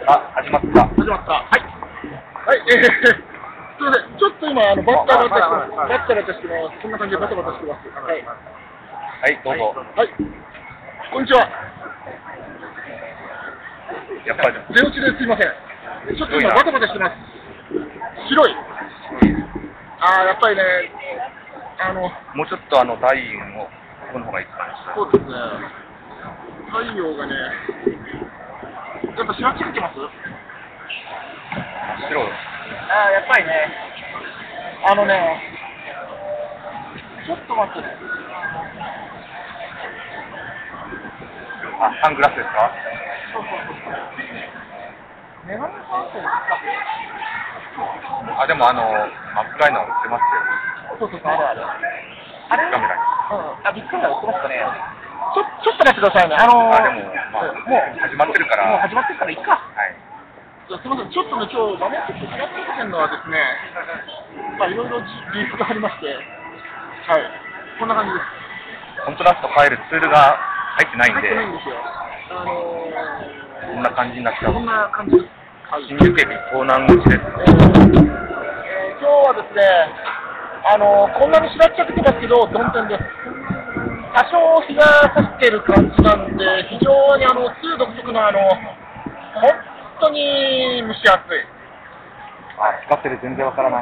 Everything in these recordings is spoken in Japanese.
あ、始まった。 始まった。はい。はい、すみません。ちょっと今、バッタバタしてます。こんな感じでバタバタしてます。はい。 はい、どうぞ。 はい。こんにちは。 やっぱり。 出落ちですいません。ちょっと今、バタバタしてます。白い。やっぱりね、 もうちょっと太陽を、この方がいいですかね。 そうですね。太陽がね、やっぱ白つけてます？ 白。 やっぱりね、ちょっと待ってね。 サングラスですか？ そう。メガネカーテンですか？ でも真っ暗いのは売ってますそう、あれ。 ビッグカメラに。 ビッグカメラ売ってますかね。ちょっと待ってくださいね。 でも、もう始まってるから。 もう始まってるからいいか。 はい。 すみません、ちょっとね、今日、画面ちょっと違ってるのはですね、いろいろ理由がありまして、はい、こんな感じです。 コントラスト変えるツールが入ってないんで、 入ってないんですよ。 こんな感じになっちゃう。 こんな感じです。 新宿駅東南口です。 今日はですね、こんなにしらっちゃってますけど、曇天です。多少日が差している感じなんで、非常に梅雨独特の本当に蒸し暑い。 光ってる、全然わからない。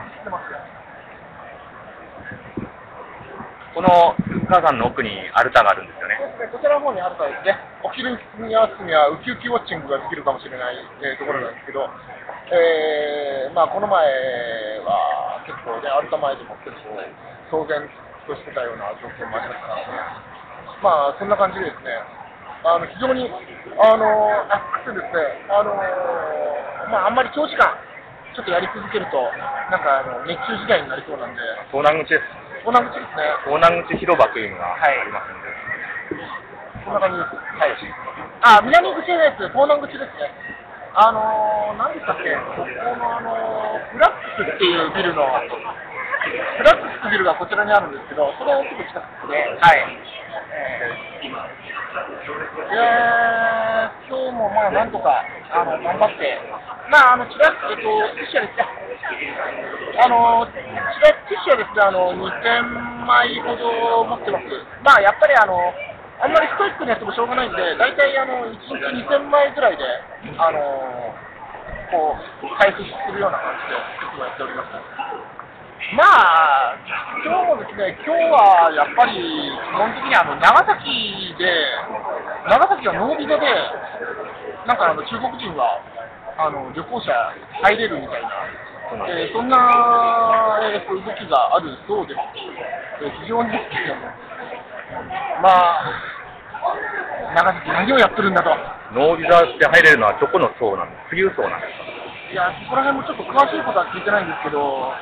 この火山の奥にアルタがあるんですよね。 こちらの方にアルタですね。お昼にはウキウキウォッチングができるかもしれない、ところなんですけど、この前は結構ね、アルタ前でも結構騒然としてたような状況もありましたからね。そんな感じでですね、非常に暑くてですね、あんまり長時間ちょっとやり続けると、熱中時代になりそうなんで。 東南口です。 東南口ですね。 東南口広場というのがありますので。 こんな感じです。はい。南口です。東南口ですね。何でしたっけ？ここのフラックスっていうビルの、フラックスビルがこちらにあるんですけど、それをすぐ近くで、はい。今日もなんとか頑張って、ティッシュですね。ティッシュはですね、2000枚ほど持ってます。やっぱりあんまりストイックにやってもしょうがないんで、大体1日2000枚ぐらいで、配布するような感じで、いつもやっております。今日もですね、今日はやっぱり基本的に長崎がノービザで、中国人は旅行者入れるみたいな、そんな、動きがあるそうです。非常にですね、長崎何をやってるんだと。 ノービザで入れるのはどこの層なんですか？富裕層なんですか？ いや、そこら辺もちょっと詳しいことは聞いてないんですけど、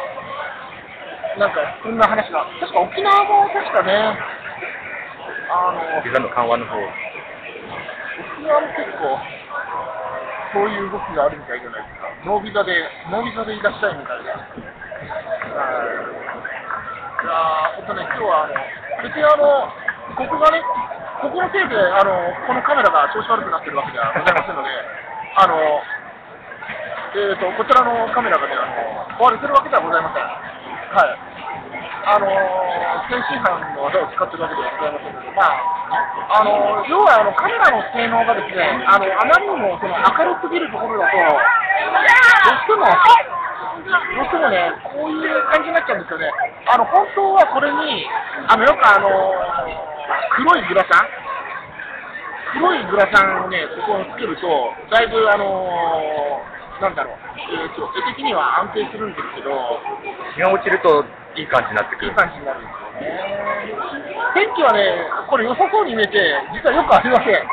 そんな話が、確か沖縄も確かね、 ビザの緩和の方。 沖縄も結構、そういう動きがあるみたいじゃないですか。ノービザでいらっしゃいみたいな。本当ね、今日は別にここのせいでこのカメラが調子悪くなってるわけではございませんので、こちらのカメラがね、壊れてるわけではございません。はい。天津飯の技を使ってるわけではございませんので、要はカメラの性能がですね、あまりにも明るすぎるところだと、どうしてもね、こういう感じになっちゃうんですよね。本当はこれに、よく黒いグラサンをね、ここにつけると、だいぶ絵的には安定するんですけど、 日が落ちるといい感じになってくる。 いい感じになるんですよね。天気はね、これ良さそうに見えて、実はよくありません。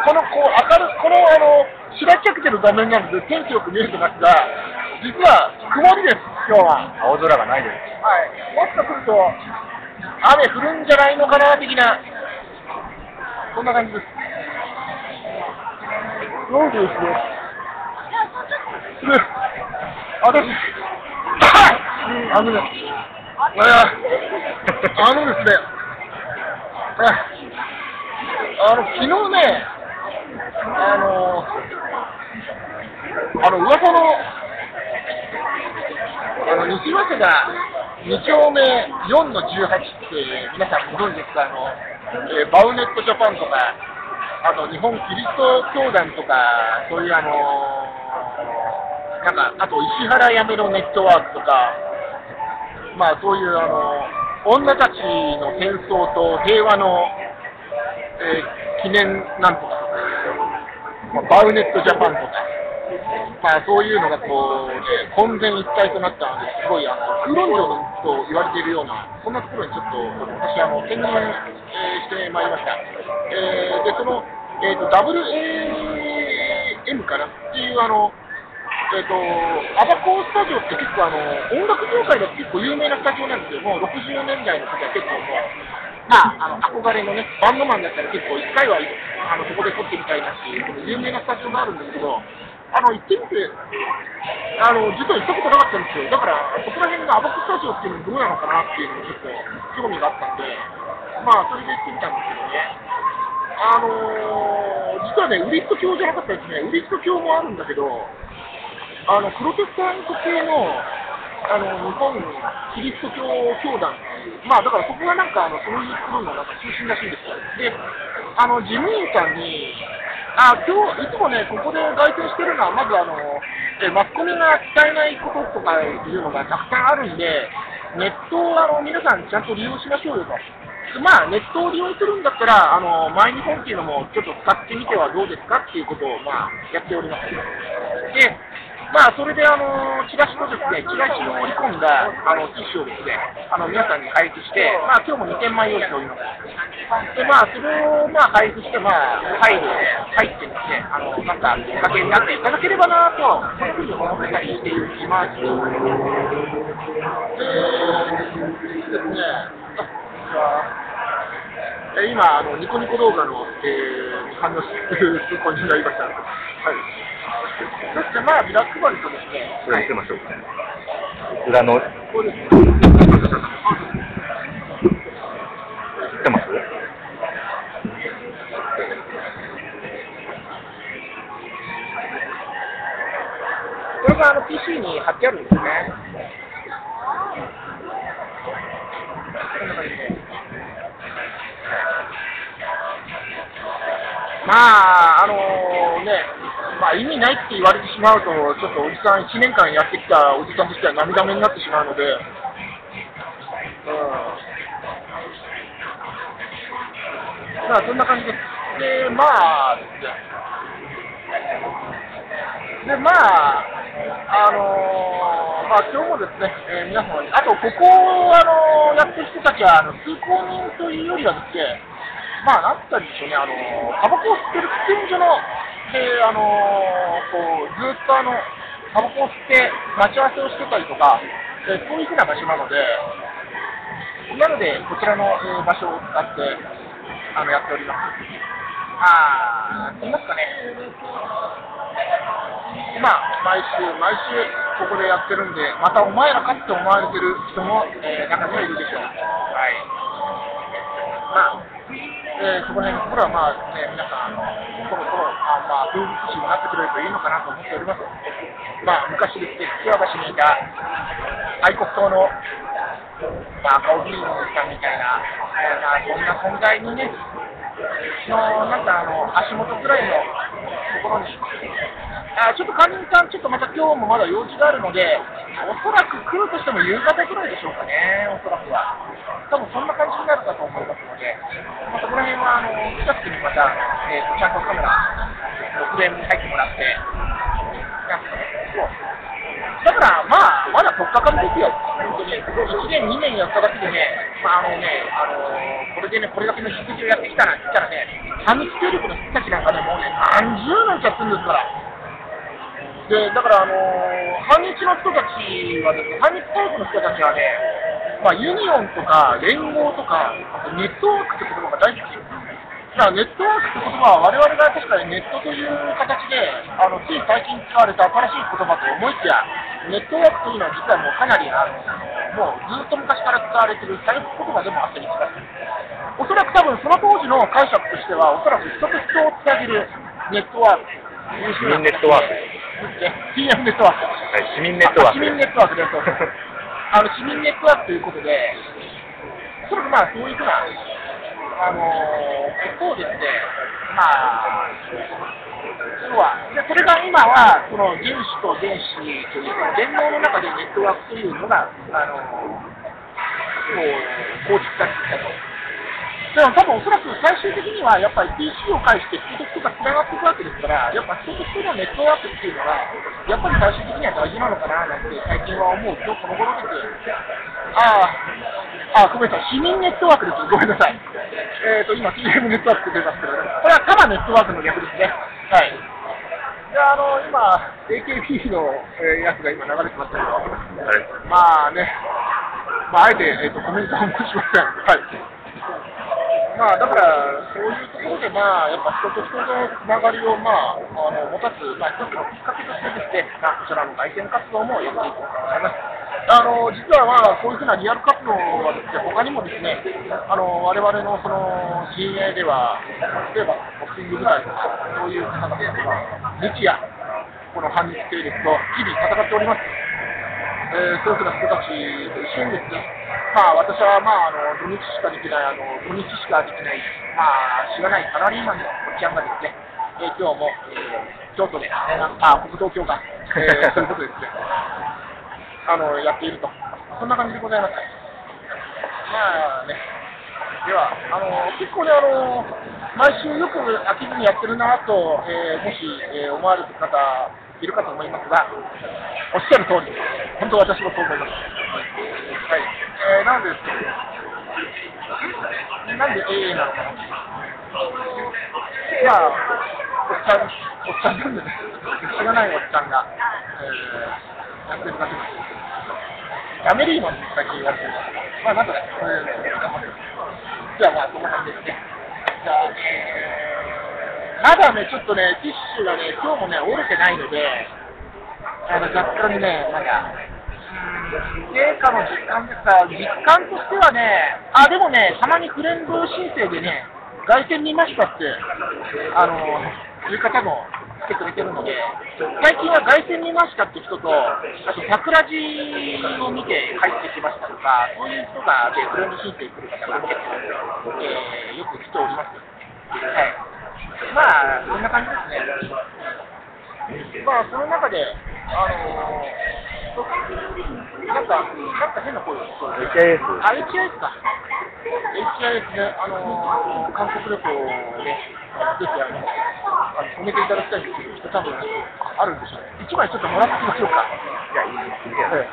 しらっちゃくてる画面なので、天気よく見えてますが、実は曇りです、今日は。 青空がないです。 はい。もしかすると、雨降るんじゃないのかな、的な、そんな感じです。そうですね。私、ですね、昨日ね、 噂の、西早稲田2丁目4の18って皆さんご存知ですか？バウネットジャパンとか、日本キリスト教団とか、そういうなんか、あと石原やめろネットワークとか、まあそういう女たちの戦争と平和の、記念なんとか、バウネットジャパンとか、まあそういうのがこう、混然一体となったので、すごい空論城と言われているような、そんなところにちょっと私潜入、してまいりました。で、その、WAM かなっていうアバコスタジオって結構音楽業界では結構有名なスタジオなんですよ。もう60年代の方は結構もう、憧れのね、バンドマンだったら結構一回はそこで撮ってみたいなっていう有名なスタジオがあるんですけど、行ってみて、実は行ったことなかったんですよ。だから、そこら辺のアバコスタジオっていうのどうなのかなっていうのにちょっと興味があったんで、まあ、それで行ってみたんですけどね。実はね、ウリスト教じゃなかったですね。ウリスト教もあるんだけど、プロテスタント系の、日本キリスト教教団っていう、まあだからそこがなんかそういうところのなんか中心らしいんですよ。で、事務員さんに、今日いつもね、ここで該当してるのは、まずマスコミが伝えないこととかいうのがたくさんあるんで、ネットを皆さんちゃんと利用しましょうよと。まあ、ネットを利用するんだったら、マイ日本っていうのもちょっと使ってみてはどうですかっていうことを、まあ、やっております。で、まあ、それで、チラシとですね、チラシを織り込んだ、ティッシュをですね、皆さんに配布して、まあ、今日も2点前用意しております。で、まあ、それを、まあ、配布して、まあ、入ってですね、なんか、きっかけになっていただければなと、そういうふうに思ってたりしています。ですね、今、ニコニコ動画の、反応している通行になりました。はい。そして、まあ、ビラ配りとですね、 これ見てみましょうか。裏の。 そうです。 知ってます？ これがPC に貼ってあるんですね。こんな感じで。まあ、ね、まあ、意味ないって言われてしまうと、ちょっとおじさん、1年間やってきたおじさんとしては涙目になってしまうので、まあ、そんな感じです。で、まあ、今日もですね、皆様に、あと、ここをやってる人たちは、通行人というよりはですね、まあ、なんて言ったらいいでしょうね、タバコを吸ってる喫煙所の、で、こう、ずっとタバコを吸って待ち合わせをしてたりとか、そういうふうな場所なので、なので、こちらの、場所を使って、やっております。言いますかね。まあ、毎週、ここでやってるんで、またお前らかって思われてる人も、中にはいるでしょう。はい。まあ、そこら辺のところは、まあね、皆さん、そろそろ、風物詩になってくれるといいのかなと思っております。まあ、昔ですね、福和橋にいた愛国党の、青議員さんみたいな、そんな存在にね、なんか足元くらいのところに、ちょっと管理人さん、ちょっとまた今日もまだ用事があるので、おそらく来るとしても夕方くらいでしょうかね、おそらくは。多分そんな感じになるかと思いますので、またこの辺は近くにまた、ちゃんとカメラのフレームに入ってもらって、だから、まあ、まだ取っかかりですよ、本当に。1年、2年やっただけでね、これでね、これだけの羊をやってきたら、ね、反日勢力の人たちなんかね、もうね、何十年やってるんですから。で、だから、反日の人たちはですね、反日タイプの人たちはね、ユニオンとか連合とか、あとネットワークって言葉が大好き。だからネットワークって言葉は我々が確かにネットという形で、つい最近使われた新しい言葉と思いきや、ネットワークというのは実はもうかなりもうずっと昔から使われている大言葉でもあったりします。おそらく多分その当時の解釈としては、おそらく人と人をつなげるネットワークというふうな。 ネットワーク。 TM ネットワーク。 はい、市民ネットワーク。 市民ネットワークです。市民ネットワークということで、それまあそういうふうな、ことをですね、まあ、要は、それが今は、その原子と原子という、電脳の中でネットワークというのが、構築されてきたと。でも多分おそらく最終的にはやっぱり PC を介して人と人がつながっていくわけですから、やっぱ人と人のネットワークっていうのは、やっぱり最終的には大事なのかななんて最近は思うと、この頃です。ごめんなさい、市民ネットワークです。ごめんなさい。今 TM ネットワークって出ますけど、ね、これは多摩ネットワークの略ですね。はい。で、今、AKB の、やつが今流れてましたけど、まあね、あえて、コメントは申しません。はい。まあ、だから、そういうところで、まあ、やっぱ人と人のつながりを、まあ、持たつ、まあ、一つのきっかけとしてですね、こちらの外見活動もやっていこうと思います。実は、まあ、こういうふうなリアル活動はですね、他にもですね、我々のその陣営では、例えば、ボクシング部隊とか、そういう方々が、日夜、この反日勢力と日々戦っております。そういうふうな人たちと一緒にですね、まあ、私は、まあ、土日しかできない、まあ、知らないサラリーマンのおっちゃんがですね、今日も、京都で、国東京が、そういうことですね、やっていると、そんな感じでございます。まあね、では、結構ね、毎週よく飽きずにやってるなと、もし、思われる方いるかと思いますが、おっしゃる通り、本当私もそう思います。はい。なんでですけど、なんで AA なのかな。まあ、おっちゃんなんでね、知らないおっちゃんが、やってるだけです。ガメリーマンって最近言われてるんですけど、まあ、なんとか、そういうのを頑張ってます。じゃあ、まあ、そんな感じですね。じゃあ、まだね、ちょっとね、ティッシュがね、今日もね、折れてないので、若干ね、まだ、成果の実感ですが、実感としてはね、でもね、たまにフレンド申請でね、凱旋見ましたって、いう方も来てくれてるので、最近は凱旋見ましたって人と、あと、桜地を見て帰ってきましたとか、そういう人が、フレンド申請来る方が結構、よく来ております。はい。まあ、そんな感じですね。まあ、その中で、なんか変な声が聞こえる。 HIS？ HIS か。HIS ね、韓国旅行で、ぜひ止めていただきたいんですけど、多分あるんでしょうね。1枚ちょっともらってきましょうか。 いや、いいです。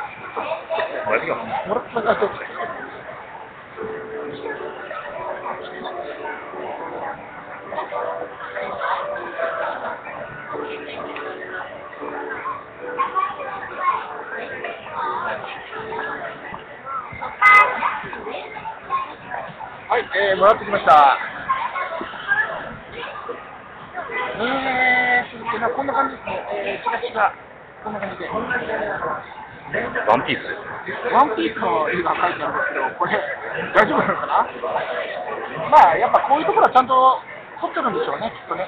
もらってきます。 もらってきましょう。はい、もらってきました。こんな感じですね。チラシがこんな感じで。ワンピースです。 ワンピースの絵が描いてあるんですけど、これ、大丈夫なのかな。まあ、やっぱこういうところはちゃんと撮ってるんでしょうね、きっとね。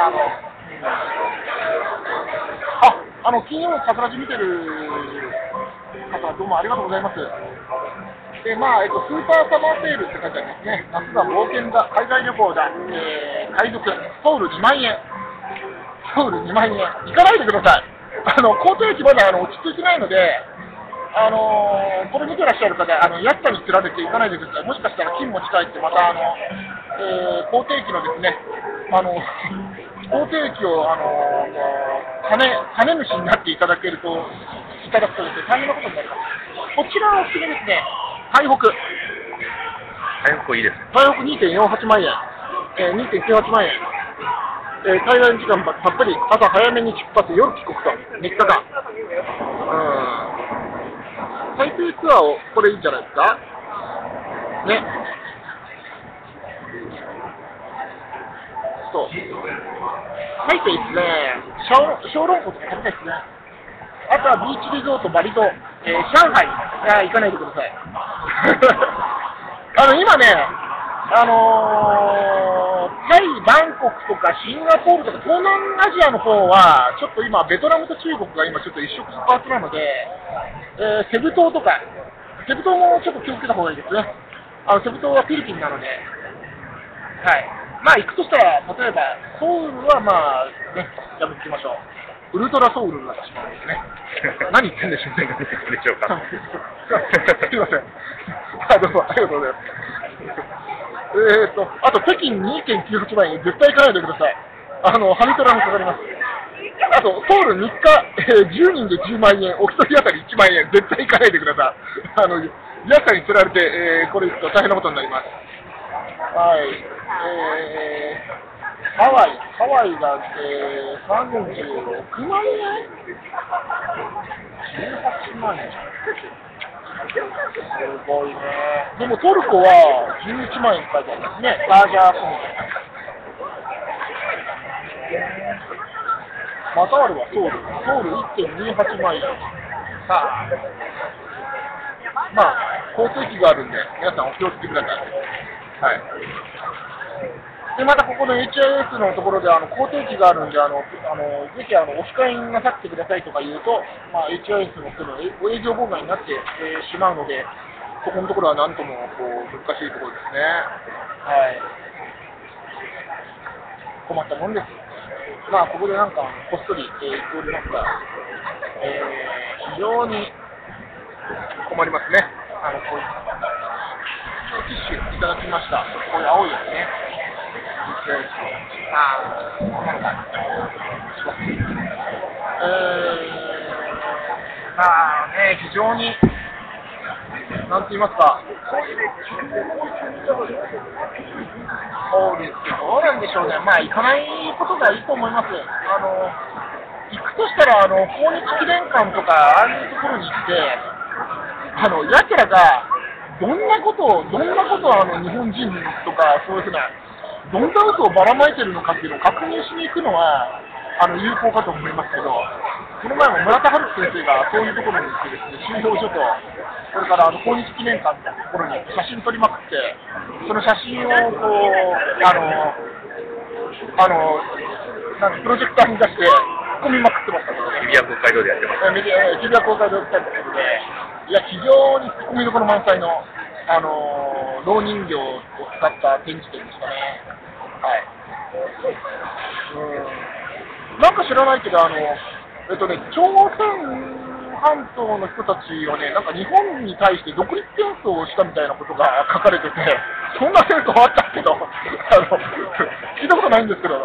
金曜の桜地見てる方、どうもありがとうございます。で、まあ、スーパーサマーセールって書いてありますね。夏が冒険だ、海外旅行だ、海賊、ソウル2万円。ソウル2万円。行かないでください。口蹄疫まだ落ち着いてないので、これ見てらっしゃる方、安さにつられて行かないでください。もしかしたら金も近いって、また口蹄疫のですね、口蹄疫を金主になっていただくとですね、大変なことになります。こちらはおすすめですね。台北。 台北いいですね。 台北 2.48 万円。2.98 万円。滞在時間たっぷり、朝早めに出発、夜帰国と、3日間。台北ツアーを、これいいんじゃないですか。ね。そう。台北ですね。小籠包とか食べたいですね。あとはビーチリゾート、バリ島、上海、行かないでください。今ね、 タイ、バンコクとかシンガポールとか東南アジアの方は、ちょっと今、ベトナムと中国が今、ちょっと一触即発なので、セブ島とか、セブ島もちょっと気をつけた方がいいですね。セブ島はフィリピンなので、はい。まあ、行くとしたら、例えば、ソウルはまあ、ね、やめておきましょう。ウルトラソウルになってしまうんですね。何言ってんでしょうね。 何言ってんでしょうか。 すいません。どうも、ありがとうございます。あと、北京 2.98 万円、絶対行かないでください。ハニトラにかかります。あと、ソウル3日、10人で10万円、お一人当たり1万円、絶対行かないでください。皆さんに釣られて、これ行くと大変なことになります。はい。ハワイが、36万円 ?18 万円。すごいね。でもトルコは11万円って書いてありますね。ラージャーコンまたあるわ、ソウル 1.28 万円。さあ、まあ、交通費があるんで、皆さんお気をつけください。はい。で、またここの HIS のところで公定期があるんで、ぜひお控えなさってくださいとか言うと、まあ、HIS の人の営業妨害になって、しまうので、そこのところはなんともこう難しいところですね。はい。困ったもんです。まあ、ここでなんかこっそり、言っておりますが、非常に困りますね。こういうティッシュいただきました。こういう青いやつね。こんなのがまあね、非常に、なんて言いますか、そうですけど、どうなんでしょうね、まあ、行かないことがいいと思います。行くとしたら、訪日記念館とか、ああいうところに行って、やつらが、どんなことを日本人とか、そういうふうな、どんな嘘をばらまいてるのかっていうのを確認しに行くのは、有効かと思いますけど、この前も村田春樹先生がそういうところに行ってですね、収容所と、それから訪日記念館みたいなところに写真撮りまくって、その写真をこう、プロジェクターに出して、込みまくってましたけどね。 日比谷公会堂でやってます。 日比谷公会堂でやったりということで、いや、非常に突っ込みどころ満載の、蝋人形を使った展示展でしたね。はい。なんか知らないけど、朝鮮半島の人たちはね、なんか日本に対して独立戦争をしたみたいなことが書かれてて、そんな戦争あったけど、聞いたことないんですけど、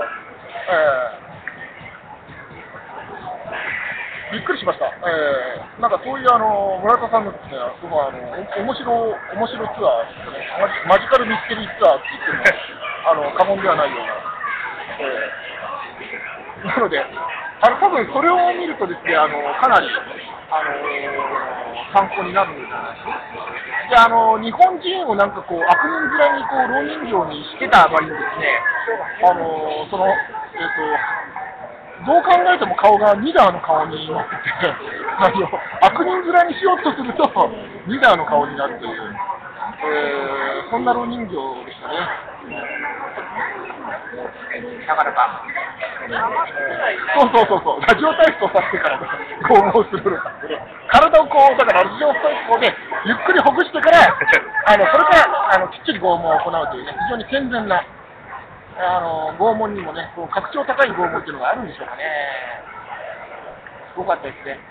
びっくりしました。なんかそういう村田さんのですね、すごい面白ツアーですね、マジカルミステリーツアーって言っても過言ではないような。なので、多分それを見るとですね、かなり参考になるんですよね。で、日本人をなんかこう悪人面にこう蝋人形にしてた場合にですね、どう考えても顔がニダーの顔になってて、悪人面にしようとするとニダーの顔になるという、そんな蝋人形でしたね。なかなか。そう、ラジオ体操させてから拷問するのか。体をこう、だからラジオ体操でゆっくりほぐしてから、それからきっちり拷問を行うというね、非常に健全な、拷問にもね、格調高い拷問っていうのがあるんでしょうかね。すごかったですね。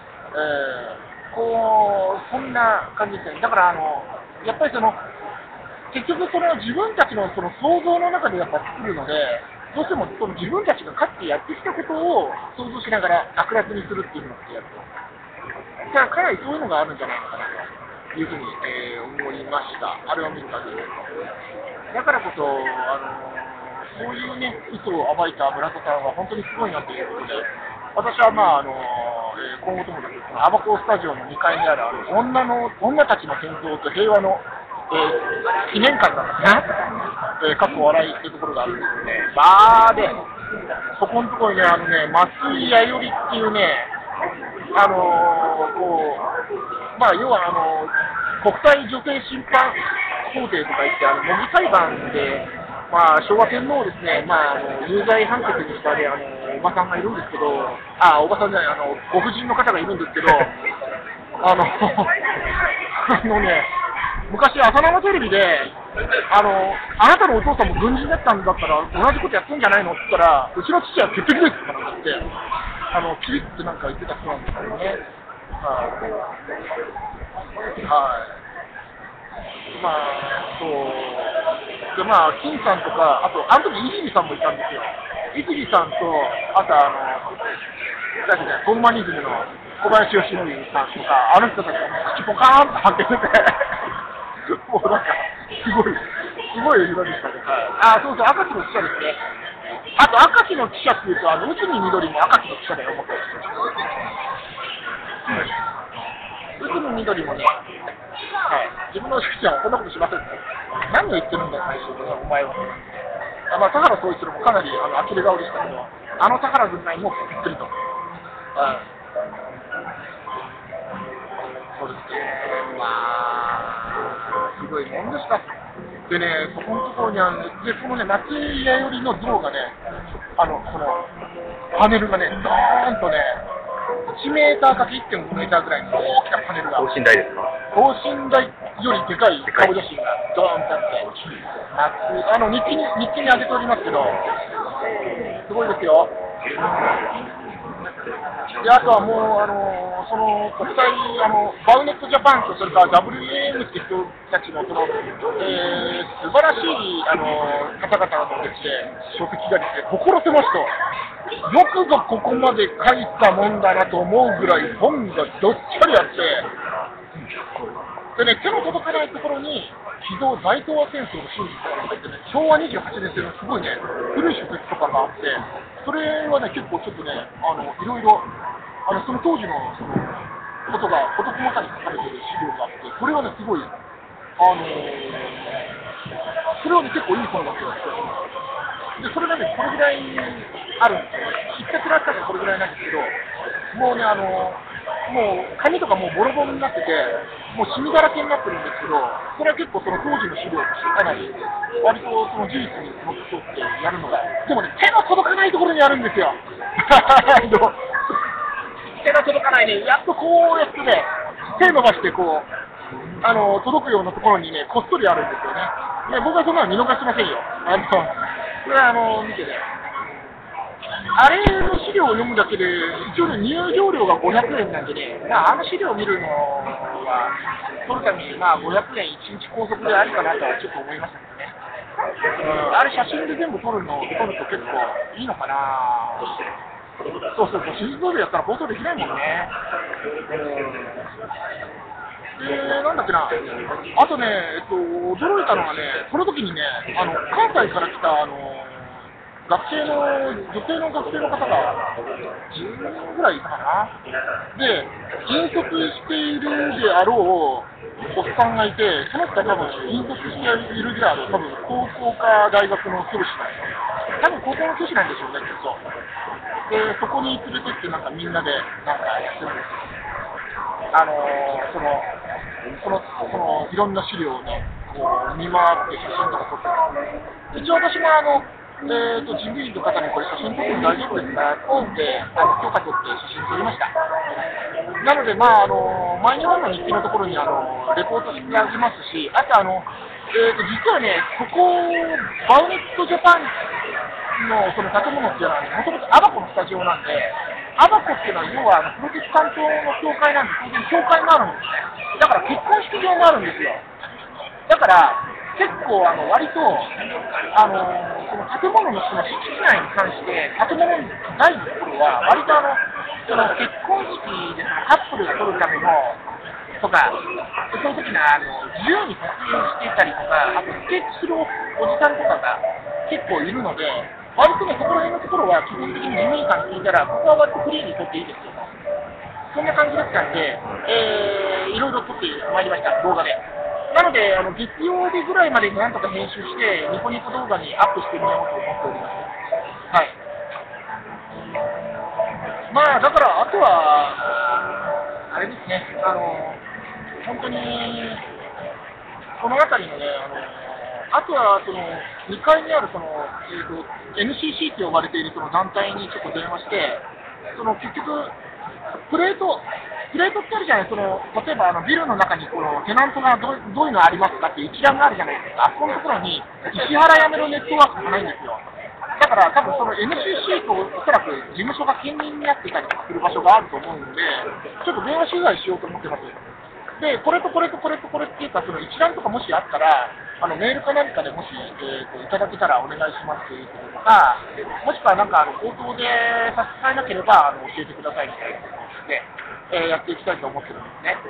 そんな感じですね。だからやっぱり結局自分たちの想像の中でやっぱ作るので、どうしても自分たちがかつてやってきたことを想像しながら悪辣にするっていうのってやると、かなりそういうのがあるんじゃないのかなというふうに、思いました。あれを見る限り。だからこそそういうね、嘘を暴いた村田さんは本当にすごいなということで、私は今後ともですね、アバコスタジオの2階にある女たちの戦争と平和の記念館なんですね。かっこ笑いっていうところがあるんですね。バーで、そこのところに松井やよりっていうね、要は国際女性審判法廷とか言って、模擬裁判で、昭和天皇をですね、有罪判決にしたおばさんがいるんですけど、おばさんじゃない、ご婦人の方がいるんですけど、昔、朝生テレビで、あなたのお父さんも軍人だったんだったら、同じことやってんじゃないのって言ったら、うちの父は潔癖ですとかなんか言って、キリッてなんか言ってた人なんですけどね。で、金さんとか、あと、あの時、伊地さんもいたんですよ。伊地さんと、あと、ゴンマニズムの小林義則さんとか、あの人たちが口ポカーンと開けてて、もうなんか、すごい色でしたね。そうそう、明石の記者ですね。あと、明石の記者っていうと、内海緑も明石の記者だよ、思って。内海緑もね、自分の記者はこんなことしませんね。何を言ってるんだよ、最初お前は。田原総一郎もかなり呆れ顔でしたけど、田原軍内もびっくりと。そうですね、すごいもんでした。でね、そこのところにそのね、松井弥生の像がね、このパネルがね、ドーンとね、1メーターかけ 1.5 メーターぐらいの大きなパネルが、 等身大ですか？ 等身大よりでかい顔写真がドーンとあって、日記に上げておりますけど、すごいですよ。で、あとはもう、その国際バウネットジャパンと、それから WAM って人たちの素晴らしい方々のですね、書籍がですね、所狭しと、よくぞここまで書いたもんだなと思うぐらい本がどっちゃりあって、でね、手の届かないところに、秘蔵大東亜戦争の真実が入ってね、昭和28年生のすごいね、古い書籍とかがあって、それはね、結構ちょっとね、いろいろ、その当時のことが事細かに書かれている資料があって、それはね、すごい、それはね、結構いい本だったんですよ。で、それがね、これぐらいあるんですよ。一冊らしさがこれぐらいなんですけど、もうね、もう紙とかもうボロボロになってて、もうシミだらけになってるんですけど、それは結構その当時の資料としてかなり、割とその事実にのっとってやるのが、でもね、手の届かないところにあるんですよ。手の届かないね、やっとこうやってね、手伸ばしてこう、届くようなところにね、こっそりあるんですよね。僕はそんなの見逃しませんよ。これは見てね。あれの資料を読むだけで、一応ね、入場料が500円なんでね、資料を見るのは、取るために、500円1日拘束でありかなとはちょっと思いましたけどね。あれ、写真で全部撮ると結構いいのかな。そう、写真撮るやったら放送できないもんね。なんだっけな、あとね、驚いたのがね、その時にね、関西から来た、女性の学生の方が10人ぐらいいたかな。で、引率しているであろうおっさんがいて、その人は多分引率しているであろう、多分高校か大学の教師なんですよ。多分高校の教師なんでしょうね、きっと。で、そこに連れてってなんかみんなでなんかやってるんですよ。そのいろんな資料をね、こう見回って写真とか撮ってる。一応私も人類の方にこれ写真撮っても大丈夫ですかとで許可取って写真撮りました。なので、毎日本の日記のところにレポートしてありますし、あと実はね、ここ、バウネットジャパンのその建物っていうのは、もともとアバコのスタジオなんで、アバコっていうのは要はプロテスタントの教会なんで、当然教会もあるんですね。だから結婚式場もあるんですよ。だから結構割とその建物のその敷地内に関して建物ないところは割とその結婚式でそのカップルが取るためのとか、その時に自由に撮影していたりとか、あとスケッチするおじさんとかが結構いるので、割とねそこら辺のところは基本的に自由感聞いたら、ここは割とフリーに撮っていいですよ。そんな感じだったんで、いろいろ撮ってまいりました、動画で。なので、月曜日ぐらいまでになんとか編集して、ニコニコ動画にアップしてみようと思っております。はい。だから、あとは、あれですね、本当に、 この辺りのね、あとはその2階にあるその、NCC と呼ばれているその団体にちょっと電話して、その結局、プレートってあるじゃない、その例えばビルの中にこのテナントがどういうのありますかっていう一覧があるじゃないですか、あそこのところに石原やめろネットワークがないんですよ。だから多分その NCC とおそらく事務所が近隣になっていたりする場所があると思うので、ちょっと電話取材しようと思ってます。で、これとこれとこれとこれっていうか、その一覧とかもしあったら、メールか何かでもし、いただけたらお願いしますということとか、もしくはなんか口頭で差し支えなければ教えてくださいみたいなことで、やっていきたいと思ってるんですね。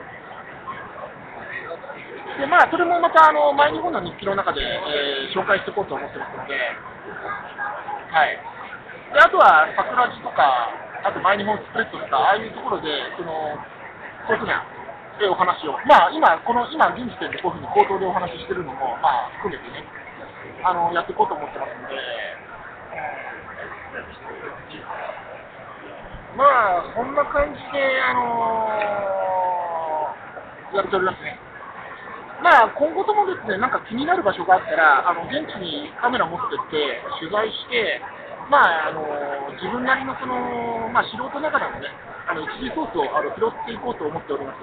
で、まあ、それもまた毎日本の日記の中で、紹介していこうと思ってますので、はい。で、あとは桜地とか、あと毎日本スプレッドとか、ああいうところで、そういうふうなお話を、まあ、今現時点でこういうふうに口頭でお話ししてるのも、まあ、含めてね、やっていこうと思ってますので、まあ、そんな感じで、やっておりますね。まあ、今後ともですね、なんか気になる場所があったら、現地にカメラ持ってって、取材して、まあ、自分なりのまあ、素人ながらのね、一時ソースを拾っていこうと思っております。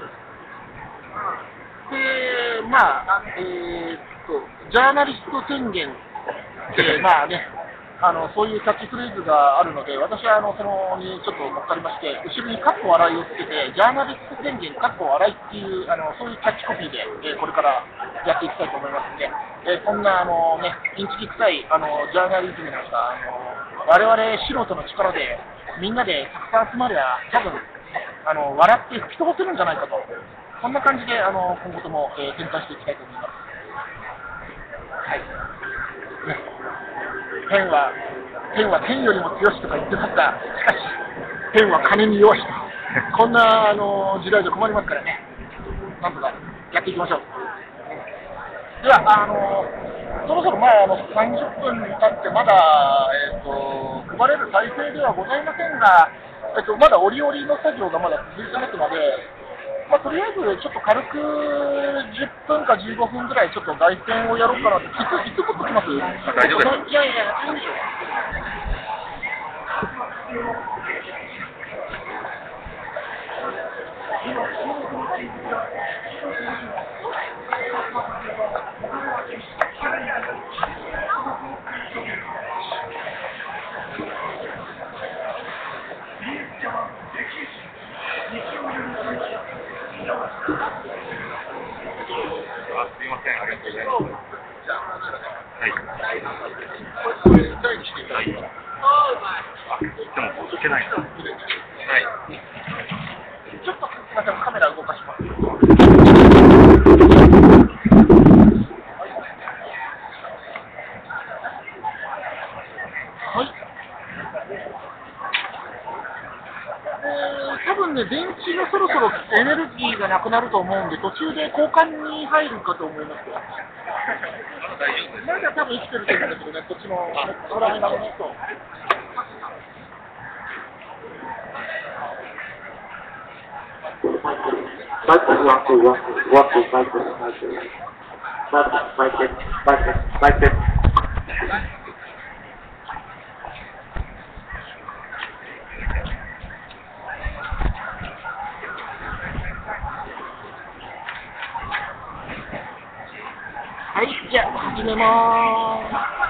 で、まあ、ジャーナリスト宣言で、まあね、そういうキャッチフレーズがあるので、私はそのにちょっと乗っかりまして、後ろにカッコ笑いをつけて、ジャーナリスト宣言カッコ笑いっていう、そういうキャッチコピーで、これからやっていきたいと思いますので、こんなね、インチキ臭いジャーナリズムなんか、我々素人の力で、みんなでたくさん集まりゃ、多分笑って吹き飛ばせるんじゃないかと、そんな感じで今後とも、展開していきたいと思います。はい。ね、天は天よりも強しとか言ってました。しかし、天は金に弱しと。こんな時代で困りますからね。なんとかやっていきましょう。では、そろそろ30分経ってまだ、配れる体制ではございませんが、まだ折々の作業がまだ続いてますので、まあ、とりあえずちょっと軽く10分か15分ぐらいちょっと外線をやろうかなと。いつ撮ってきます？ 大丈夫です。 いや、いいでしょう。 すみません、ありがとうございます。 じゃあ、こちらで。 はい。 これ、台にしていただいて。 でも、つけないな。はい。 ちょっと、すみません、カメラ動かします。はい。多分ね、電池がそろそろエネルギーがなくなると思うんで、途中で交換に入るかと思いますよ。 大丈夫です。 まだ多分生きてると思うんですけどね、こっちのカメラのねと。 マイクです。 はい、じゃあ始めまーす。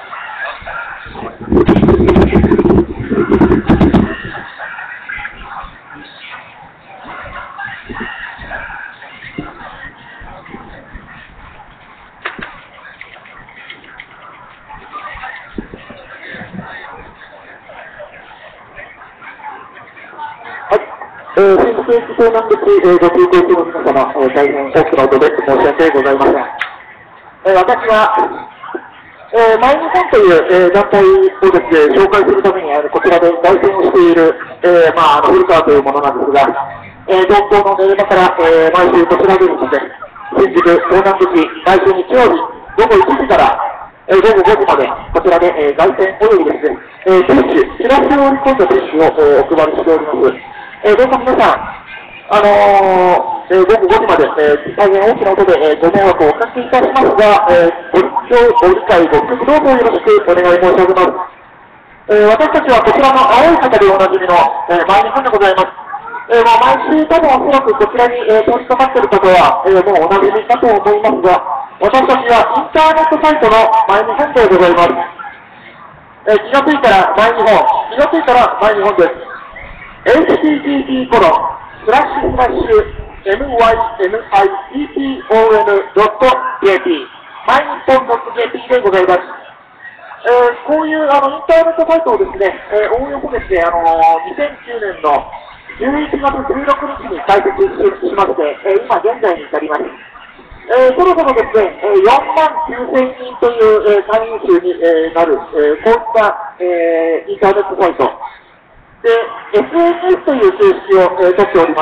新宿駅東南口、ご通行中の皆様、大変多くの音で申し訳ございません。私は、毎日本という団体をですね、紹介するためにこちらで凱旋をしている、古川というものなんですが、東京の練馬から、毎週こちらでですね、新宿東南口、毎週日曜日、午後1時から、午後5時まで、こちらで、凱旋およびですね、ティッシュ、チラシを織り込んだティッシュをお配りしております。どうか皆さん、 午後5時まで、大変大きな音で、ご迷惑をおかけいたしますが、ご理解、ご協力どうぞよろしくお願い申し上げます。私たちはこちらの青い方でおなじみの、前日本でございます。毎週多分おそらくこちらに、通りかかっている方は、もうおなじみかと思いますが、私たちはインターネットサイトの前日本でございます。気がついたら前日本、気がついたら前日本です。http://mynippon.jp 毎日本 .jp でございます。こういうインターネットサイトをですね、おおよそですね、2009年の11月16日に開設しまして、今現在に至ります。そろそろですね、49,000人という会員数になる、こういったインターネットサイト。で、SNS という形式を取っております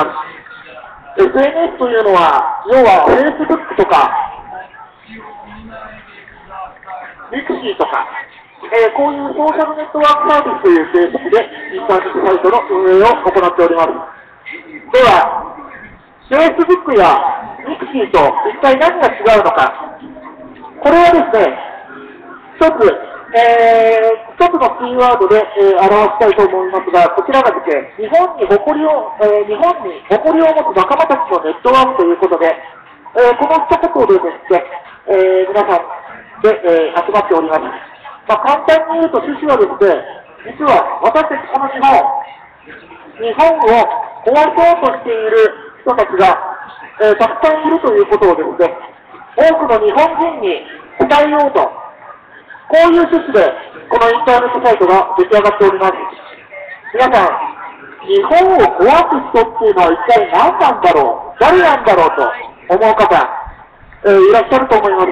。SNS というのは、要は Facebook とか、Mixi とか、こういうソーシャルネットワークサービスという形式でインターネットサイトの運営を行っております。では、Facebook や Mixi と一体何が違うのか。これはですね、一つのキーワードで、表したいと思いますが、こちらがですね、日本に誇りを持つ仲間たちのネットワークということで、この一言でですね、皆さんで、集まっております。簡単に言うと趣旨はですね、実は私たちこの日本を壊そうとしている人たちが、たくさんいるということをですね、多くの日本人に伝えようと、こういう趣旨でこのインターネットサイトが出来上がっております。皆さん、日本を壊す人っていうのは一体何なんだろう、誰なんだろうと思う方、いらっしゃると思います。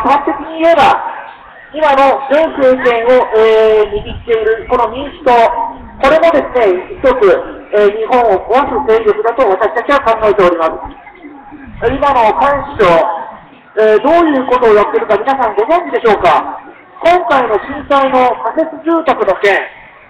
端的に言えば、今の現政権を、握っているこの民主党、これもですね、一つ、日本を壊す勢力だと私たちは考えております。今の菅首相、どういうことをやっているか皆さんご存知でしょうか。今回の震災の仮設住宅の件、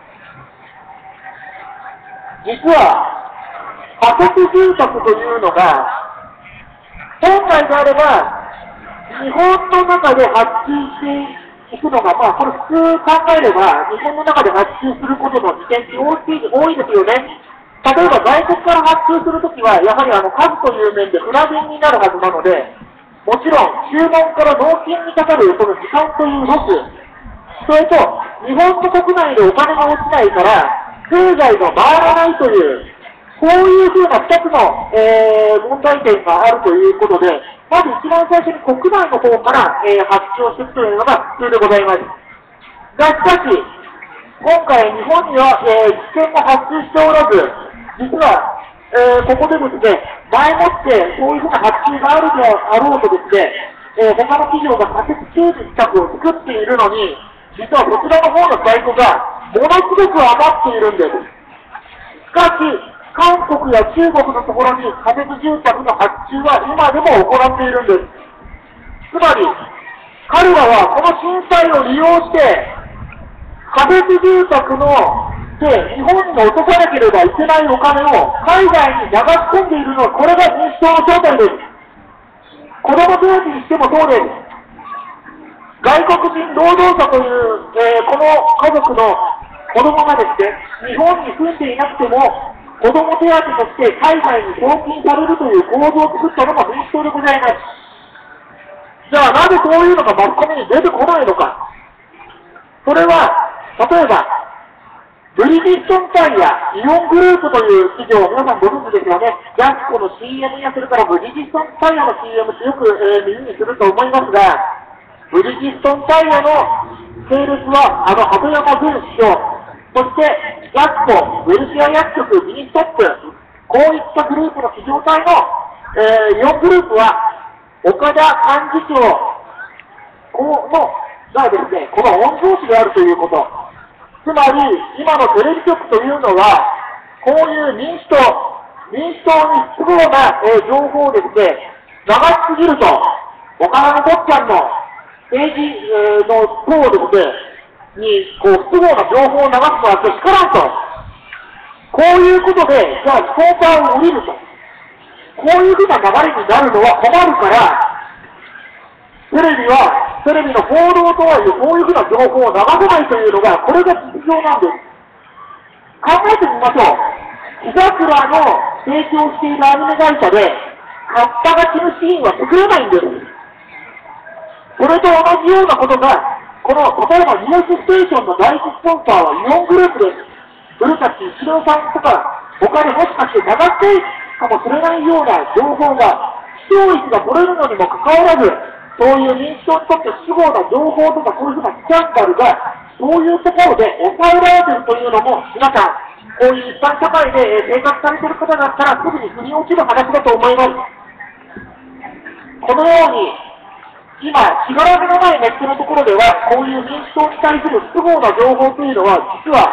実は仮設住宅というのが、本来であれば、日本の中で発注していくのが、これ普通考えれば、日本の中で発注することの利点って多いですよね。例えば外国から発注するときは、やはり数という面で船便になるはずなので、もちろん注文から納品にかかるその時間というロス、それと日本の国内でお金が落ちないから、経済が回らないという、こういうふうな2つの、問題点があるということで、まず一番最初に国内の方から、発注をしていくというのが普通でございます。がしかし、今回日本には、危険が発注しておらず、実は、ここでですね、前もってそういうふうな発注があるであろうとですね、他の企業が仮設駐機企画を作っているのに、実はこちらの方の在庫がものすごく余っているんです。しかし、韓国や中国のところに仮設住宅の発注は今でも行っているんです。つまり、彼らはこの震災を利用して、仮設住宅ので日本に落とさなければいけないお金を海外に流し込んでいるのは、これが民主党の正体です。子供手当にしてもそうです。外国人労働者という、この家族の子供がですね、日本に住んでいなくても、子供手当として海外に送金されるという構造を作ったのが民主党でございます。じゃあなぜそういうのがマスコミに出てこないのか。それは、例えば、ブリヂストンタイヤ、イオングループという企業、皆さんご存知ですよね。ジャスコの CM やそれからブリヂストンタイヤの CM ってよく、耳にすると思いますが、ブリヂストンタイヤの系列は、鳩山前首相、そして、ジャスコ、ウェルシア薬局、ミニストップ、こういったグループの企業体の、イオングループは、岡田幹事長がですね、この御曹司であるということ。つまり、今のテレビ局というのは、こういう民主党に不都合な、情報をですね、流しすぎると、岡田の坊ちゃんの政治、の党をですね、不都合な情報を流すのはけしからんと。こういうことで、じゃあストーカーを降りると。 こういうふうな流れになるのは困るから、テレビの報道とはいえ、こういうふうな情報を流さないというのが、これが実情なんです。考えてみましょう。木桜の提供しているアニメ会社で、カッパが死ぬシーンは作れないんです。それと同じようなことが、この例えばニュースステーションの第一スポンサーはイオングループです。古舘一郎さんとか、他にもしかして流しているかもしれないような情報が、視聴率が取れるのにもかかわらず、そういう認知症にとって不都合な情報とか、そういうふうなスキャンダルが、そういうところで抑えられているというのも、皆さん、こういう一般社会で生活されている方だったら、すぐに腑に落ちる話だと思います。このように、今、しがらみのないネットのところでは、こういう認知症に対する不都合な情報というのは、実は、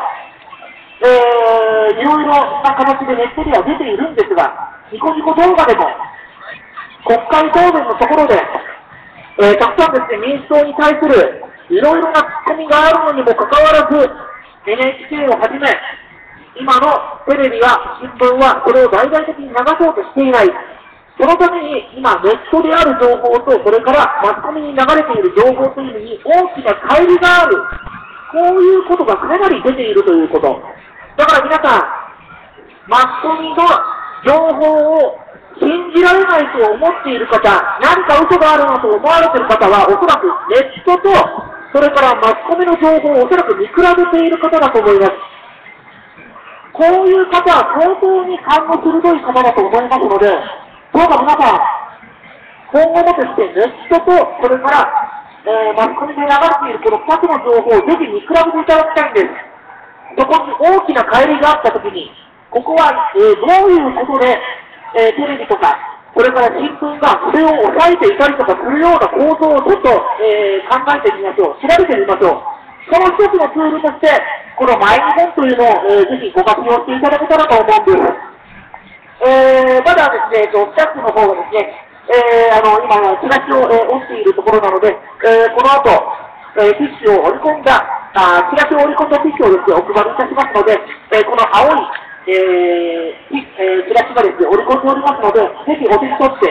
いろいろな形でネットでは出ているんですが、ニコニコ動画でも、国会答弁のところで、たくさんですね、民主党に対するいろいろなツッコミがあるのにもかかわらず、NHK をはじめ、今のテレビや新聞はそれを大々的に流そうとしていない。そのために今ネットである情報と、それからマスコミに流れている情報というのに大きな乖離がある。こういうことがかなり出ているということ。だから皆さん、マスコミの情報を信じられないと思っている方、何か嘘があるなと思われている方は、おそらくネットと、それからマスコミの情報をおそらく見比べている方だと思います。こういう方は相当に勘の鋭い方だと思いますので、どうか皆さん、今後もですね、ネットと、それから、マスコミで流れているこの2つの情報をぜひ見比べていただきたいんです。そこに大きな乖離があったときに、ここは、どういうことで、テレビとか、それから新聞がそれを抑えていたりとかするような構造をちょっと、考えてみましょう。調べてみましょう。その一つのツールとして、このマイ日本というのを、ぜひご活用していただけたらと思うんです。まだですね、スタッフの方がですね、今、チラシを、折っているところなので、この後、ティッシュを折り込んだ、チラシを折り込んだティッシュをですね、お配りいたしますので、この青い、チラシがですね、折り込んでおりますので、ぜひお手に取って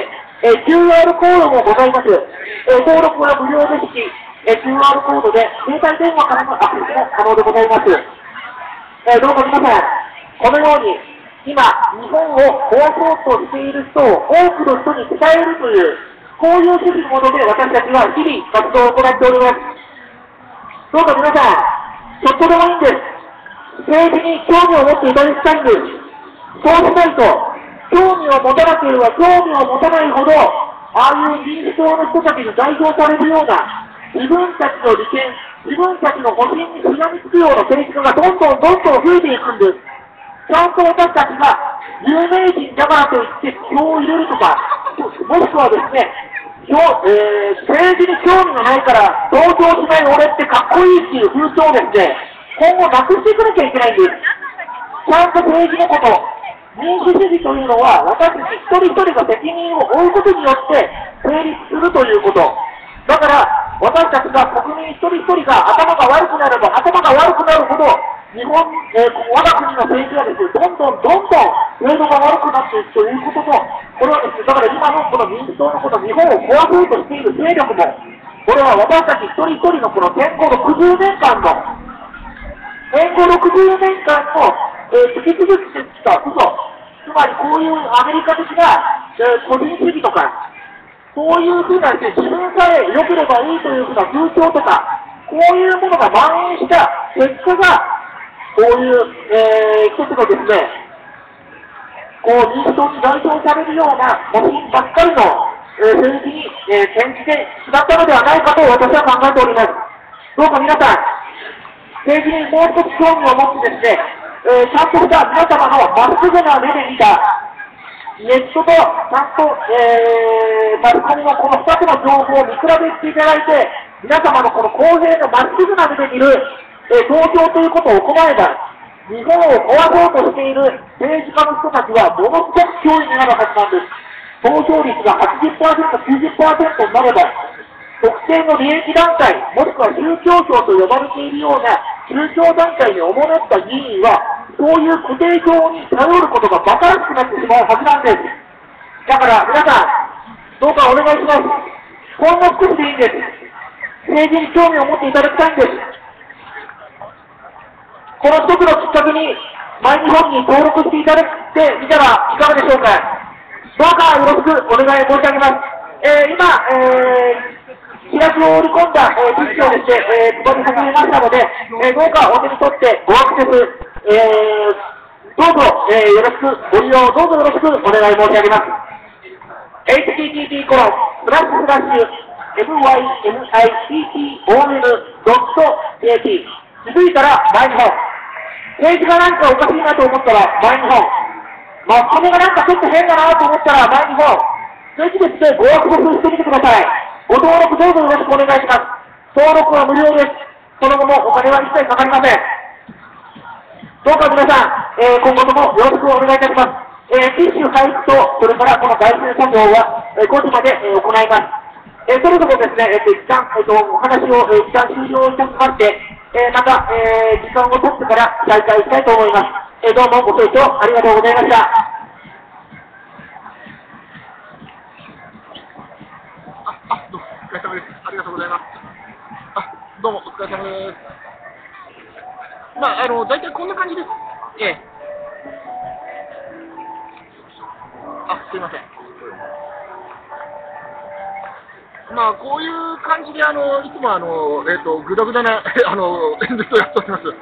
、QR コードもございます。登録は無料ですし、QR コードで携帯電話からのアクセスも可能でございます。どうか皆さん、このように、今、日本を壊そうとしている人を多くの人に伝えるという、こういう趣旨のもので私たちは日々活動を行っております。どうか皆さん、ちょっとでもいいんです。政治に興味を持っていただきたいんです。そうしないと、興味を持たなければ興味を持たないほど、ああいう民主党の人たちに代表されるような、自分たちの利権、自分たちの保身にしがみつくような政治家がどんどん増えていくんです。ちゃんと私たちが有名人だからといって票を入れるとか、もしくはですね、政治に興味がないから投票しない俺ってかっこいいっていう風潮をですね、今後なくしていかなきゃいけないんです。ちゃんと政治のこと、民主主義というのは私たち一人一人が責任を負うことによって成立するということ。だから私たちが国民一人一人が頭が悪くなれば頭が悪くなるほど日本、我が国の政治はですね、どんどん制度が悪くなっていくということと、これはですね、だから今のこの民主党のこと、日本を壊そうとしている勢力も、これは私たち一人一人のこの戦後60年間の、突き続けてきた嘘、つまりこういうアメリカ的な、個人主義とか、そういうふうなですね、自分さえ良ければいいというふうな風潮とか、こういうものが蔓延した結果が、こういう、一つのですね、こう民主党に代表されるような模品ばっかりの、政治に、転じてしまったのではないかと私は考えております。どうか皆さん、政治にもう一つ興味を持ってですね、ちゃんとした皆様のまっすぐな目で見た、ネットとちゃんと、マスコミのこの2つの情報を見比べていただいて、皆様のこの公平のまっすぐな目で見る、投票ということを行えば、日本を壊そうとしている政治家の人たちはものすごく脅威になるはずなんです。投票率が 80%、90% になれば、特定の利益団体、もしくは宗教票と呼ばれているような宗教団体におもねった議員は、そういう固定票に頼ることが馬鹿らしくなってしまうはずなんです。 だから皆さん、どうかお願いします。ほんの少しでいいんです。政治に興味を持っていただきたいんです。この一つのきっかけに、マイ日本に登録していただいてみたらいかがでしょうか。どうかよろしくお願い申し上げます。今、チラシを織り込んだ機器をですね、配り始めましたので、どうかお手に取ってごアクセス、どうぞ、よろしくご利用、どうぞよろしくお願い申し上げます。http://mymitton.jp 気づいたらマイ日本。政治がなんかおかしいなと思ったらマイ日本。マスコミがなんかちょっと変だなと思ったらマイ日本。ぜひですね、ごアクセスしてみてください。ご登録どうぞよろしくお願いします。登録は無料です。その後もお金は一切かかりません。どうか皆さん、今後ともよろしくお願いいたします。ティッシュ配布と、それからこの外注作業は、5時まで、行います。それぞれですね、一旦、お話を、一旦終了いたしまして、また、時間を取ってから再開したいと思います。どうもご清聴ありがとうございました。 どうもお疲れ様です。ありがとうございます。どうもお疲れ様です。大体こんな感じです。すいません。こういう感じで、いつもぐだぐだな演説をやっております。で、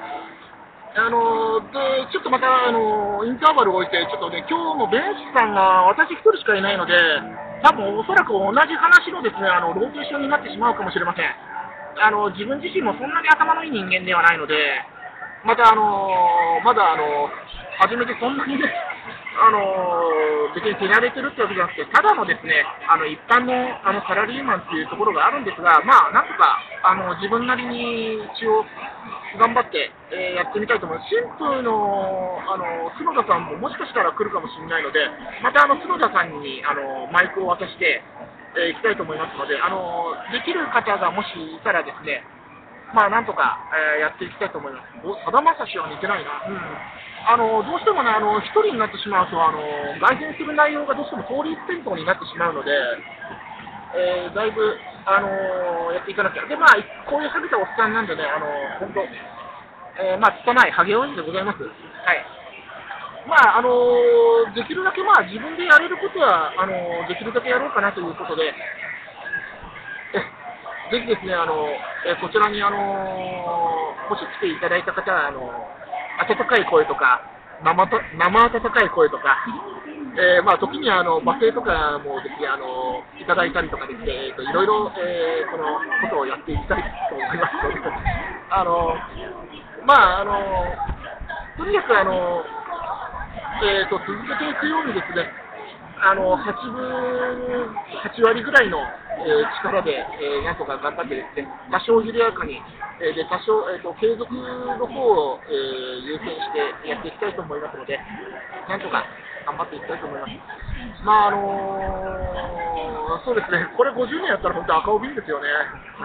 ちょっとまた、インターバルを置いて、ちょっとね、今日も弁士さんが私一人しかいないので、多分おそらく同じ話のですね、ローテーションになってしまうかもしれません。自分自身もそんなに頭のいい人間ではないので、まだ初めてそんなにね、別に手慣れてるってわけじゃなくて、ただのですね、一般のサラリーマンっていうところがあるんですが、なんとか自分なりに一応頑張って、やってみたいと思います。新婦の角田さんももしかしたら来るかもしれないので、また角田さんにマイクを渡して、行きたいと思いますので、できる方がもしいたらですね、なんとか、やっていきたいと思います。さだまさしは似てないな。どうしてもね、一人になってしまうと、凱旋する内容がどうしても通り一辺倒になってしまうので、だいぶ、やっていかなきゃ。で、こういうハゲたおっさんなんでね、本当、拙いハゲおじでございます。はい。できるだけ自分でやれることは、できるだけやろうかなということで、ぜひですね、こちらに、もし来ていただいた方は、温かい声とか、生温かい声とか、時に罵声とかもですね、いただいたりとかですね、いろいろ、このことをやっていきたいと思いますので、とにかく続けていくようにですね、8割ぐらいの、力で、なんとか頑張ってですね、多少緩やかに、で多少、継続の方を、優先してやっていきたいと思いますので、なんとか頑張っていきたいと思います。そうですね、これ50年やったら本当赤帯ですよね。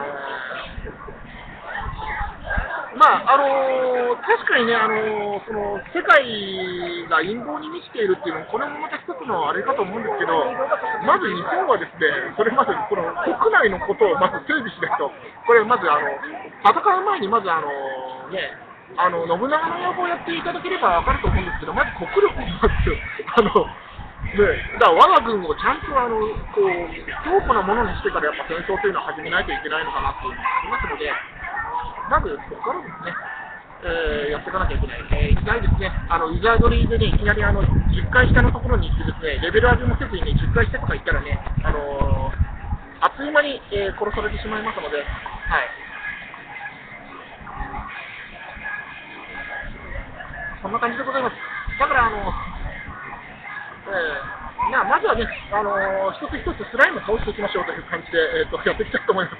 確かにね、その世界が陰謀に満ちているっていうのも、これもまた一つのあれかと思うんですけど、まず日本はですね、それまずこの国内のことをまず整備しないと、これまず戦う前にまず信長の野望をやっていただければ分かると思うんですけど、まず国力をまずだから我が軍をちゃんと強固なものにしてからやっぱ戦争というのは始めないといけないのかなというのがありますので、まずそこからですね、やっていかなきゃいけない。いきなりですね、ユザードリーでね、いきなり10階下のところに行ってですね、レベル上げもせずにね、10階下とか行ったらね、あっという間に、殺されてしまいますので、はい。そんな感じでございます。だからまずはね、一つ一つスライムを倒していきましょうという感じで、やっていきたいと思います。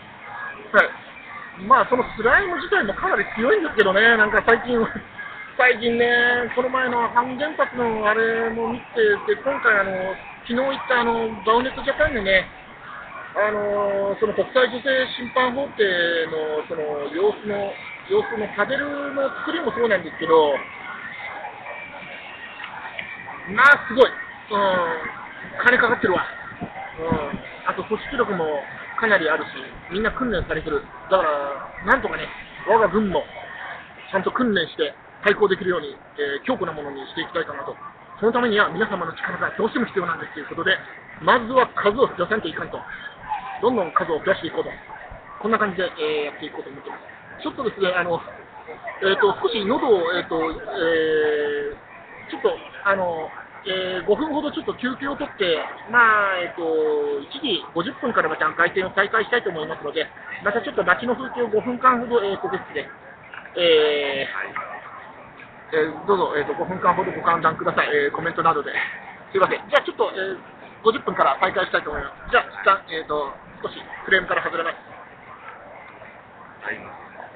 はい。そのスライム自体もかなり強いんですけどね、なんか最近ね、この前の反原発のあれも見てて、今回昨日行ったバウネットジャパンでね、その国際女性審判法廷のその様子のパネルの作りもそうなんですけど、すごい。 金かかってるわ。あと組織力もかなりあるし、みんな訓練されてる。だから、なんとかね、我が軍もちゃんと訓練して対抗できるように、強固なものにしていきたいかなと。そのためには皆様の力がどうしても必要なんですということで、まずは数を増やさんといかんと。どんどん数を増やしていこうと。こんな感じで、やっていこうと思ってます。ちょっとですね、少し喉を、ちょっと、5分ほどちょっと休憩を取って、1時50分からまた外転を再開したいと思いますので、またちょっと街の風景を5分間ほど、ですね、どうぞ、5分間ほどご歓談ください、コメントなどで。すいません。じゃあちょっと、50分から再開したいと思います。じゃあ、一旦、少しフレームから外れます。 はい。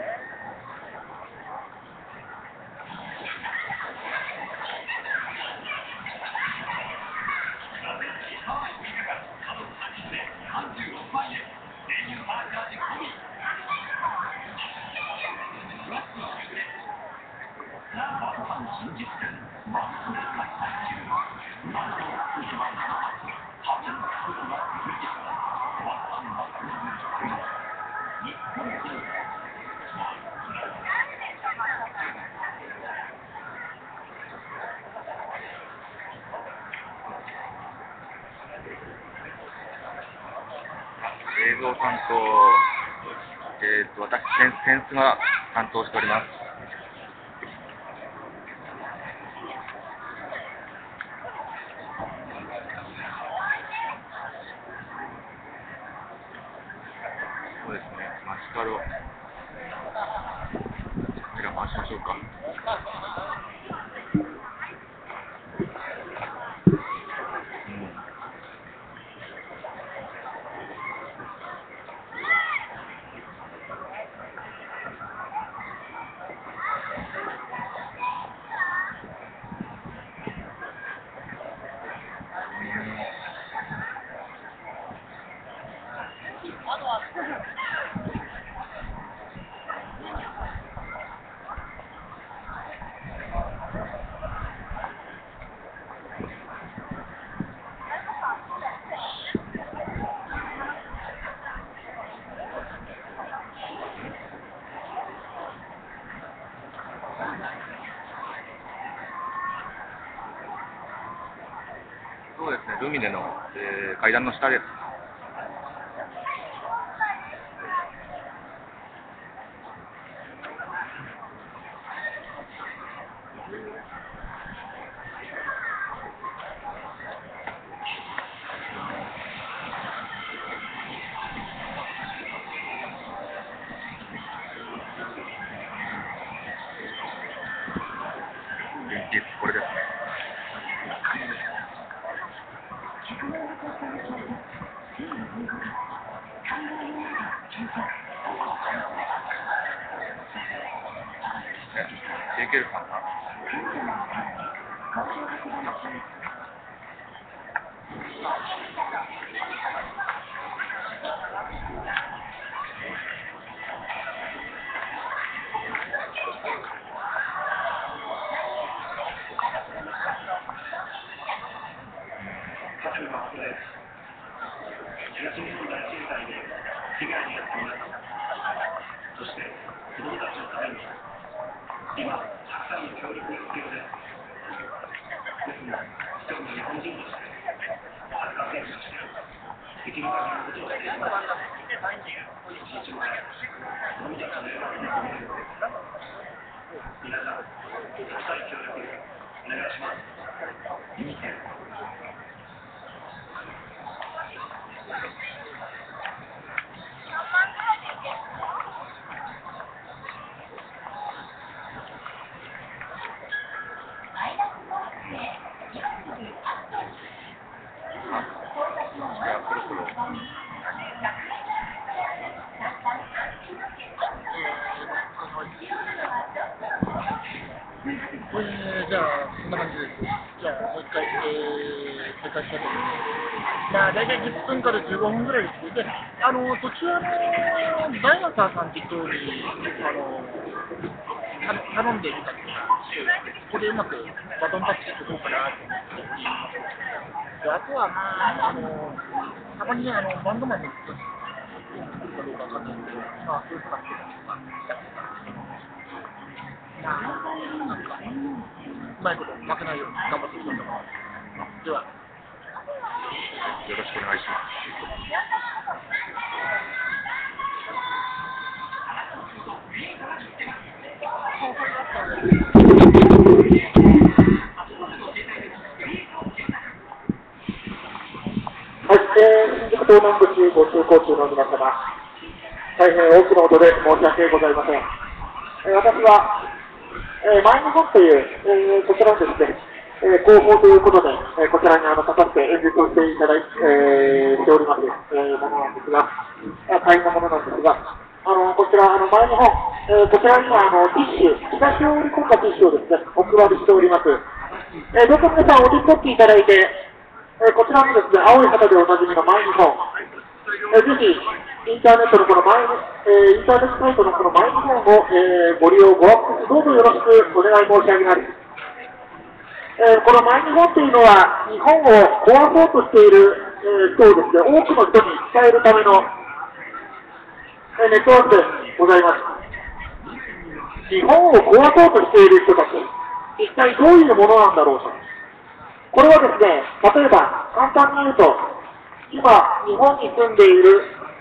映像担当、私、センスが担当しております。そうですね、マシカロ、カメラ回しましょうか。そうですね、ルミネの、階段の下です。これですね。いけるかな。 じゃあ、そんな感じです。じゃあ、もう一回、再開したいと思います。大体10分から15分ぐらいです。で、途中ダイナサーさんって人に、頼んでみたりとかして、ここでうまくバトンタッチしてどうかなと思っています。 で、あとは、まあ、たまにね、バンドマンの人に、かどうかわかんないけど、まあ、そういう人が来てたりとか、なんか、うまいこと負けないように頑張っていきたいと思います。では、 よろしくお願いします。 はい、新宿東南口ご通行中の皆様、大変多くの音で申し訳ございません。私は、前日本という、こちらのですね、広報ということで、こちらに立たせて演説をしていただいて、しております、ものなんですが、大変なものなんですが、こちら、前日本、こちらにはティッシュ、東を織り込んだティッシュをですね、お配りしております。どうぞ皆さんお手に取っていただいて、こちらのですね、青い旗でおなじみの前日本、ぜひ、インターネットのこのインターネットサイトのこの前日本を、ご利用、ごアクセス、どうぞよろしくお願い申し上げます。この前日本というのは、日本を壊そうとしている、人をですね、多くの人に伝えるための、ネットワークでございます。日本を壊そうとしている人たち、一体どういうものなんだろうと。これはですね、例えば、簡単に言うと、今、日本に住んでいる、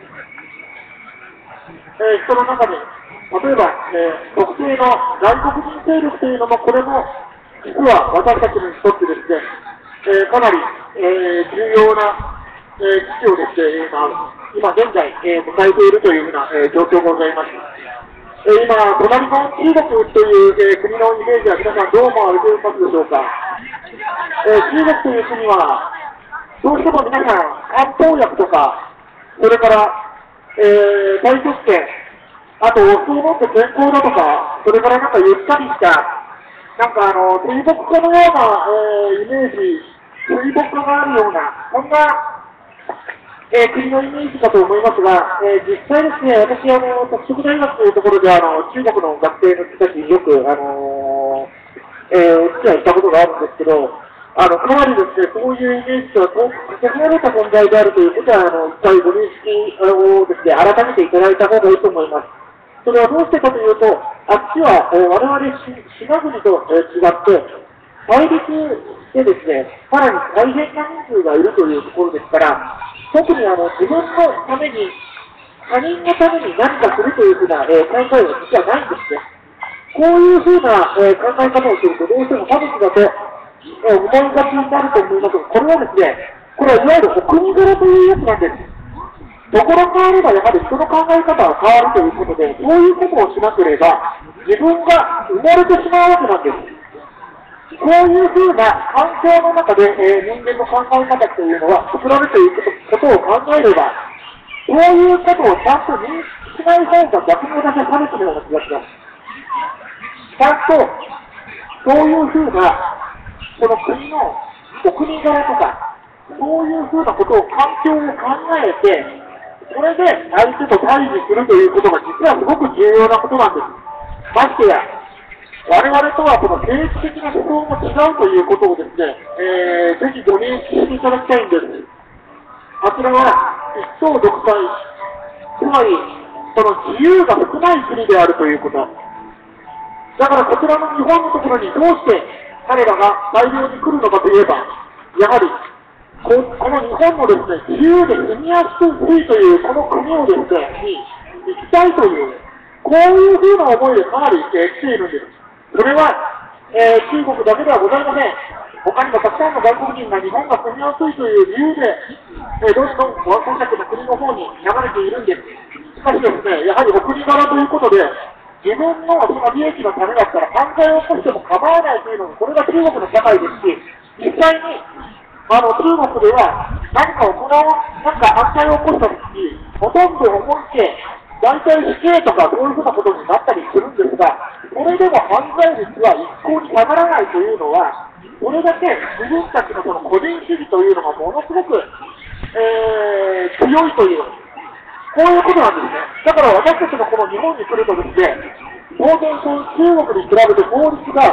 人の中で、例えば、特定の外国人勢力というのも、これも、実は私たちにとってですね、かなり、重要な、危機をですね、今現在、迎えているというふうな、状況がございます。今、隣の中国という、国のイメージは皆さんどう思われていますでしょうか。中国という国は、どうしても皆さん、漢方薬とか、それから、太極拳、あとお酢を飲んで健康だとか、それからなんかゆったりした、なんか水墨画のような、イメージ、水墨画があるような、そんな、国のイメージかと思いますが、実際ですね、私、特色大学というところで、中国の学生の人たちによく、お付き合いしたことがあるんですけど、かなりですね、そういうイメージとは遠くかけ離れた存在であるということは、一回ご認識をですね、改めていただいた方がいいと思います。それはどうしてかというと、あっちは、我々島国と違って、対立でですね、さらに大変な人数がいるというところですから、特に自分のために、他人のために何かするというふうな、考えは実はないんですね。こういうふうな、考え方をすると、どうしても差別だと、思いがちになると思いますが、これはですね、これはいわゆるお国柄というやつなんです。ところ変われば、やはり人の考え方は変わるということで、そういうことをしなければ、自分が埋もれてしまうわけなんです。こういうふうな環境の中で、人間の考え方というのは作られていくことを考えれば、そういうことをちゃんと認識しない方が逆に私は差別のような気がします。ちゃんと、そういうふうな、その国のお国柄とか、そういうふうなことを、環境を考えて、それで相手と対峙するということが実はすごく重要なことなんです。ましてや、我々とはこの政治的な思想も違うということをですね、ぜひご認識していただきたいんです。あちらは一党独裁、つまりその自由が少ない国であるということ。だからこちらの日本のところにどうして彼らが大量に来るのかといえば、やはりこの日本のですね、自由で住みやすいというこの国をですね、に行きたいという、こういうふうな思いでかなり来ているんです。それは、中国だけではございません。他にもたくさんの外国人が日本が住みやすいという理由で、どんどん私たちの国の方に流れているんです。しかしですね、やはりお国柄ということで、自分のその利益のためだったら犯罪を起こしても構わないというのが、これが中国の社会ですし、実際に中国では何かなんか犯罪を起こしたときに、ほとんど思いて、大体死刑とかそういうふうなことになったりするんですが、それでも犯罪率は一向に下がらないというのは、それだけ自分たちのその個人主義というのがものすごく、強いという、こういうことなんですね。だから私たちのこの日本に来るとですね、当然中国に比べて法律が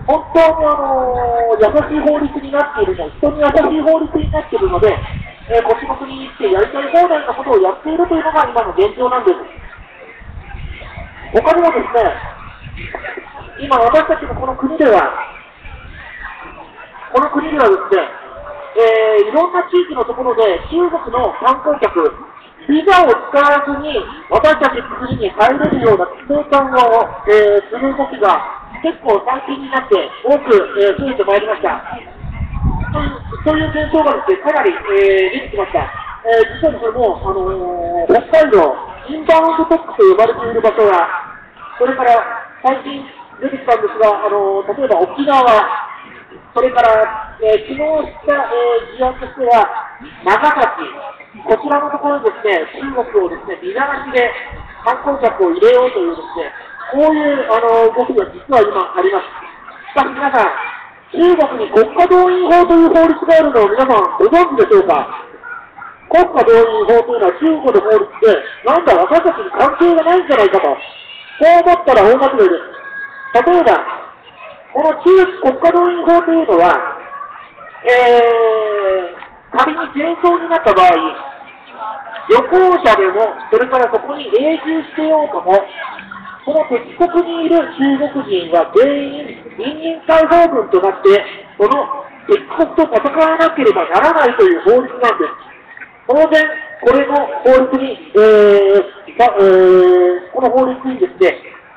本当に優しい法律になっているの、人に優しい法律になっているので、ご仕事に行ってやりたい放題のことをやっているというのが今の現状なんです。他にもですね、今私たちのこの国ではですね、いろんな地域のところで中国の観光客、ビザを使わずに私たち国に入れるような規制緩和を、する動きが結構最近になって多く、増えてまいりました。そういう現象がですね、かなり、出てきました。実はですね、もう、北海道、インバウンド特区と呼ばれている場所や、それから最近出てきたんですが、例えば沖縄、それから、昨日した、事案としては、長崎、こちらのところにですね、中国をですね、ビザなしで観光客を入れようというですね、こういう動きが実は今あります。しかし皆さん、中国に国家動員法という法律があるのを皆さんご存知でしょうか。国家動員法というのは中国の法律で、なんだ私たちに関係がないんじゃないかと、こう思ったら大間違いです。例えば、この国家動員法というのは、仮に戦争になった場合、旅行者でも、それからそこに永住してようとも、この敵国にいる中国人は全員人民解放軍となって、その敵国と戦わなければならないという法律なんです。当然、これの法律に、この法律にですね、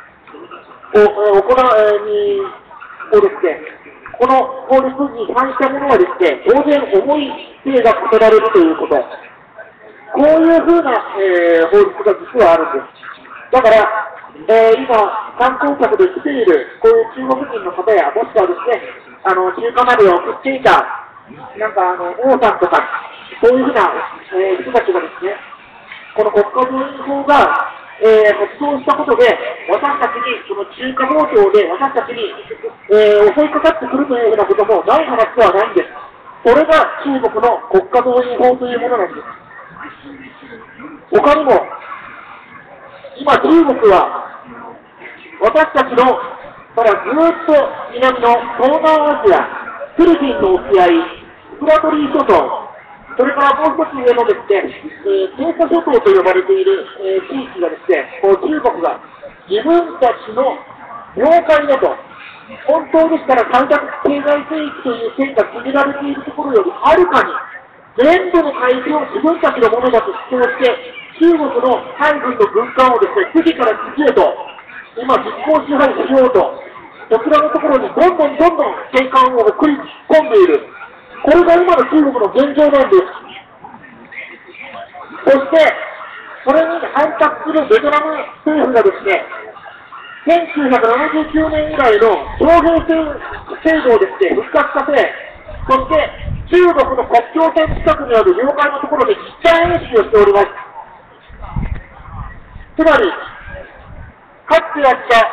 この法律に反したものはですね、当然重い刑が課せられるということ。こういうふうな、法律が実はあるんです。だから、今、観光客で来ている、こういう中国人の方や、もしくはですね、中華鍋を送っていた、なんか王さんとか、そういうふうな、人たちがですね、この国家動員法が、発動したことで、私たちに、その中華包丁で私たちに、襲いかかってくるというようなこともない話ではないんです。それが中国の国家動員法というものなんです。他にも、今中国は、私たちのからずっと南の東南アジア、フィリピンの沖合、スラトリー諸島、それからもう一つ上のですね、西沙諸島と呼ばれている、地域がですね、こう中国が自分たちの領海だと、本当でしたら開拓経済水域という線が決められているところよりはるかに、全部の海域を自分たちのものだと主張して、中国の海軍の軍艦をですね、次から次へと、今実効支配しようと、こちらのところにどんどん戦艦を送り込んでいる。これが今の中国の現状なんです。そして、それに反発するベトナム政府がですね、1979年以来の徴兵制度をですね、復活させ、そして中国の国境線近くにある領海のところで実弾演習をしております。つまり、かつてあった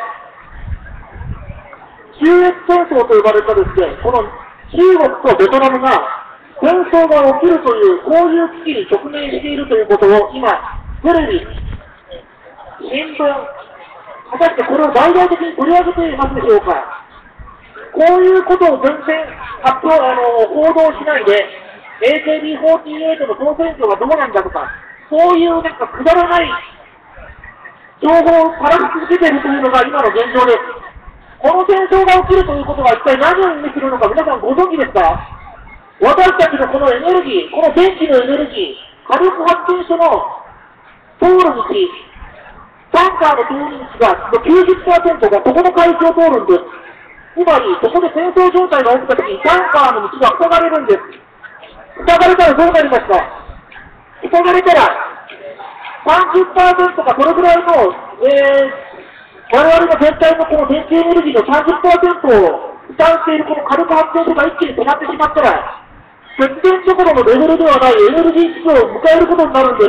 中越戦争と呼ばれたですね、この中国とベトナムが戦争が起きるという、こういう危機に直面しているということを今、テレビ、新聞、果たしてこれを大々的に取り上げていますでしょうか。こういうことを全然報道しないで、AKB48 の総選挙がどうなんだとか、そういうなんかくだらない情報をばらし続けているというのが今の現状です。この戦争が起きるということが一体何を意味するのか皆さんご存知ですか。私たちのこのエネルギー、この電気のエネルギー、火力発電所の通る道、タンカーの通り道が 90% がそこの海域を通るんです。つまり、そこで戦争状態が起きたときにタンカーの道が塞がれるんです。塞がれたらどうなりますか。塞がれたら 30% かそれぐらいの、我々の全体のこの電気エネルギーの 30% を負担しているこの火力発電所が一気に止まってしまったら、節電どころのレベルではないエネルギー危機を迎えることになるんです。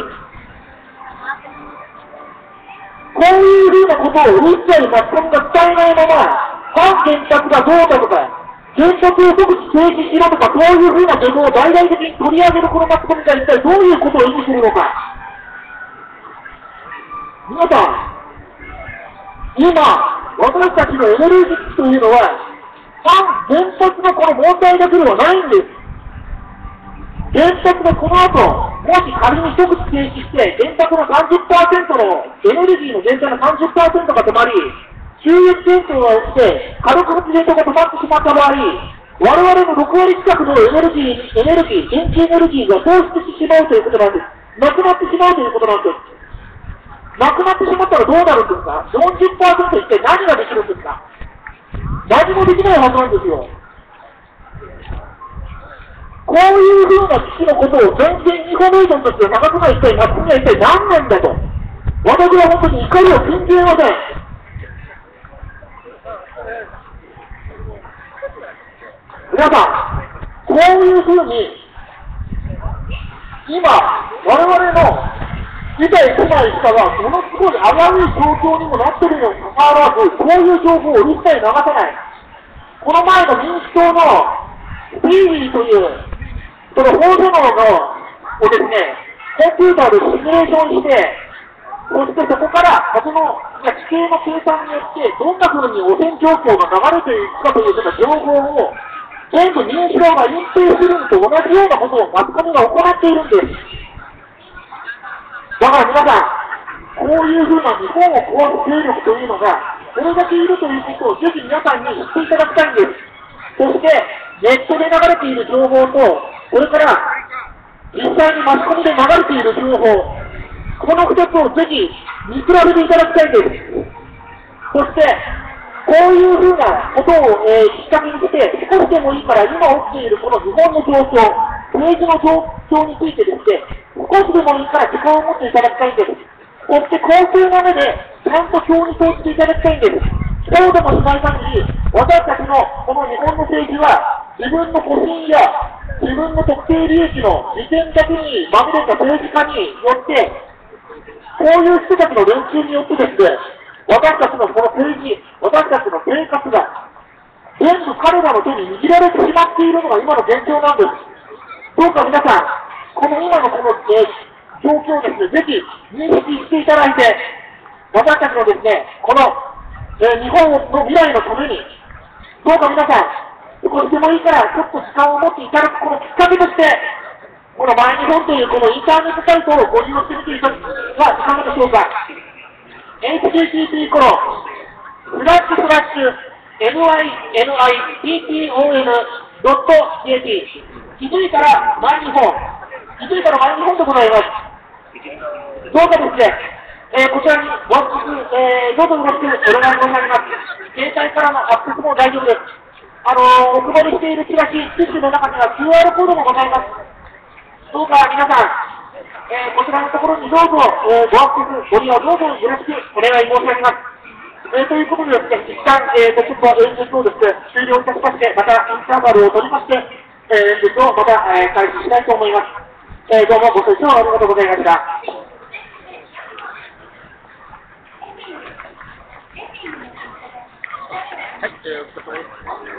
こういうふうなことを一切マスコミが伝えないまま、反原発がどうだとか、原発を即時停止しろとか、そういうふうなデモを大々的に取り上げるこのマスコミが一体どういうことを意味するのか。皆さん、今、私たちのエネルギーというのは、 原発のこの問題だけではないんです。原発がこの後、もし仮に一口停止して、原発の 30% のエネルギーの全体の 30% が止まり、中越戦争が起きて、火力発電所が止まってしまった場合、我々の6割近くのエネルギー、電気エネルギーが喪失してしまうということなんです。なくなってしまうということなんです。なくなってしまったらどうなるんですか？ 40% 一体何ができるんですか？何もできないはずなんですよ。こういうふうな危機のことを全然インフォメーションとして流すのは一体、マスコミは一体何なんだと。私は本当に怒りを禁じえません。皆さん、こういうふうに、今、我々の理解来ない人がものすごい危うい状況にもなっているにもかかわらず、こういう情報を一切流さない。この前の民主党のスピーディーという、その放射能をですね、コンピューターでシミュレーションして、そしてそこからその地形の計算によって、どんな風に汚染状況が流れていくかというような情報を、全部民主党が隠蔽するのと同じようなことをマスコミが行っているんです。だから皆さん、こういうふうな日本を壊す勢力というのが、これだけいるということをぜひ皆さんに知っていただきたいんです。そして、ネットで流れている情報と、それから実際にマスコミで流れている情報、この2つをぜひ見比べていただきたいんです。そして、こういうふうなことを、きっかけにして、少しでもいいから今起きているこの日本の状況、政治の状況についてですね、少しでもいいから時間を持っていただきたいんです。そして公正な目でちゃんと票に投じていただきたいんです。そうでもしない限り、私たちのこの日本の政治は、自分の保身や自分の特定利益の利権だけにまみれた政治家によって、こういう人たちの連中によってですね、私たちのこの政治、私たちの生活が全部彼らの手に握られてしまっているのが今の現状なんです。どうか皆さん、この今のこの、状況をですね、ぜひ認識していただいて、私たちのですね、この、日本の未来のために、どうか皆さん、少しでもいいからちょっと時間を持っていただくこのきっかけとして、このマイ日本というこのインターネットサイトをご利用してみていただくのはいかがでしょうか。http://nyniton.jp 気づいたらマイ日本でございます。どうかですね、こちらにごアクセス、どうぞよろしくお願い申し上げます。携帯からのアクセスも大丈夫です。お配りしているチラシ、ティッシュの中には QR コードもございます。どうか皆さん、こちらのところにどうぞ、ごアクセス、ご利用どうぞよろしくお願い申し上げます。ということでですね、一旦、ちょっと演説をですね、終了いたしまして、またインターバルを取りまして、演説をまた、開始したいと思います。どうもご清聴ありがとうございました。 はい、お疲れ様です。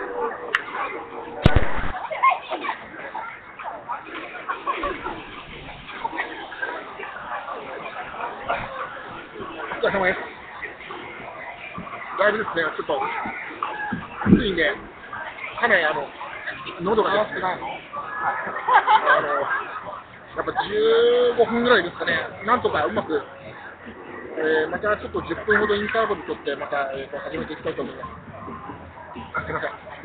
お疲れ様です。だいぶですね、ちょっと、ついね、かなり喉がですね、やっぱ15分ぐらいですかね、なんとかうまく、またちょっと10分ほどインターバル取って、また、始めていきたいと思います。すみません。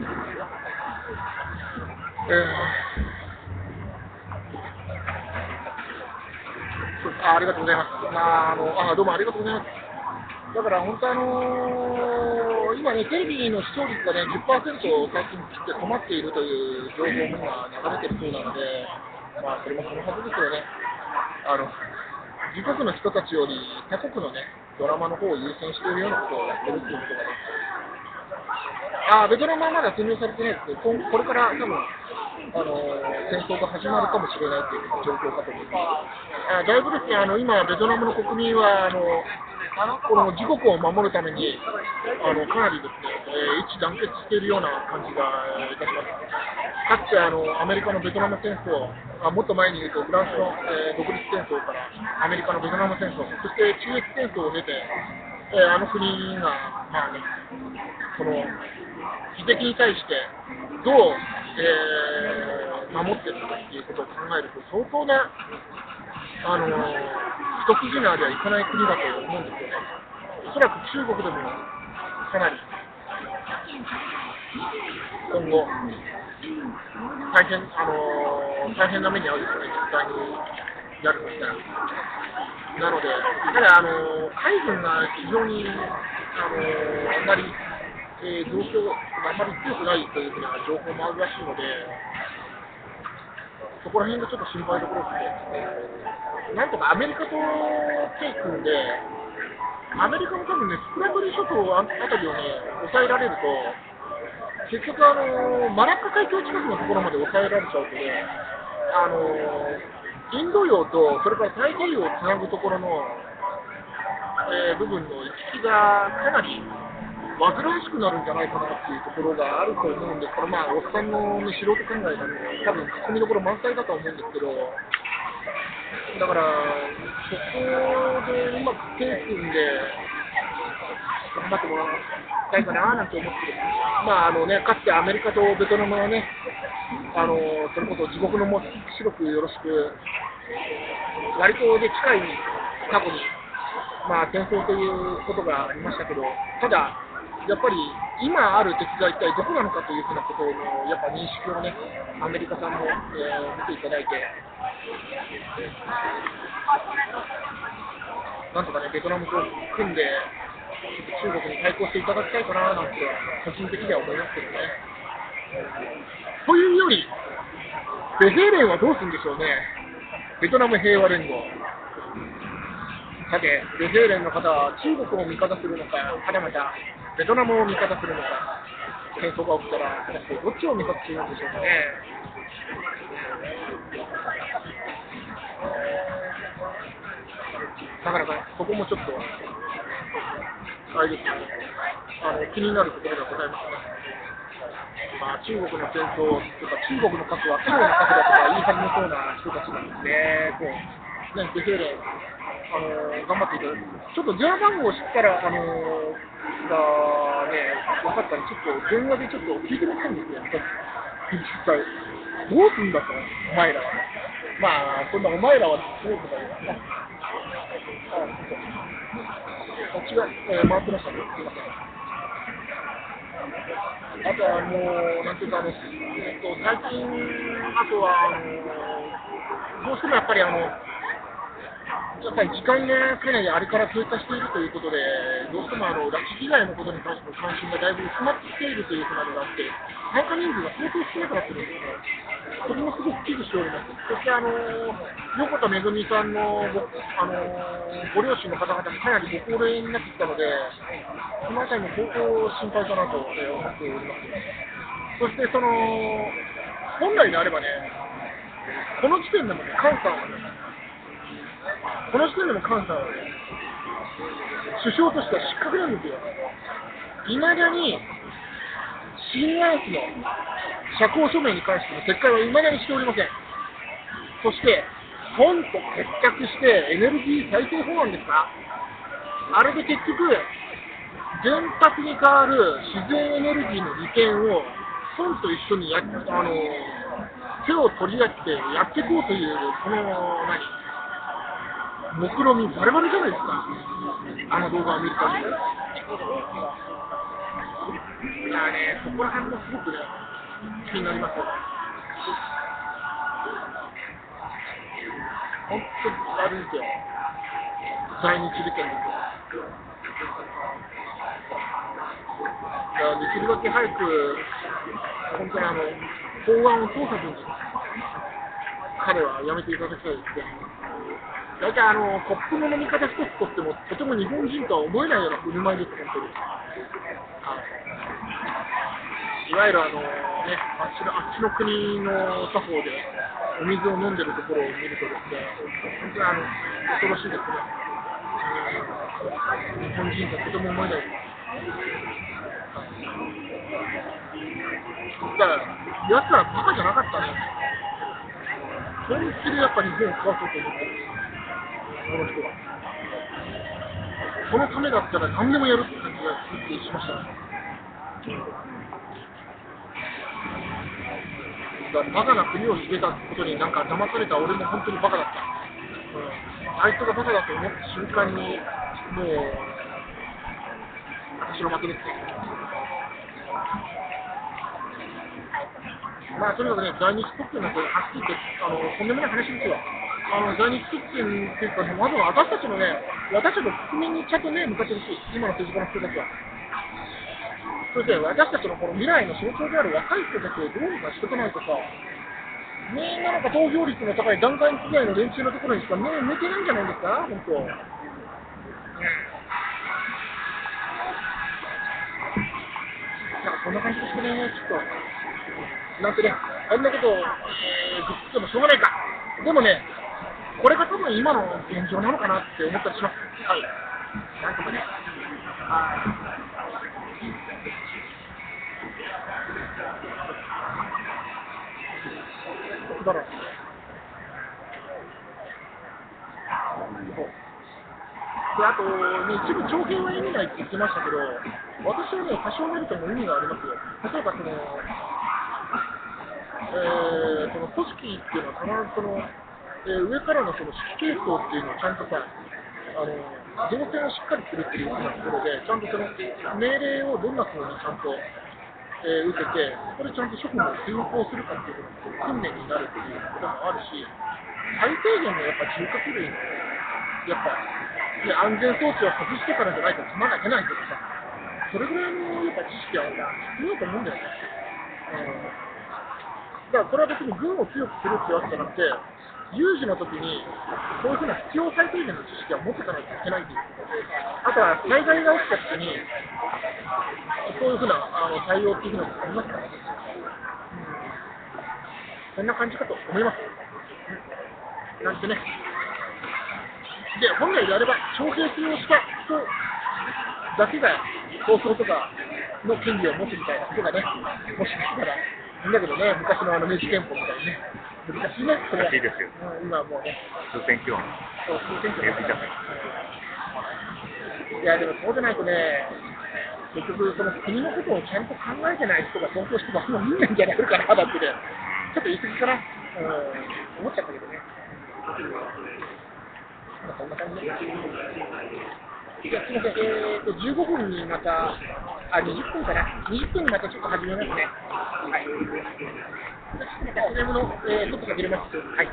ありがとうございます。どうもありがとうございます。だから本当今ね、テレビの視聴率がね、10% を最近切って困っているという情報も今流れてるそうなので、それもそのはずですよね。自国の人たちより他国のね、ドラマの方を優先しているようなことをやってるっていうことがね。ベトナムはまだ占領されてないですけど、これから多分、戦争が始まるかもしれないという状況かと思います。だいぶですね、今、ベトナムの国民は、この自国を守るために、かなりですね、一致団結しているような感じがいたします。かつてアメリカのベトナム戦争、もっと前に言うと、フランスの、独立戦争からアメリカのベトナム戦争、そして中越戦争を経て、国が、この敵に対してどう、守っていくかっていうことを考えると相当な一筋縄ではいかない国だと思うんですよね。おそらく中国でもかなり今後大変な目に遭うですよね、実際にやるとしたら。なので、ただ海軍が非常にあんまり、状況があんまり強くないというふうな情報もあるらしいので、そこら辺がちょっと心配どころですね。なんとかアメリカと手組んで、アメリカも多分ね、スクランブル諸島あたりをね、抑えられると、結局マラッカ海峡近くのところまで抑えられちゃうとね、インド洋とそれから太平洋をつなぐところの、部分の行き来がかなり煩わしくなるんじゃないかなっていうところがあると思うんですから、まあ、おっさんの、ね、素人考えなんで、多分突っ込みどころ満載だと思うんですけど、だから、そこでうまく手組んで、頑張ってもらいたいかななんて思ってる。まあかつてアメリカとベトナムはね、それこそ地獄のも白くよろしく、割とで近い過去に、まあ、戦争ということがありましたけど、ただ、やっぱり今ある敵が一体どこなのかというふうなことのやっぱ認識をね、アメリカさんも、見ていただいて、なんとかね、ベトナムと組んで、中国に対抗していただきたいかななんて、個人的には思いますけどね。というより、ベヘーレンはどうするんでしょうね、ベトナム平和連合。さて、ベヘーレンの方は中国を味方するのか、はたまたベトナムを味方するのか、戦争が起きたら、果たしてどっちを味方するんでしょうかね。なかなかそこもちょっと、あれですね、気になるところではございますね。まあ、中国の戦争というか、中国の核は中国の核だとか言い始めそうな人たちなんですね。ベヘーレン頑張っていただく。ちょっと電話番号を知ったら、がね、分かったら、ちょっと電話でちょっと聞いてみたいんですよ、実際。どうすんだと、お前らは。まあ、そんなお前らはすごいことだよね。こっちが、回ってましたね、すみません。あとはもう、なんていうか、最近、あとは、どうしてもやっぱり時間がかなりあれから経過しているということで、どうしても拉致被害のことに関しての関心がだいぶ薄まってきているというふうなのがあって、参加人数が相当少なくなっているんですね。それもすごく危惧しております。そして横田めぐみさんのご両親の方々もかなりご高齢になってきたので、そのあたりも相当心配かなと思っております。そして本来であればね、この時点でもね、菅さんはね、この時点でも菅さんはね、首相としては失格なんですよ。いまだに新アースの釈放署名に関しての撤回はいまだにしておりません。そして、ポンと決着してエネルギー再生法案ですか、あれで結局、原発に代わる自然エネルギーの利権をポンと一緒に手を取り合ってやっていこうという、この目論みバレバレじゃないですか、あの動画を見る限り。いやね、そこら辺もすごくね、気になりますよ。本当にあれですよ、在日事件ですよ。できるだけ早く、本当に法案を通さずに、彼はやめていただきたいですね。大体コップの飲み方一つとっても、とても日本人とは思えないような振る舞いです、本当に。いわゆるあっちの国の作法でお水を飲んでるところを見るとですね、本当に恐ろしいですね。日本人とはとても思えないです。だから、奴らバカじゃなかったね。本気でやっぱ日本を壊そうと思ってる。この人は。そのためだったら何でもやるって感じがしましたね。 がバカな国を知れたことになんか騙された俺も本当にバカだった。あいつがバカだと思った瞬間に、もう、私の負けですね。まあ、とにかくね、在日特権なんて、はっきり言って、とんでもない話ですよ。在日特権っていうか、まずは私たちのね、私たちの国民にちゃんとね、向かってほしい、今の政治家の人たちは。そして、私たちのこの未来の象徴である若い人たちをどうにかしていかないとさ、みんななんか投票率の高い団塊世代の連中のところにしか目向けないんじゃないですか、本当。なんかそんな感じですね、ちょっと。なんてね、あんなことを、ぶつってもしょうがないか。でもね、これが多分今の現状なのかなって思ったりします。はい。なんとかね。だろう。で、あとね、一部徴兵は意味ないって言ってましたけど、私はね、多少なりとも意味がありますよ。例えばその組織っていうのは必ず上からのその指揮系統っていうのをちゃんとさ、動線をしっかりするっていうようなところで、ちゃんとその命令をどんな風にちゃんと、受けて、そこでちゃんと職務を遂行するかっていう訓練になるっていうこともあるし、最低限のやっぱ重火器類のやっぱ、ね、安全装置を外してからじゃないと弾が出ないとかさ、それぐらいのやっぱ知識は必要だと思うんだよね。だからこれは別に軍を強くするってわけじゃなくて、有事の時にそういうふうな必要最低限の知識は持っていかないといけないということで、あとは災害が起きた時にそういうふうな対応っていうのがありますからね。そんな感じかと思います。なんてね。で、本来であれば徴兵制をした人だけが放送とかの権利を持つみたいなことがね、もしかしたらいいんだけどね、昔の明治憲法みたいにね。難しいね、それは。 難しいですよ。 今はもうね。 数千キロ。 そう、数千キロ。いや、でもそうじゃないとね、結局、その国のことをちゃんと考えてない人が投票してもあんま見ないんじゃないかな、だってね、ちょっと言い過ぎかな、思っちゃったけどね。そんな感じで。じゃあ、すみません、15分にまた、20分かな、20分にまたちょっと始めますね。はい。また CM の、外が出れます。はい。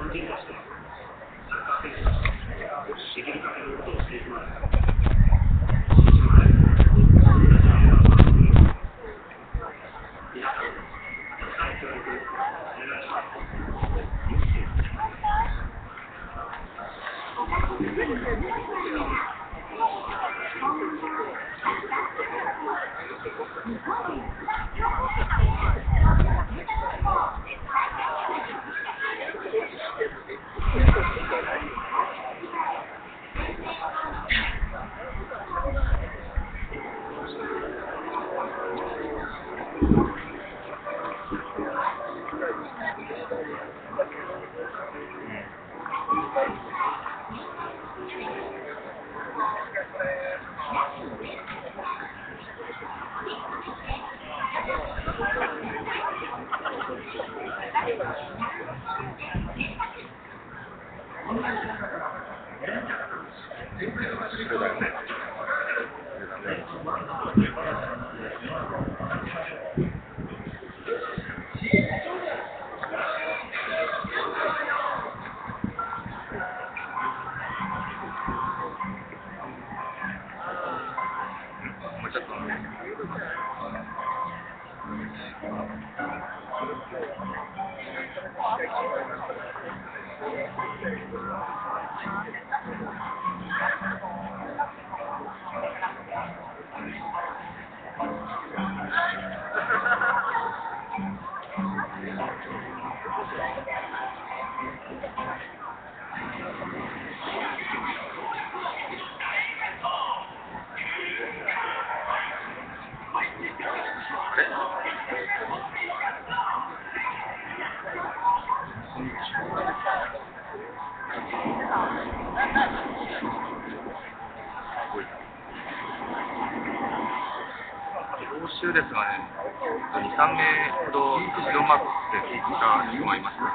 週ですがね、2、3名ほど後ろマックスで聞いた人がいました。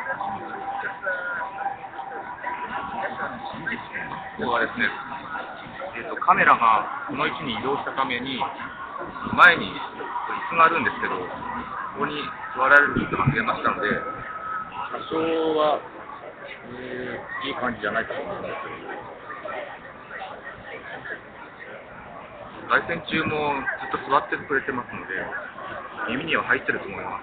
ここはですね、カメラがこの位置に移動したために、前に椅子があるんですけど、ここに座られる人が増えましたので、多少は、いい感じじゃないかと思います。凱旋中もずっと座ってくれてますので、耳には入ってると思います。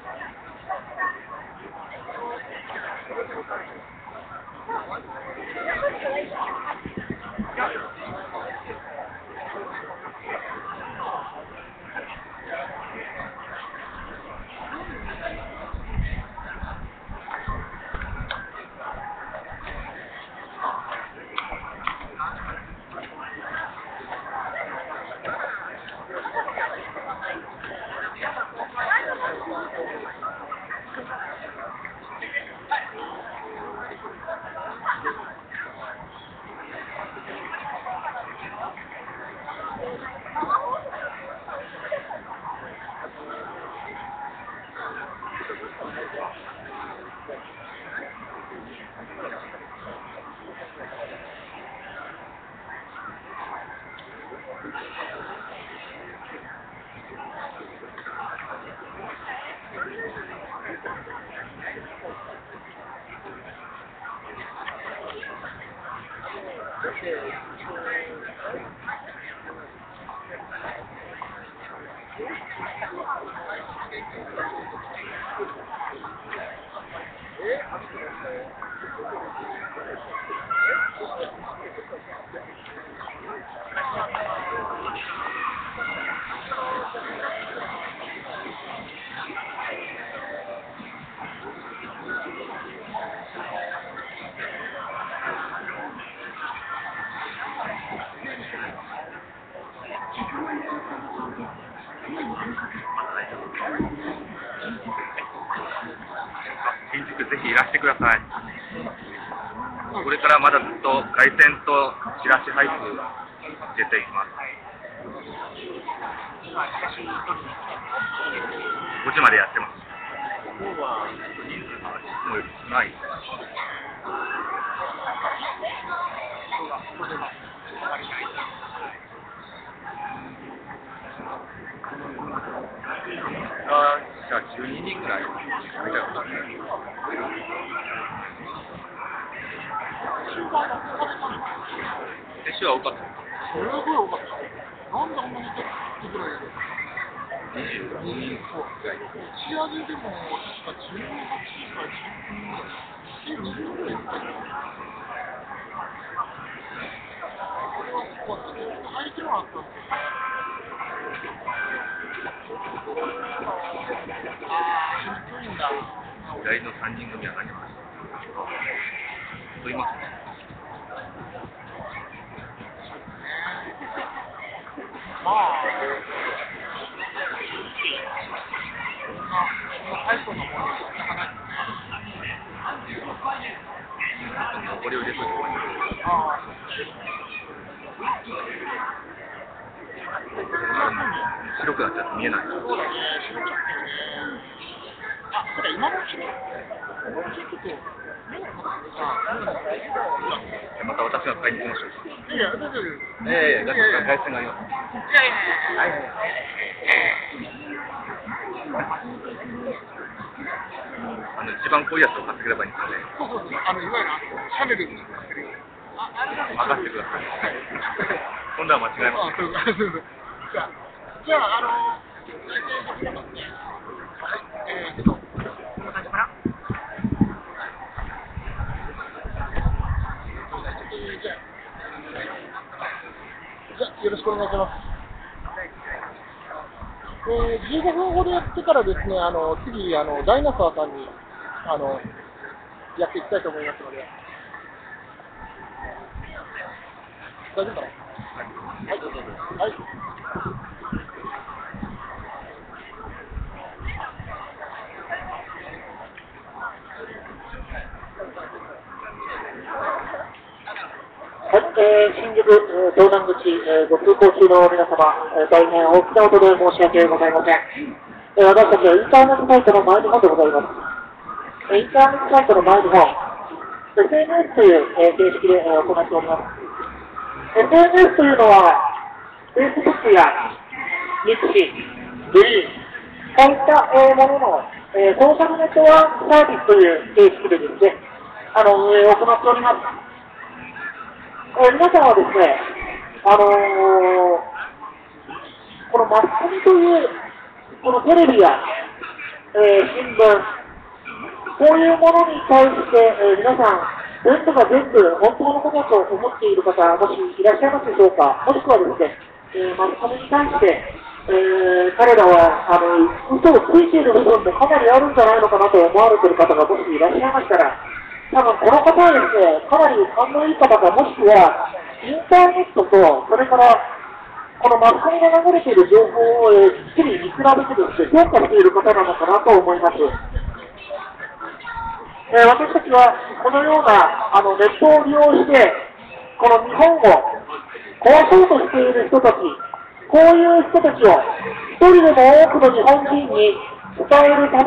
新宿ぜひいらしてください。これからまだずっと凱旋とチラシ配布出ていきます。5時までやってます。今日は人数がもうない。じゃあ12人ぐらい見たような。先週は多かった。 すごい多かった。なんであんなに人ぐらいいる 25人ぐらい。 打ち上げでも確か18時から19人ぐらい。20人ぐらいいる。これはすごかった。結局入ってなかったんですよ。低いんだ。 左の3人組は何ました。と言いますね。 まあ、そんな大層なものにつかない。 残りを入れといてもらいます。白くなっちゃって見えない。 そうだね、白くなってるね。あ、そうだ、今のうちに。ちょっと、 また私が買いに行きましょう。 いや、大丈夫です。 だって回線があります。はい。一番濃いやつを買ってくればいいんですよね。 そうそうそう、いわゆるシャネルに使ってる。 任せてください。今度は間違えます。 じゃあ、大体できますね。はい。こんな感じかな。じゃあ、よろしくお願いします。15分ほどやってからですね、次、ダイナソーさんに、やっていきたいと思いますので。大丈夫かな？はい、どうぞ。はい。 はい、 新宿東南口ご通行中の皆様、大変大きな音で申し訳ございません。私たちはインターネットサイトの前日本でございます。インターネットサイトの前日本、SNS という形式で行っております。SNS というのは、Facebook や Mixi、Green、こういったもののソーシャルネットワークサービスという形式でですね、運営を行っております。皆さんはですね、このマスコミという、このテレビや、新聞、こういうものに対して、皆さん、全部が全部本当のことだと思っている方、もしいらっしゃいますでしょうか。もしくはですね、マスコミに対して、彼らは嘘をついている部分もかなりあるんじゃないのかなと思われている方がもしいらっしゃいましたら、多分この方はですね、かなり勘のいい方か、もしくはインターネットと、それからこのマスコミが流れている情報をきっちり見比べてですね、評価している方なのかなと思います。私たちはこのようなネットを利用して、この日本を壊そうとしている人たち、こういう人たちを一人でも多くの日本人に伝えるた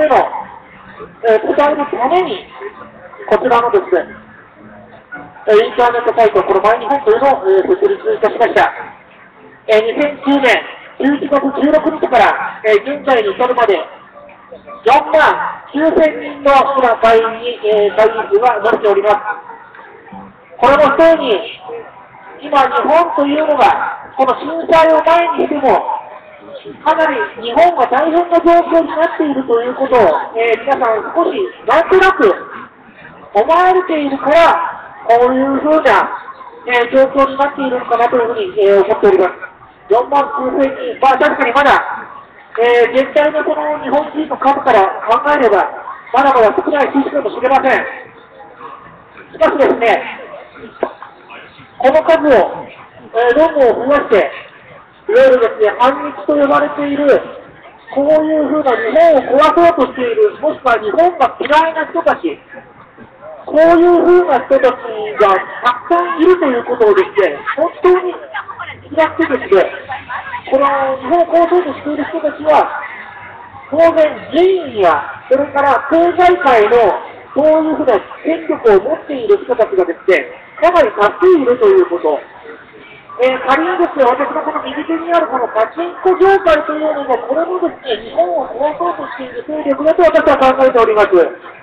めに、こちらのですね、インターネットサイト、この毎日本というのを設立いたしました。2009年11月16日から現在に至るまで4万9000人の今会員数が伸びております。これも一重に、今日本というのが、この震災を前にしても、かなり日本が大変な状況になっているということを、皆さん少しなんとなく思われているから、こういうふうな、状況になっているのかなというふうに、思っております。4万9000人、確かにまだ、全体のこの日本人の数から考えれば、まだまだ少ない数字かもしれません。しかしですね、この数を、どんどん増やして、いわゆるですね、反日と呼ばれている、こういうふうな日本を壊そうとしている、もしくは日本が嫌いな人たち、こういうふうな人たちがたくさんいるということをですね、本当に嫌ってですね、この日本を壊そうとしている人たちは、当然議員や、それから経済界のそういうふうな権力を持っている人たちがですね、かなり多数いるということ。仮にですね、私のこの右手にあるこのパチンコ業界というのも、これもですね、日本を壊そうとしている勢力だと私は考えております。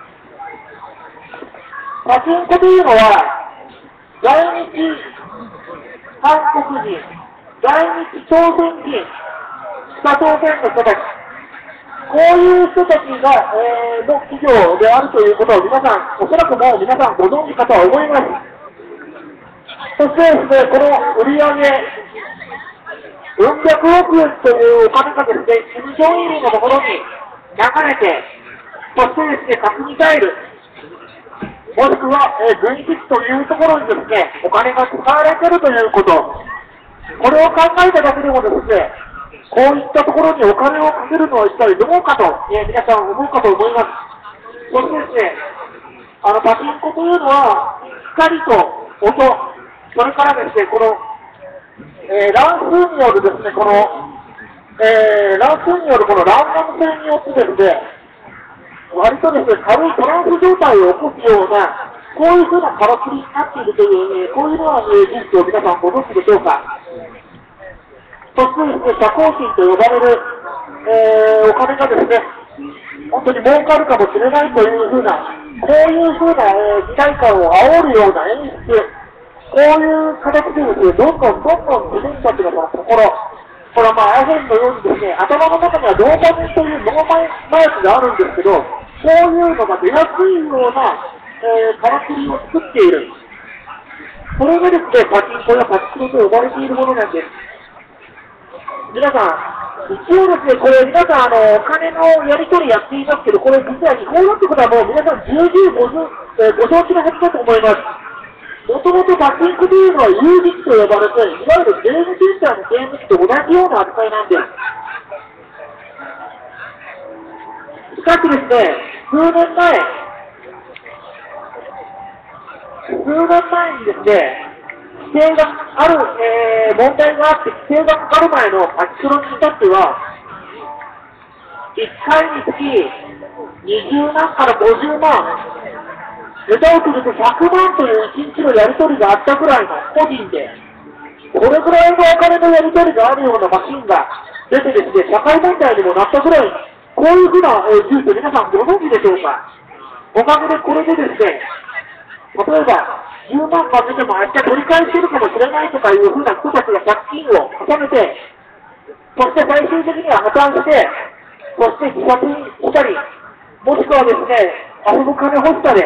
パチンコというのは、在日韓国人、在日朝鮮人、北朝鮮の人たち、こういう人たちが、の企業であるということを皆さん、おそらくもう皆さんご存知かとは思います。そしてですね、この売上、うん百億円というお金がですね、キム・ジョンイルのところに流れて、そしてですね、核ミサイル、もしくは、軍事基地というところにですね、お金が使われているということ、これを考えただけでもですね、こういったところにお金をかけるのは一体どうかと、皆さん思うかと思います。そしてですね、パチンコというのは、光と音、それからですね、この、乱数によるですね、この、乱数によるこのランダム性によってですね、割とですね、軽いトランス状態を起こすような、こういうふうなからくりになっているという、こういうのは事実を皆さんご存知でしょうか。そしてですね、社交金と呼ばれる、お金がですね、本当に儲かるかもしれないというふうな、こういうふうな、期待感を煽るような演出、こういう形でですね、どんどん自分たちの心、これはアイフォンのようにですね、頭の中にはドーパミンという脳マイクがあるんですけど、こういうのが出やすいような、からくりを作っている。それがですね、パチンコやパチスロと呼ばれているものなんです。皆さん、一応ですね、これ皆さん、お金のやり取りやっていますけど、これ実は違法だってことはもう皆さん重々ご承知のはずだと思います。もともとパチンコというのは有機と呼ばれて、いわゆるゲームセンターのゲーム機と同じような扱いなんです。しかしですね、数年前にですね、 規制がある、問題があって、規制がかかる前のパチスロに至っては、1回につき20万から50万、下手をすると100万という1日のやり取りがあったぐらいの個人で、これぐらいのお金のやり取りがあるようなマシンが出てですね、社会問題にもなったぐらい、こういうふうなニュース皆さんご存知でしょうか。おかげでこれでですね、例えば10万かけても明日取り返せるかもしれないとかいうふうな人たちが借金を重ねて、そして最終的には破綻して、そして自殺したり、もしくはですね、遊ぶ金欲しさで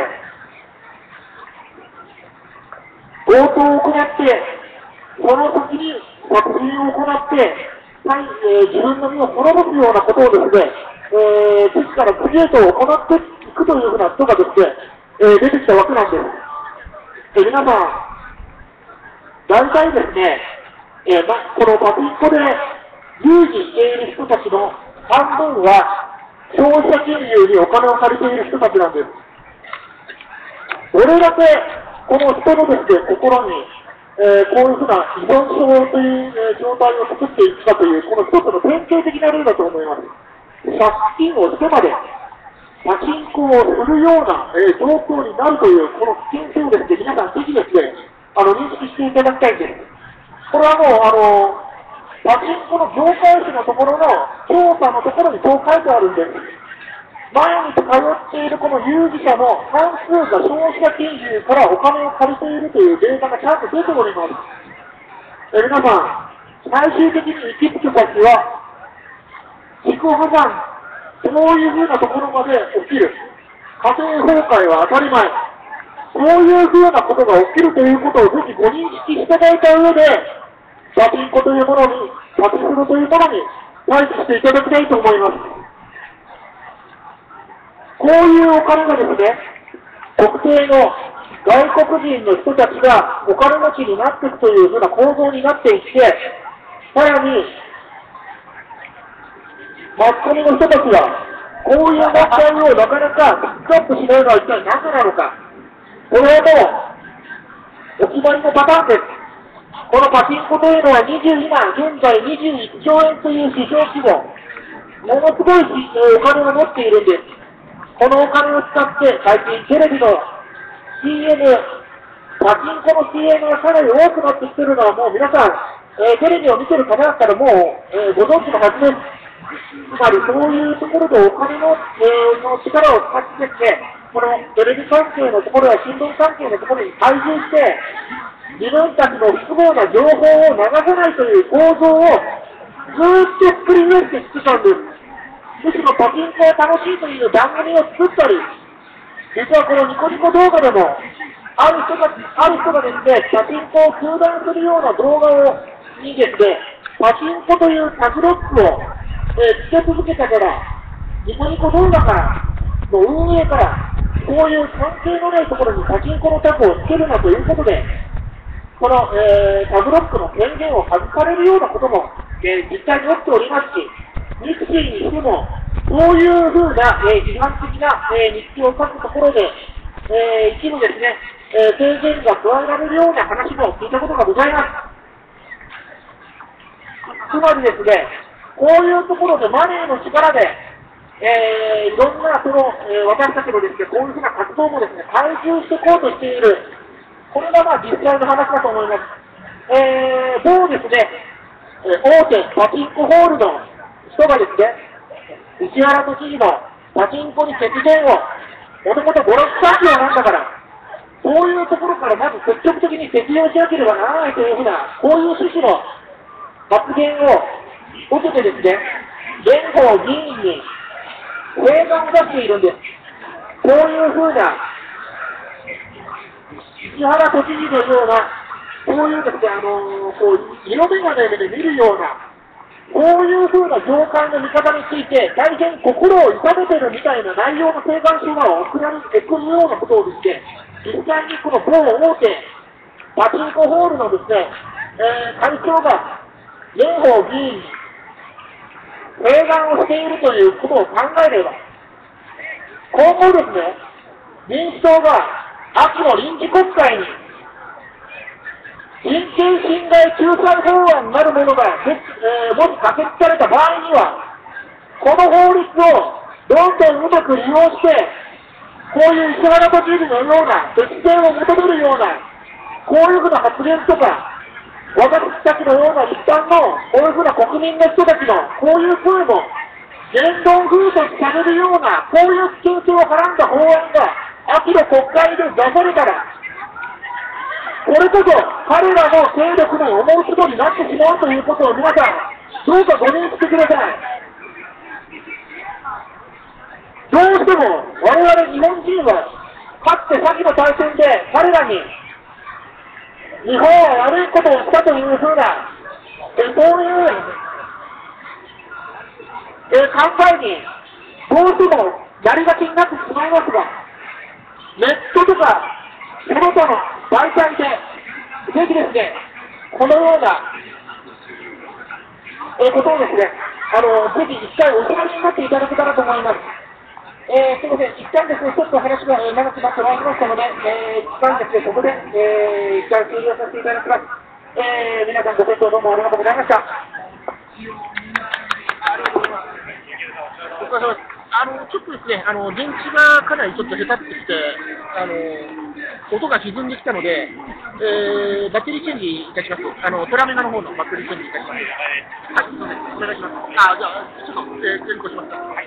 強盗を行って、その先に殺人を行って、自分の身を滅ぼすようなことをですね、次から次へと行っていくというふうな人がですね、出てきたわけなんです。皆さん、大体ですね、このパチンコで従事している人たちの半分は消費者金融にお金を借りている人たちなんです。どれだけこの人のですね、心に、こういうふうな依存症という、状態を作っていくかという、この一つの典型的な例だと思います。借金をしてまでパチンコをするような、状況になるという、この危険性をですね、皆さんぜひですね、認識していただきたいんです。これはもう、パチンコの業界誌のところの調査のところにそう書いてあるんです。毎日通っているこの有事者の半数が消費者金融からお金を借りているというデータがちゃんと出ております。皆さん、最終的に行き着く先は、自己破産、そういうふうなところまで起きる。家庭崩壊は当たり前。そういうふうなことが起きるということをぜひご認識していただいた上で、パチンコというものに、パチスロというものに対処していただきたいと思います。こういうお金がですね、特定の外国人の人たちがお金持ちになっていくというふうな構造になっていって、さらに、マスコミの人たちは、こういう問題をなかなかピックアップしないのは一体何なのか。これはもう、お決まりのパターンです。このパチンコというのは今現在21兆円という市場規模、ものすごいお金を持っているんです。このお金を使って最近テレビの CM、パチンコの CM がかなり多くなってきているのはもう皆さん、テレビを見ている方だったらもう、ご存知のはずです。つまりそういうところでお金の、力を使ってですね、このテレビ関係のところや新聞関係のところに介入して、自分たちの不都合な情報を流さないという構造をずーっと繰り返してきてたんです。むしろパチンコが楽しいという番組を作ったり、実はこのニコニコ動画でも、ある人がですね、パチンコを中断するような動画にですね、パチンコというタグロックを、つけ続けたから、ニコニコ動画からの運営から、こういう関係のないところにパチンコのタグをつけるなということで、この、タグロックの権限を外されるようなことも、実際に起きておりますし、日清にしても、そういうふうな、批判的な、日記を書くところで、一部ですね、制限が加えられるような話も聞いたことがございます。つまりですね、こういうところでマネーの力で、いろんな私たちのですね、こういうふうな活動もですね、介入していこうとしている。これが実際の話だと思います。某ですね、大手パチンコホールの人がですね、石原都知事のパチンコに節電を、もともと娯楽産業なんだから、そういうところからまず積極的に節電をしなければならないというふうな、こういう趣旨の発言を受けてですね、連合議員に請願を出しているんです。こういうふうな、石原都知事のような、こういうですね、色眼鏡で見るような、こういうふうな業界の見方について、大変心を痛めているみたいな内容の請願書が送るようなことをですね、実際にこの某大手パチンコホールのですね、会長が連合議員に請願をしているということを考えれば、今後ですね、民主党が秋の臨時国会に人権侵害救済法案なるものが、もし可決された場合には、この法律をどんどんうまく利用して、こういう石原都知事のような、適正を求めるような、こういうふうな発言とか、私たちのような一般の、こういうふうな国民の人たちの、こういう声も、言論風とされるような、こういう危険性をはらんだ法案が、秋の国会で出されたら、これこそ彼らの勢力の思うつぼになってしまうということを皆さん、どうかご認識ください。どうしても我々日本人は、かつて先の大戦で彼らに、日本は悪いことをしたというふうな、そういう考えにどうしてもなりがちになってしまいますが、ネットとかその他の媒体で、ぜひですね、このようなことをですね、ぜひ一回お知らせになっていただけたらと思います。すみません、一旦ですね、ちょっと話が長くなってまいりましたので、一旦ですね、ここで、一旦終了させていただきます。皆さんご清聴どうもありがとうございました。お疲れ様です。ちょっとですね、電池がかなりちょっと下手ってきて、音が歪んできたので、バッテリーチェンジいたします。トラメガの方のバッテリーチェンジいたします。はい、すみません、お願いします。じゃあ、ちょっと、変更します。はい。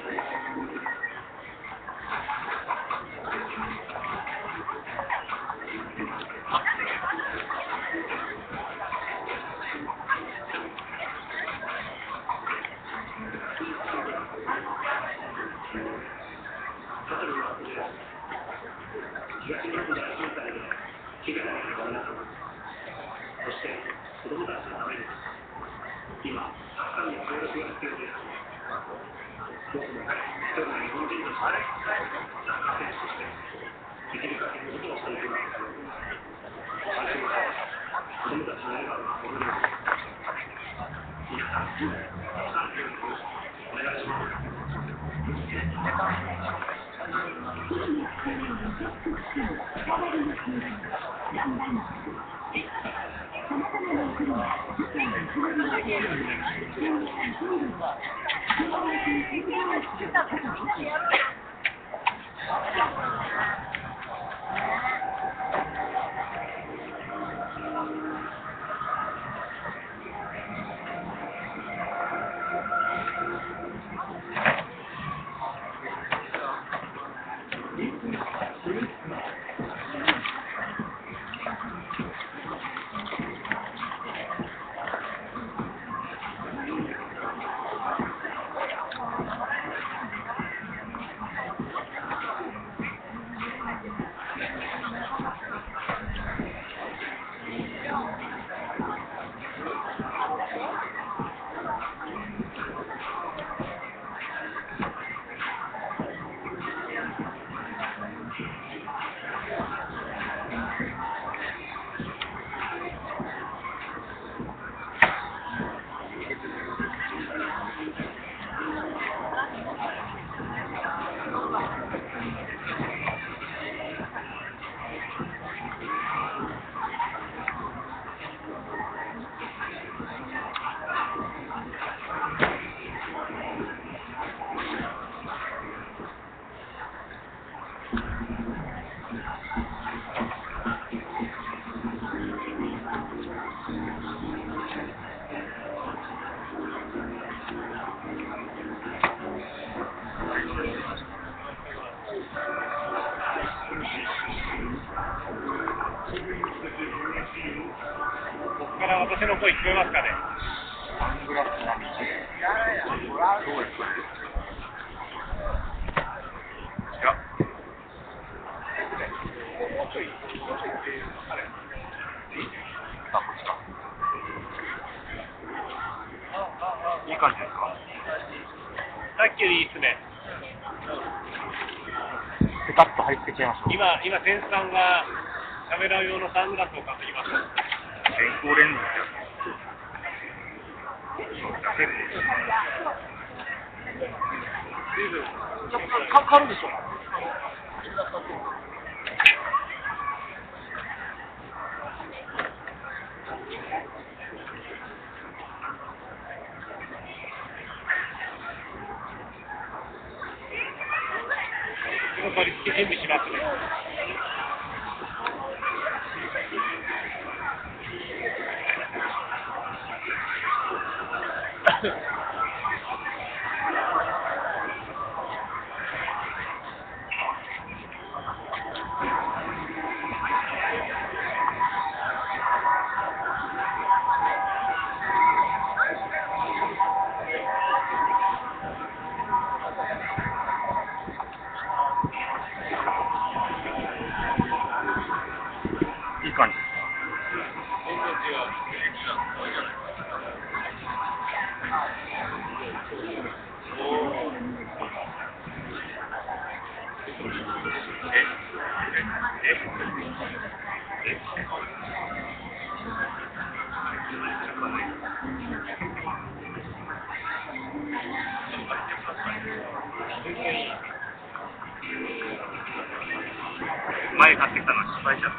私の声聞こえますかね。 サングラス並み。どうですかね。いや。もうちょい。あ、こっちか。いい感じですか。 さっきよりいいですね。 ペタッと入ってきました。 今、店主さんがカメラ用のサングラスを買ってきました。 偏光レンズってやつ。 買うんでしょう。 飾り付け全部しますね。 いい感じ。 全然違う。 前買ってきたのは失敗しちゃった。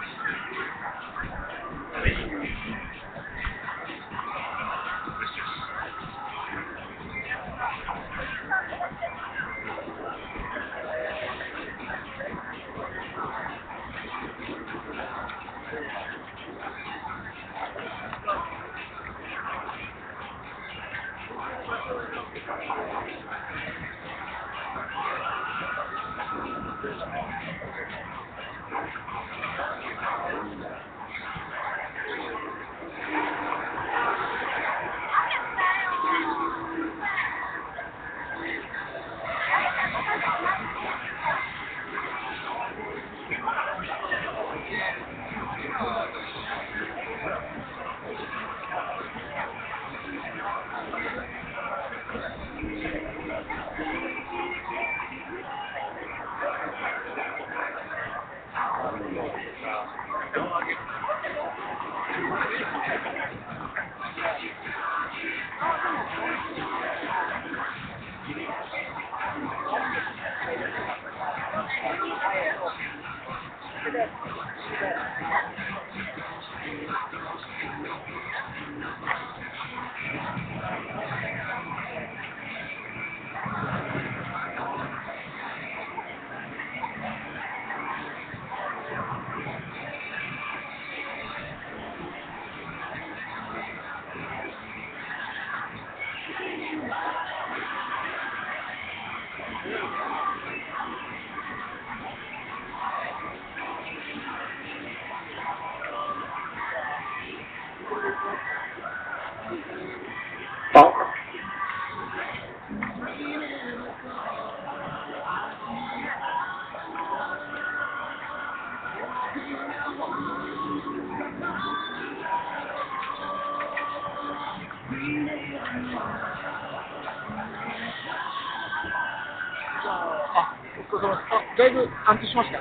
だいぶ安定しました。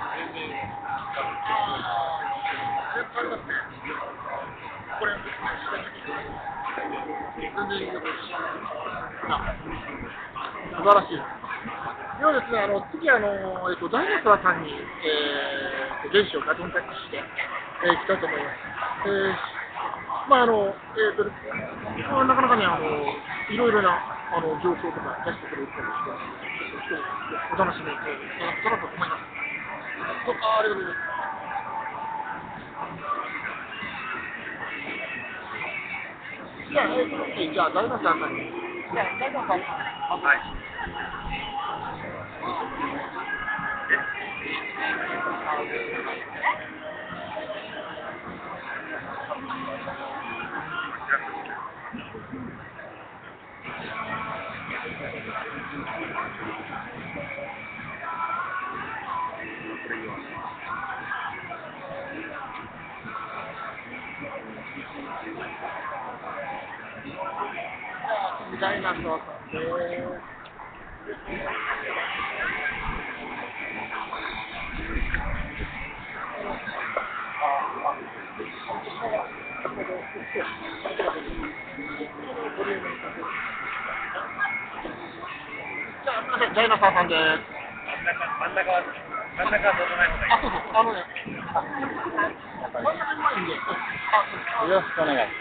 これ、全然いいよ。素晴らしい。ではですね、次ダイナソーさんに、原子をバトンタッチして、いきたいと思います。なかなかね、いろいろな情報とか出してくれるとしてお楽しみいただけたらと思います。ありがとうございます。じゃあ、ダイナソーさんに。はい。ダイナソーさんです。じゃあ、すみません、ダイナソーさんです。 真ん中は整え方がいい。 あ、そうそう、真ん中に前によろしくお願いします。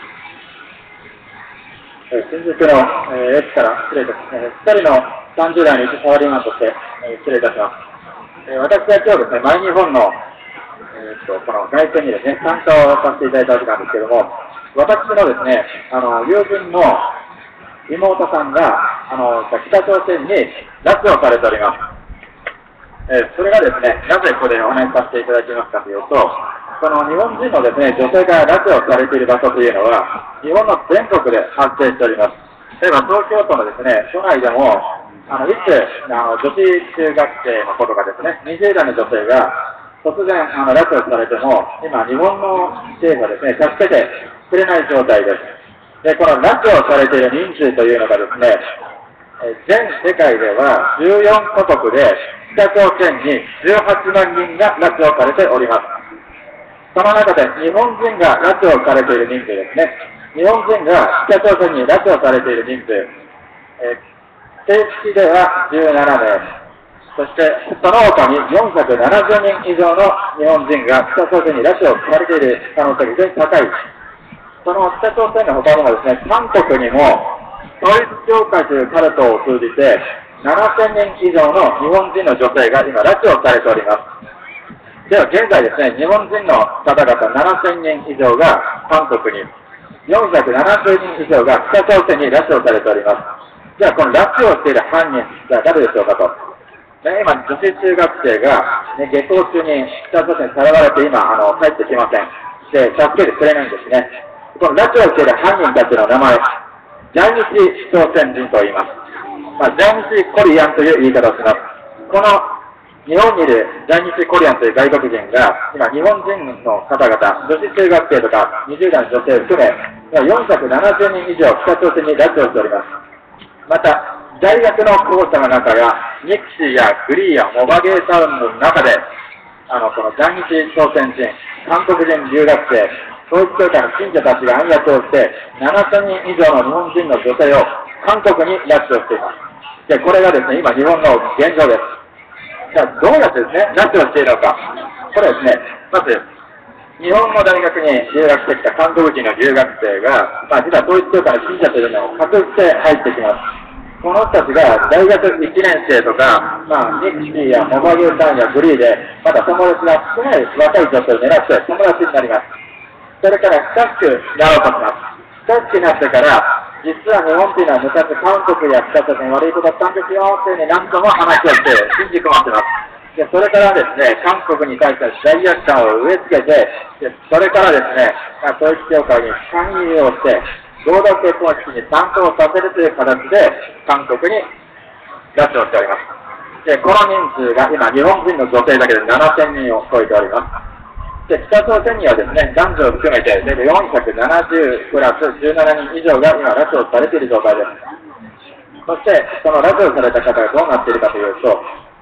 新宿の駅から失礼いたします。2人の30代の市触りマンとして失礼いたします。 私は今日ですね、毎日本の、この外戦にですね、参加をさせていただいたわけなんですけども、私のですね、友人の妹さんが、北朝鮮に拉致をされております。それがですね、なぜここでお話しさせていただきますかというと、この日本人のですね、女性が拉致をされている場所というのは、日本の全国で発生しております。例えば東京都のですね、都内でも、いつ女子中学生の子とかですね、20代の女性が突然拉致をされても、今、日本の政府はですね、助けてくれない状態です。で、この拉致をされている人数というのがですね、全世界では14カ国で北朝鮮に18万人が拉致をされております。その中で日本人が拉致をされている人数ですね。日本人が北朝鮮に拉致をされている人数、正式では17名、そしてその他に470人以上の日本人が北朝鮮に拉致をされている可能性が非常に高い。その北朝鮮の他にもですね、韓国にも統一教会というカルトを通じて7000人以上の日本人の女性が今拉致をされております。では現在ですね、日本人の方々7000人以上が韓国に、470人以上が北朝鮮に拉致をされております。じゃあこの拉致をしている犯人、じゃあ誰でしょうかと。今、女子中学生が、下校中に北朝鮮にさらわれて今、帰ってきません。で、助けてくれないんですね。この拉致をしている犯人たちの名前、在日朝鮮人と言います。在日コリアンという言い方をします。この日本にいる在日コリアンという外国人が、今、日本人の方々、女子中学生とか20代の女性を含め、470人以上北朝鮮に拉致をしております。また、大学の校舎の中や、ニクシーやグリーやモバゲータウンの中で、この在日朝鮮人、韓国人留学生、統一教会の信者たちが暗躍をして、7000人以上の日本人の女性を韓国に拉致をしています。で、これがですね、今、日本の現状です。じゃあ、どうやってですね、拉致をしているのか。これはですね、まず、日本の大学に留学してきた韓国人の留学生が、実は統一教会の信者というのを隠して入ってきます。この人たちが大学1年生とか、ニクシーやモバゲータウンやグリーで、まだ友達が少ない若い女性を狙って友達になります。それから親しくなろうとします。親しくなってから、実は日本というのは昔韓国や北朝鮮悪いことだったんですよというふうに何度も話をして信じ込ませます。で、それからですね、韓国に対して罪悪感を植え付けて、でそれからですね、統一教会に勧誘をして、合同結婚式に参加をさせるという形で、韓国に拉致をしております。で、この人数が今、日本人の女性だけで7000人を超えております。で、北朝鮮にはですね、男女を含めて、470プラス17人以上が今、拉致をされている状態です。そして、その拉致をされた方がどうなっているかというと、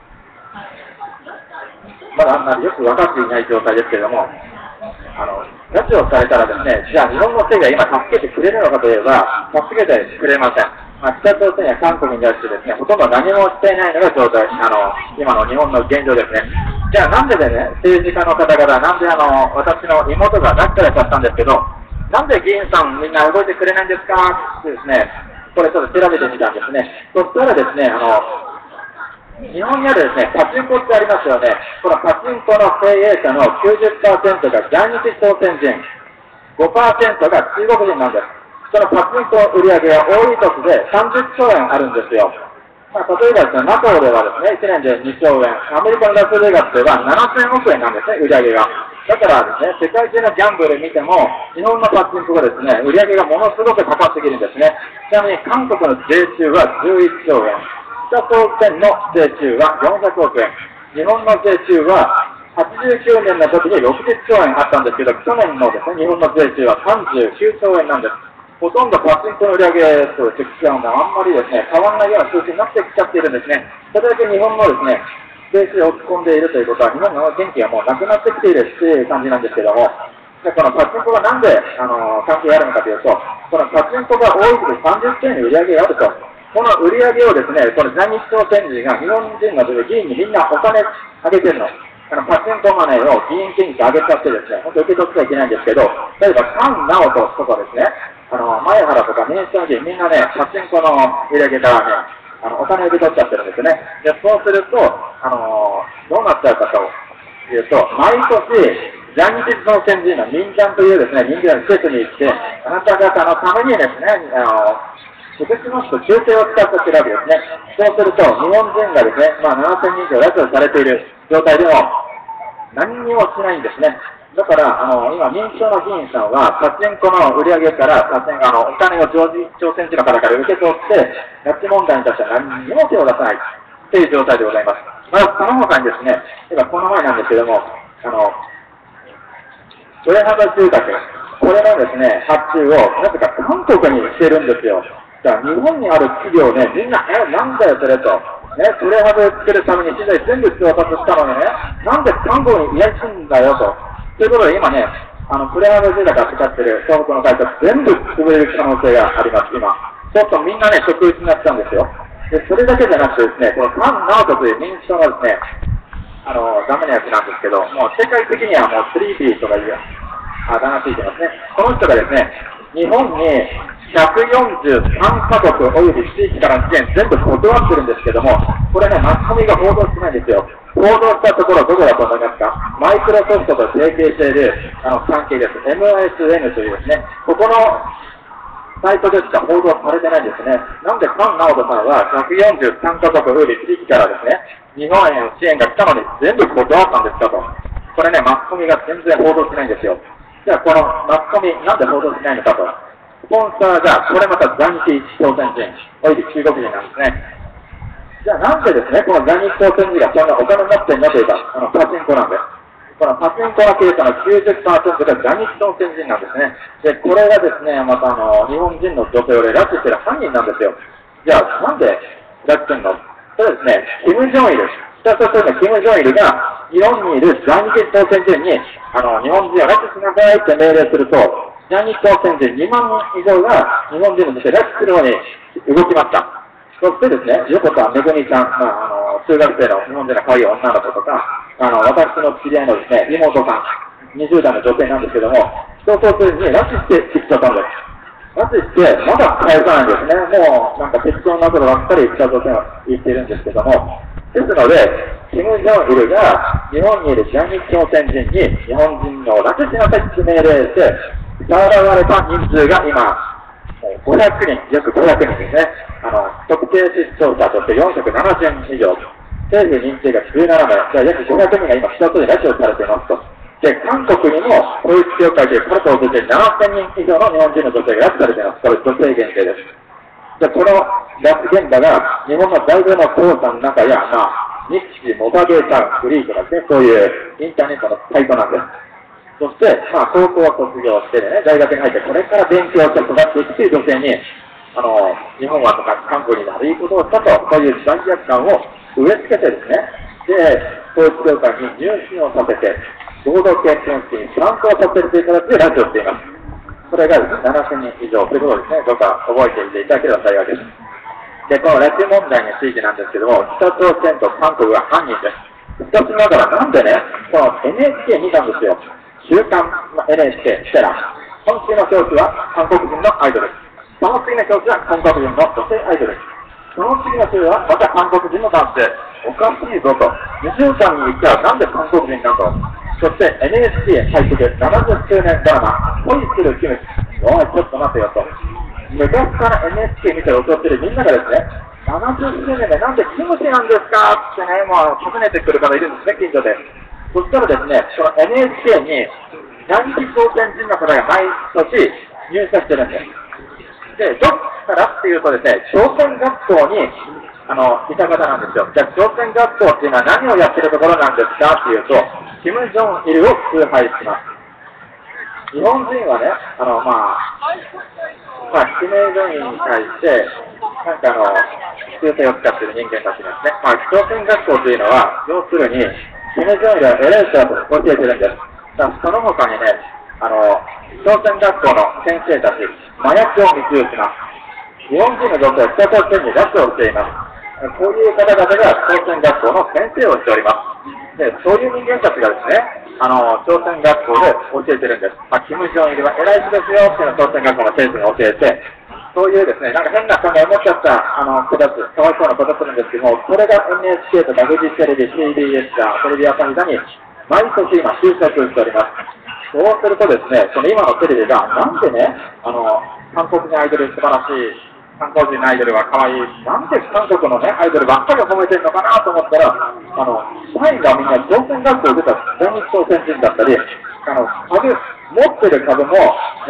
まだあんまりよく分かっていない状態ですけれども、拉致をされたらですね、じゃあ日本の政府が今助けてくれるのかといえば、助けてくれません。北朝鮮や韓国に対してですね、ほとんど何もしていないのが状態、今の日本の現状ですね。じゃあなんでね、政治家の方々、なんで私の妹が拉致されちゃったんですけど、なんで議員さんみんな動いてくれないんですかってですね、これちょっと調べてみたんですね。そしたらですね、日本にあるですね、パチンコってありますよね。このパチンコの経営者の 90% が在日朝鮮人、5% が中国人なんです。そのパチンコ売り上げが多い年で30兆円あるんですよ。例えばですね、NATO ではですね、1年で2兆円、アメリカのラスベガスでは7000億円なんですね、売り上げが。だからですね、世界中のギャンブル見ても、日本のパチンコがですね、売り上げがものすごく高すぎるんですね。ちなみに韓国の税収は11兆円。北朝鮮の税収は400億円。日本の税収は89年の時に60兆円あったんですけど、去年のですね、日本の税収は39兆円なんです。ほとんどパチンコの売り上げとしてきちゃうのはあんまりですね、変わらないような数字になってきちゃっているんですね。それだけ日本のですね、税収が落ち込んでいるということは、日本の元気がもうなくなってきているという感じなんですけども、でこのパチンコがなんで関係あるのかというと、このパチンコが多い時30兆円の売り上げがあると。この売り上げをですね、この在日朝鮮人が日本人の議員にみんなお金あげてるの。パチンコマネーを議員金に上げちゃってですね、本当受け取ってはいけないんですけど、例えば菅直人とかですね、前原とか民主党の議員みんなね、パチンコの売り上げからね、 お金を受け取っちゃってるんですね。で、そうすると、どうなっちゃうかというと、毎年、ジャニーズの先人の民間というですね、人気の施設に行って、あなた方のためにですね、今年の人、中継を使ってるわけですね。そうすると、日本人がですね、7000人以上拉致をされている状態でも、何にもしないんですね。だから、今、民主党の議員さんは、パチンコの売り上げから、お金を朝鮮人の方から受け取って、拉致問題に対しては何にも手を出さないという状態でございます。その他にですね、この前なんですけども、プレハブ住宅、これのですね、発注を、なぜか韓国にしてるんですよ。だから日本にある企業ね、みんな、なんだよそれと。ね、プレハブ作るために資材全部調達したのにね、なんで韓国に依頼するんだよと。ということで今ね、プレハブ住宅が使ってる東北の会社全部潰れる可能性があります、今。ちょっとみんなね、職失っちゃうんですよ。で、それだけじゃなくてですね、この菅直人という民主党がですね、ダメなやつなんですけど、もう世界的にはもう 3B とかいうあだ名ついてますね。この人がですね、日本に143カ国および地域からの支援全部断ってるんですけども、これね、マスコミが報道してないんですよ。報道したところどこだと思いますか？マイクロソフトと提携している関係です。MSN というですね、ここのサイトでしか報道されてないんですね。なんで菅直人さんは143カ国および地域からですね、日本への支援が来たのに全部断ったんですかと。これね、マスコミが全然報道しないんですよ。じゃあこのマスコミなんで報道しないのかと。スポンサーがこれまた在日朝鮮人および中国人なんですね。じゃあなんでですね、この在日朝鮮人がそんなお金持ってんのというか、パチンコなんです。このパチンコの経営者の 90% が在日朝鮮人なんですね。で、これがですね、また日本人の女性を拉致している犯人なんですよ。じゃあなんで拉致してんの？それですね、キム・ジョンイル、北朝鮮のキム・ジョンイルが日本にいる在日朝鮮人に日本人を拉致しなさいって命令すると、在日朝鮮人2万人以上が日本人の女性を拉致するように動きました。そしてですね、横田めぐみさん、中学生の日本人の可愛い女の子とか、私の知り合いのですね、妹さん、20代の女性なんですけども、そうするに拉致してきちゃったんです。拉致して、まだ返さないんですね。もう、なんか適当なことばっかり北朝鮮は言っているんですけども、ですので、キム・ジョンイルが日本にいる在日朝鮮人に日本人を拉致しなさいと命令して、さらわれた人数が今、500人、約500人ですね。特定失踪者として470人以上、政府認定が17名、じゃあ約500人が今、北朝鮮に拉致をされていますと。で、韓国にも統一教会というカルトを通じて7000人以上の日本人の女性が拉致されています。これ女性限定です。で、この拉致現場が日本の大学の調査の中や、日誌、モバゲータウン、フリーとかですね、そういうインターネットのサイトなんです。そして、高校を卒業してね、大学に入って、これから勉強して育っていくという女性に、日本はとか韓国に悪いことをしたと、そういう罪悪感を植え付けてですね、で、統一教会に入信をさせて、合同献金式に参考させるという形で拉致をしています。それが7000人以上ということをですね、どうか覚えていていただければ幸いです。で、この拉致問題についてなんですけども、北朝鮮と韓国が犯人です。しかしながらなんでね、この NHK 見たんですよ。週刊 NHK ステラ。今週の表紙は韓国人のアイドル。その次の表紙は韓国人の女性アイドル。その次の週はまた韓国人の男性。おかしいぞと。2週間に1回はなんで韓国人なんと。そして NHK 配布で70周年ドラマ、恋するキムチ。おい、ちょっと待てよと。昔から NHK 見て踊ってるみんながですね、70周年でなんでキムチなんですかってね、もう尋ねてくる方いるんですね、近所で。そしたらですね、その NHK に在日朝鮮人の方が毎年入社してるんです。で、どっからっていうとですね、朝鮮学校にいた方なんですよ。じゃあ、朝鮮学校っていうのは何をやってるところなんですかっていうと、キム・ジョンイルを崇拝します。日本人はね、キム・ジョンイルに対して、なんか忠誠を使っている人間たちですね。朝鮮学校というのは、要するに、キム・ジョンイルは偉い人だと教えてるんです。その他にね、朝鮮学校の先生たち、麻薬を密輸します。日本人の女性は北朝鮮に拉致をしています。こういう方々が朝鮮学校の先生をしております。で、そういう人間たちがですね、朝鮮学校で教えてるんです。キム・ジョンイルは偉い人ですよっていうのを朝鮮学校の先生が教えて、 そういうですね、なんか変な考えを持っちゃった子たち、かわいそうな子たちなんですけども、これが NHK とかフジテレビ、CBS か、テレビ朝日座に毎年今就職しております。そうするとですね、その今のテレビが、なんでね、韓国人アイドル素晴らしい、韓国人アイドルは可愛い、なんで韓国のね、アイドルばっかり褒めてるのかなと思ったら、社員がみんな朝鮮学校を出た在日朝鮮人だったり、株、持ってる株も、ね、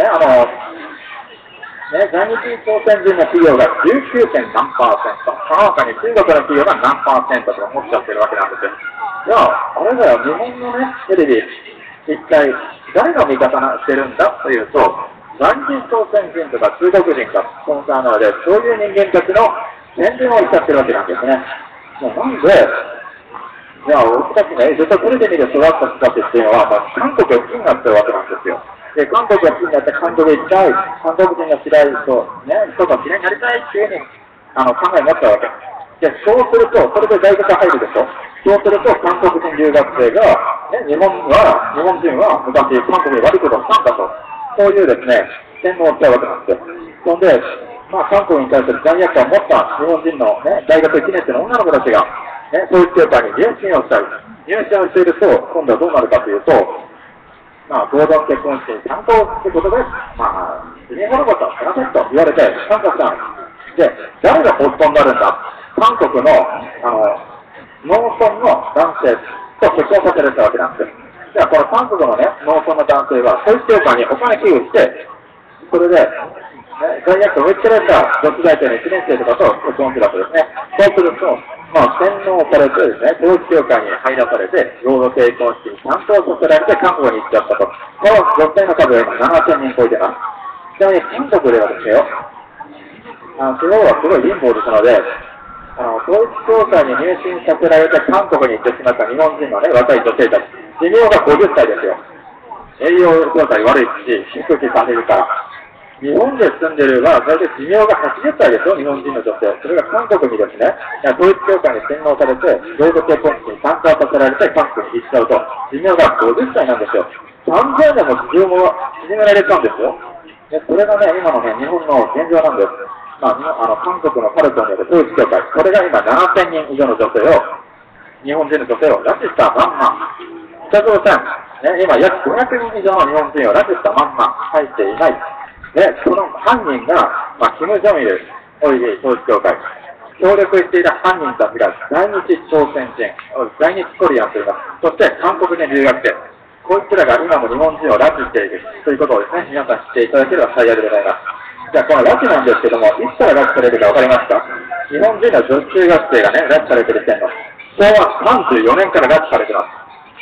在日朝鮮人の企業が 19. 何%、その他に中国の企業が何%とか持っちゃってるわけなんですよ。いや、あれだよ、日本のね、テレビ、一体誰が味方してるんだというと、在日朝鮮人とか中国人がスポンサーなので、そういう人間たちの宣伝をしちゃってるわけなんですね。なんで、いや、僕たちね、ずっとテレビで育った人たちっていうのは、韓国が好きになってるわけなんですよ。で、韓国が好きになって韓国へ行きたい、韓国人が嫌いと、ね、人が嫌いになりたいっていうふうに考えを持ったわけ。で、そうすると、それで大学入るでしょ。そうすると、韓国人留学生が、ね、日本人は昔韓国に悪いことをしたんだと、そういうですね、洗脳をしたわけなんですよ。そんで、韓国に対する罪悪感を持った日本人の、ね、大学1年生の女の子たちが、ね、統一教会に入信をしたい。入信をしていると、今度はどうなるかというと、合同結婚式に参加ということで、死に滅ぼしたらしなさいと言われて参加したんです。で、誰が夫になるんだ、韓国の、農村の男性と結婚させられたわけなんです。じゃあ、この韓国のね、農村の男性は、統一教会にお金寄付して、それで、罪悪を追いつけられた女子大生の1年生とかと結婚するわけですね。そうすると、洗脳されてですね、統一教会に入らされて、合同結婚式に参加させられて韓国に行っちゃったと。この女性の数は今7000人超えてます。ちなみに韓国ではですよ、地方はすごい貧乏ですので、統一教会に入信させられて韓国に行ってしまった日本人のね、若い女性たち、寿命が50歳ですよ。栄養状態悪いし、低くされるから。日本で住んでるは、大体寿命が80歳ですよ、日本人の女性。それが韓国にですね、統一教会に洗脳されて、合同結婚式に参加させられて韓国に行っちゃうと、寿命が50歳なんですよ。30年も寿命も縮められたんですよ。で、それがね、今のね、日本の現状なんです。韓国のカルトによる統一教会、これが今7000人以上の女性を、日本人の女性を拉致したまんま、北朝鮮、ね、今約500人以上の日本人を拉致したまんま入っていない。で、その犯人が、キム・ジョンイルおよび統一教会、協力していた犯人たちが在日朝鮮人、在日コリアンといいます。そして韓国人留学生、こいつらが今も日本人を拉致しているということをですね、皆さん知っていただければ幸いでございます。じゃあ、この拉致なんですけども、いつから拉致されるか分かりますか？日本人の女子中学生がね、拉致されてる時点の、昭和34年から拉致されてます。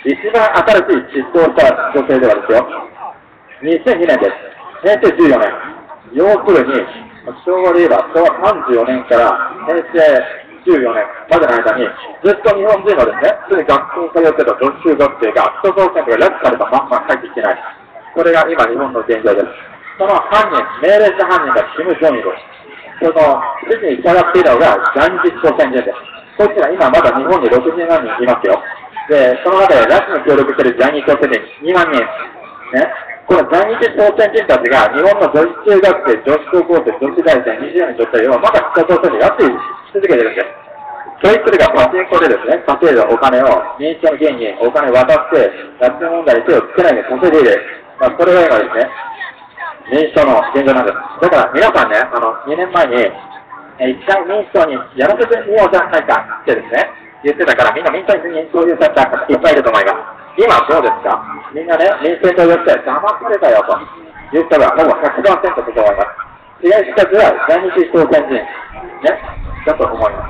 一番新しい失踪した女性ではですよ、2002年です。平成14年。要するに、昭和で言えば昭和34年から平成14年までの間に、ずっと日本人のですね、普通に学校に通ってた女子中学生が、北朝鮮から拉致されたまんま帰ってきてない。これが今日本の現状です。その犯人、命令した犯人がキム・ジョンイル。その指示に従っているのが在日朝鮮人です。こいつら今まだ日本に60万人いますよ。で、その中で拉致に協力している在日朝鮮人2万人。ね。この在日朝鮮人たちが日本の女子中学生、女子高校生、女子大生、20代の女性をまだ北朝鮮に拉致し続けているんです。そいつらがパチンコでですね、稼いだお金を民主党の議員にお金渡って、拉致問題に手をつけないで稼いでいる。それが今ですね、民主党の現状なんです。だから皆さんね、2年前に、一回民主党にやらせてみようじゃないかってですね、言ってたから、みんな民主党にそういう方いっぱいいると思います。今どうですか？みんなね、民主党によって騙されたよという人がほぼ 100% だと思います。被害者たちは在日朝鮮人、ね、だと思います。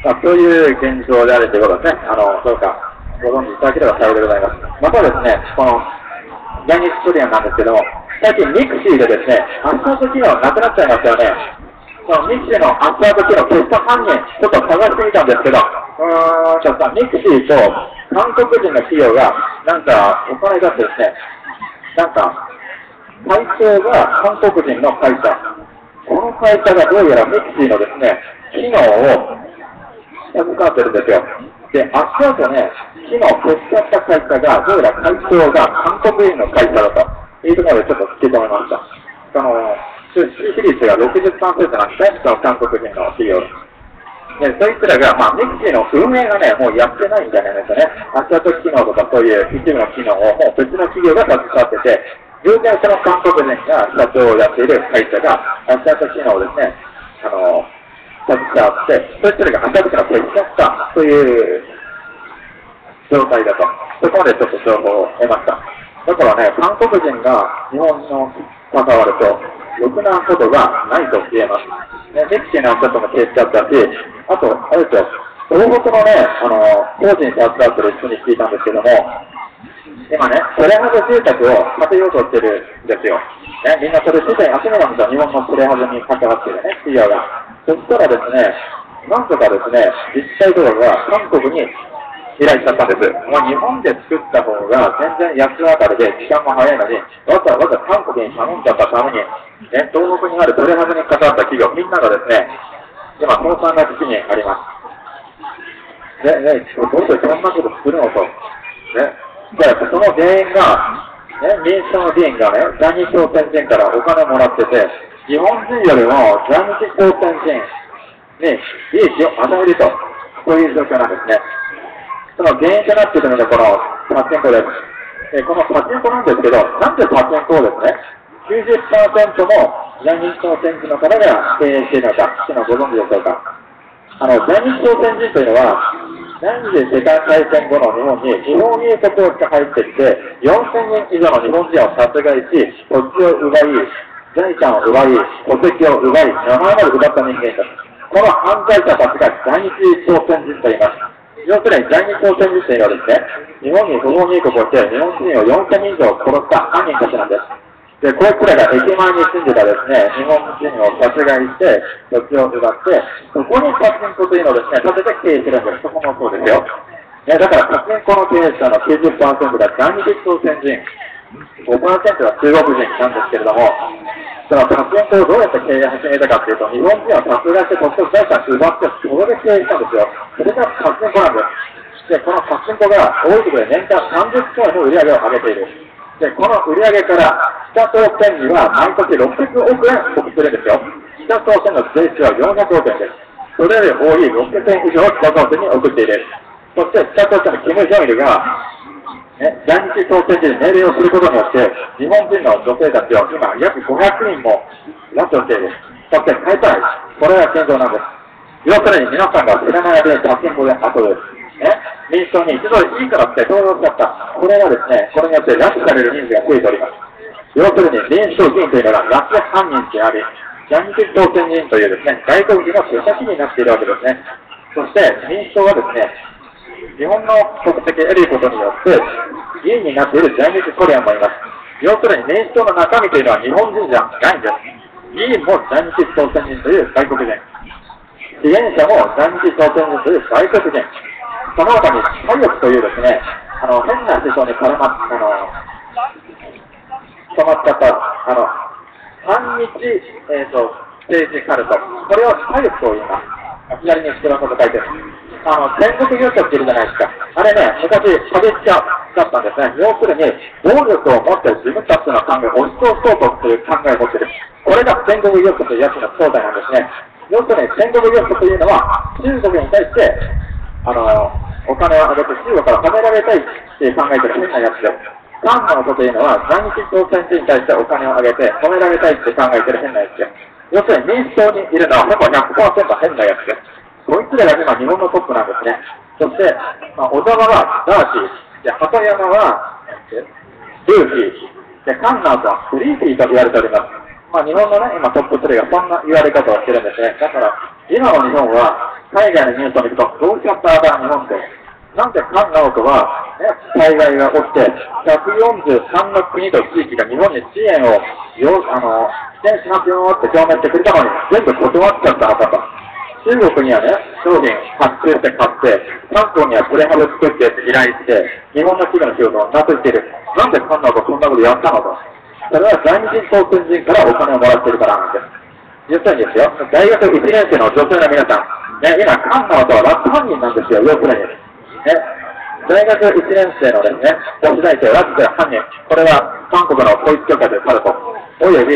そういう現状であるということですね。どうかご存知いただければ幸いでございます。またですね、この在日コリアンなんですけども、最近ミクシーでですね、アッサート機能なくなっちゃいましたよね。このミクシーのアッサート機能消した犯人、ちょっと探してみたんですけど、ミクシーと韓国人の企業が、なんか、お金出してですね、なんか、会長が韓国人の会社、この会社がどうやらミクシーのですね、機能を授かってるんですよ。で、足跡ね、機能を消しちゃった会社が、どうやら会長が韓国人の会社だというところでちょっと突き止めました。 出資比率が 60% なんですね、その韓国人の企業。でそいつらが、ミクシーの運営がね、もうやってないんじゃないですかね。アッシャート機能とかそういう一部の機能をもう別の企業が携わってて、偶然その韓国人が社長をやっている会社がアッシャート機能をですね、携わって、そいつらがアッシャート機能を撤却したという状態だと。そこまでちょっと情報を得ました。だからね、韓国人が日本の関わると、ろくなことがないと言えます。ね、ミクシーのアッシャートも消えちゃったし、あと、あれですよ、東北のね、工事に携わってる人に聞いたんですけども、今ね、プレハブ住宅を建てようとしてるんですよ。ね、みんなそれすでに集めなんですよ、日本のプレハブに関わってるね、企業が。そしたらですね、なんとかですね、自治体とかが韓国に依頼しちゃったんです。もう日本で作った方が全然安上がりで時間も早いのに、わざわざ韓国に頼んじゃったために、ね、東北にあるプレハブに関わった企業、みんながですね、今、倒産の危機にあります。どうしてそんなことするのと。ね、だからその原因が、ね、民主党の議員がね、在日朝鮮人からお金をもらってて、日本人よりも在日朝鮮人に利益を与えると、そういう状況なんですね。その原因となっているのがこのパチンコです。このパチンコなんですけど、なんでパチンコをですね、90% も在日朝鮮人の方が経営しているのか、というのをご存知でしょうか。在日朝鮮人というのは、第二次世界大戦後の日本に違法入国をして入ってきて、4000人以上の日本人を殺害し、土地を奪い、財産を奪い、戸籍を奪い、名前まで奪った人間です。この犯罪者たちが在日朝鮮人と言います。要するに在日朝鮮人というのはですね、日本に不法入国をして日本人を4000人以上殺した犯人たちなんです。で、こいつらが駅前に住んでたですね、日本人を殺害して、土地を奪って、そこにパチンコというのをですね、建てて経営してるんです。そこもそうですよ。ね、だからパチンコの経営者の 90% が在日朝鮮人、5% は中国人なんですけれども、そのパチンコをどうやって経営始めたかというと、日本人を殺害して土地を財産奪って、それで経営したんですよ。それがパチンコなんです。で、このパチンコが多いことで年間30兆円の売り上げを上げている。で、この売り上げから北朝鮮には毎年600億円送ってるんですよ。北朝鮮の税収は400億円です。それより多い600円以上を北朝鮮に送っている。そして北朝鮮のキム・ジョンイルが、ね、在日朝鮮人に命令をすることによって、日本人の女性たちを今約500人も拉致をしている。そして解体。これが現状なんです。要するに皆さんが知らない間にパチンコで遊ぶ。ね、民主党に一度いいからって投票しちゃった。これがですね、これによって拉致される人数が増えております。要するに民主党議員というのが拉致犯人であり、在日朝鮮人というですね、外国人の手先になっているわけですね。そして民主党はですね、日本の国籍を得ることによって議員になっている在日コリアンもいます。要するに民主党の中身というのは日本人じゃないんです。議員も在日朝鮮人という外国人。支援者も在日朝鮮人という外国人。その他に左翼というですね、変な思想に絡まっちゃった、反日、政治カルト。これを左翼と言います。左に後ろのこと書いてる。戦国予測っているじゃないですか。あれね、昔、過激者だったんですね。要するに、暴力を持って自分たちの考えを押し通そうという考えを持っている。これが戦国予測というやつの正体なんですね。要するに、戦国予測というのは、中国に対して、お金をあげて中国から褒められたいって考えてる変なやつです。韓の音というのは、在日朝鮮人に対してお金をあげて褒められたいって考えてる変なやつです。要するに民主党にいるのはほぼ 100% 変なやつです。こいつらが今日本のトップなんですね。そして、小沢はダーシー、で鳩山はルーキー、でカンナーとはフリーキーと言われております。日本のね、今トップ3がそんな言われ方をしてるんですね。だから、今の日本は、海外のニュースを見ると、どうしちゃった日本で、なんでカンナーとは、ね、災害が起きて、143の国と地域が日本に支援を支援しますよって表明してくれたのに、全部断っちゃったのかと。中国にはね、商品発注して買って、韓国にはプレハブ作って依頼して、日本の企業の仕事をなくしている。なんでカンナーとそんなことやったのと。それは在日朝鮮人からお金をもらっているからなんです。要するにですよ、大学1年生の女性の皆さん、ね、今、カンナーとは拉致犯人なんですよ、要するに。ね、大学1年生のですね、女子大生を拉致する犯人、これは韓国の統一教会でカルト、および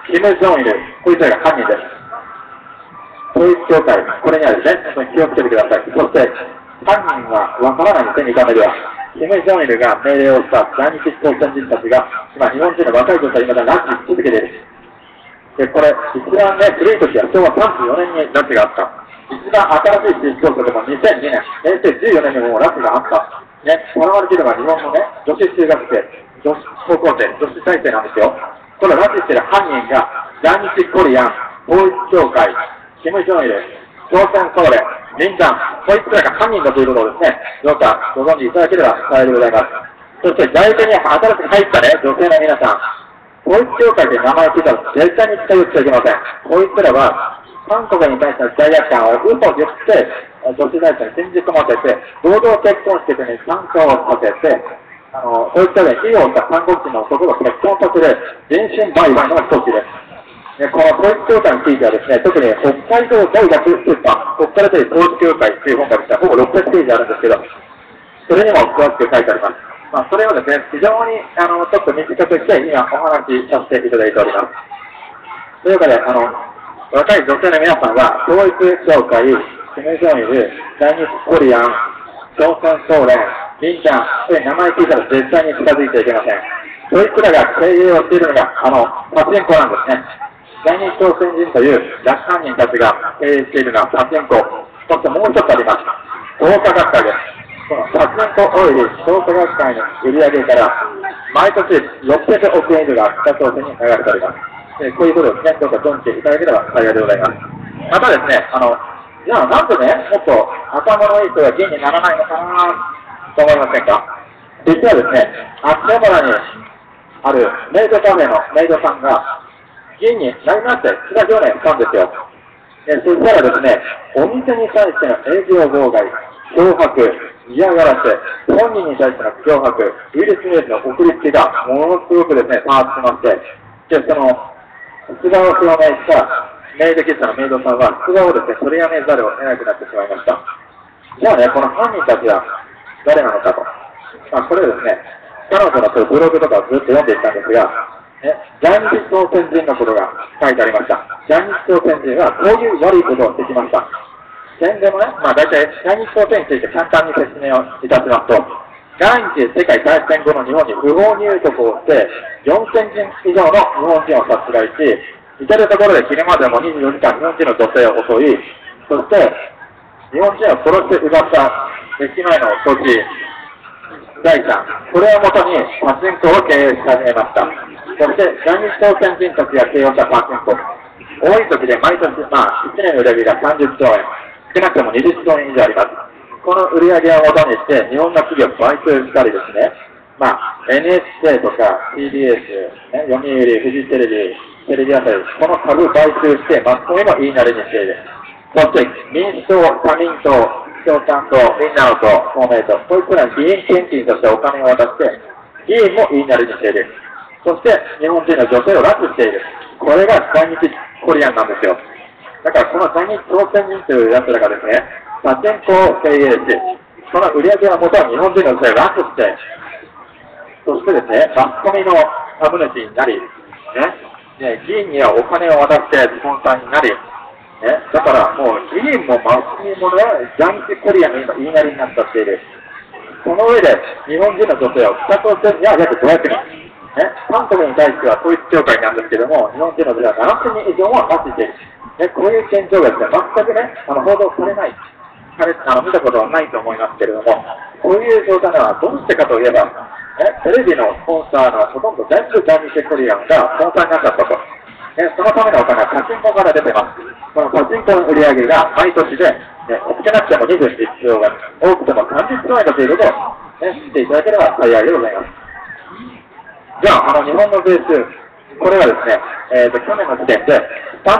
キム・ジョンイル、こいつらが犯人です。統一教会、これにはですね、本当に気をつけてください。そして、犯人はわからないんですね、見た目では。キム・ジョンイルが命令をした在日朝鮮人たちが、今、日本人の若い女性にまだ拉致し続けている。で、これ、一番ね、古い時は昭和34年に拉致があった。一番新しい地域調査でも2002年、平成14年にも拉致があった。ね、行われているのは日本のね、女子中学生、女子高校生、女子大生なんですよ。この拉致している犯人が、在日コリアン、統一教会、キム・ジョンイル、朝鮮総連、民間、こいつらが犯人だということをですね、どうかご存知いただければ幸いでございます。そして、在日に新しく入ったね、女性の皆さん、統一教会で名前を聞いたら絶対に近寄っちゃいけません。こいつらは、韓国に対しての罪悪感を嘘を言って、女子大生に信じ込ませて、合同結婚式に参加をさせて、統一教会に費用した韓国人の男と結婚させる人身売買の一つです。この統一教会についてはですね、特に北海道大学出版、ここから出る統一教会という本がですね、ほぼ600ページあるんですけど、それにも詳しく書いてあります。それをですね、非常にちょっと短くして今お話しさせていただいております。というわけで、若い女性の皆さんは、統一教会、キム・ジョンイル、在日コリアン、朝鮮総連、民間、名前聞いたら絶対に近づいてはいけません。そいつらが経営をしているのが、パチンコなんですね。在日朝鮮人という拉致犯人たちが経営しているのはパチンコ。そしてもう一つあります。創価学会です。このパチンコオイル創価学会の売り上げから、毎年600億円以上が北朝鮮に流れております。こういうことをね、どうか存じていただければ幸いでございます。またですね、じゃあなんでね、もっと頭のいい人が議員にならないのかなと思いませんか。実はですね、秋葉原にあるメイドカフェのメイドさんが議員になりまして、岸田表明したんですよ。そしたらですね、お店に対しての営業妨害、脅迫、嫌がらせ、本人に対しての脅迫、ウイルスニュースの送りつけがものすごくですね、多発しまして、で、出馬を表明したメイド喫茶のメイドさんは、出馬をですね、取りやめざるを得なくなってしまいました。じゃあね、この犯人たちは誰なのかと。これをですね、彼女のブログとかをずっと読んでいったんですが、在日朝鮮人のことが書いてありました。在日朝鮮人はこういう悪いことをしてきました。戦後のね、大体在日朝鮮について簡単に説明をいたしますと、第二次世界大戦後の日本に不法入国をして、4000人以上の日本人を殺害し、至るところで昼間でも24時間日本人の女性を襲い、そして日本人を殺して奪った駅前の土地、財産、これをもとにパチンコを経営し始めました。そして在日朝鮮人たちが経営したパチンコ、多い時で毎年、1年の売り上げが30兆円、少なくとも20兆円以上あります。この売り上げをもとにして、日本の企業を買収したりですね、NHK とか TBS、読売、フジテレビ、テレビ朝日、この株買収して、マスコミも言いなりにしている。そして、民主党、社民党、共産党、みんなの党、公明党、こいつらに議員献金としてお金を渡して、議員も言いなりにしている。そして、日本人の女性を拉致している。これが在日コリアンなんですよ。だから、この在日朝鮮人という奴らがですね、パチンコを経営し、その売り上げをもとに日本人の女性を拉致して、そしてですね、マスコミの株主になり、議員にはお金を渡してスポンサーになり、だからもう議員もマスコミもね、在日コリアンの今言いなりになっちゃっている。その上で日本人の女性を北朝鮮には約500人、韓国に対しては統一教会なんですけども、日本人の女性は7000人以上も拉致している。こういう現状がですね、全くね、報道されない。見たことはないと思いますけれども、こういう状態はどうしてかといえば、テレビのスポンサーのほとんど全部在日コリアンがスポンサーになっちゃったと。そのためのお金はパチンコから出てます。このパチンコの売り上げが毎年で、少なくても21兆円、多くても30兆円だということを、知っていただければ幸いでございます。じゃあ、日本のベース、これはですね、去年の時点で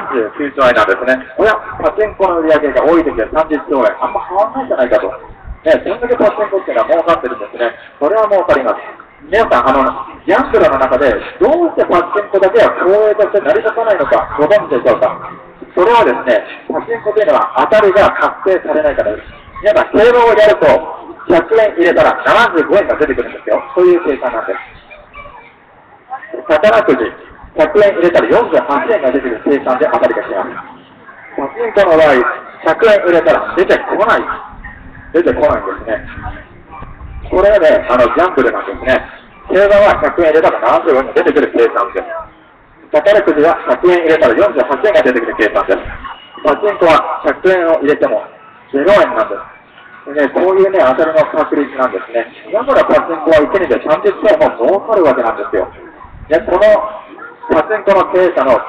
39兆円なんですね。これはパチンコの売り上げが多い時で30兆円、あんま変わらないんじゃないかと。そんだけパチンコっていうのは儲かってるんですね。それは儲かります。皆さん、ギャンブルの中で、どうしてパチンコだけは公営として成り立たないのか、ご存知でしょうか。それはですね、パチンコというのは当たりが確定されないからです。皆さん、競馬をやると、100円入れたら75円が出てくるんですよ。そういう計算なんです。宝くじ、 100円入れたら48円が出てくる計算で当たりがします。パチンコの場合、100円入れたら出てこないんですね。これがね、ギャンブルなんですね。競馬は100円入れたら74円が出てくる計算です。宝くじは100円入れたら48円が出てくる計算です。パチンコは100円を入れても0円なんです。こういうね、当たりの確率なんですね。だからパチンコは1年で30回も儲かるわけなんですよ。このパチンコの経営者の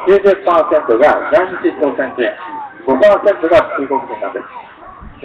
90% が在日朝鮮人、5% が中国人なんです。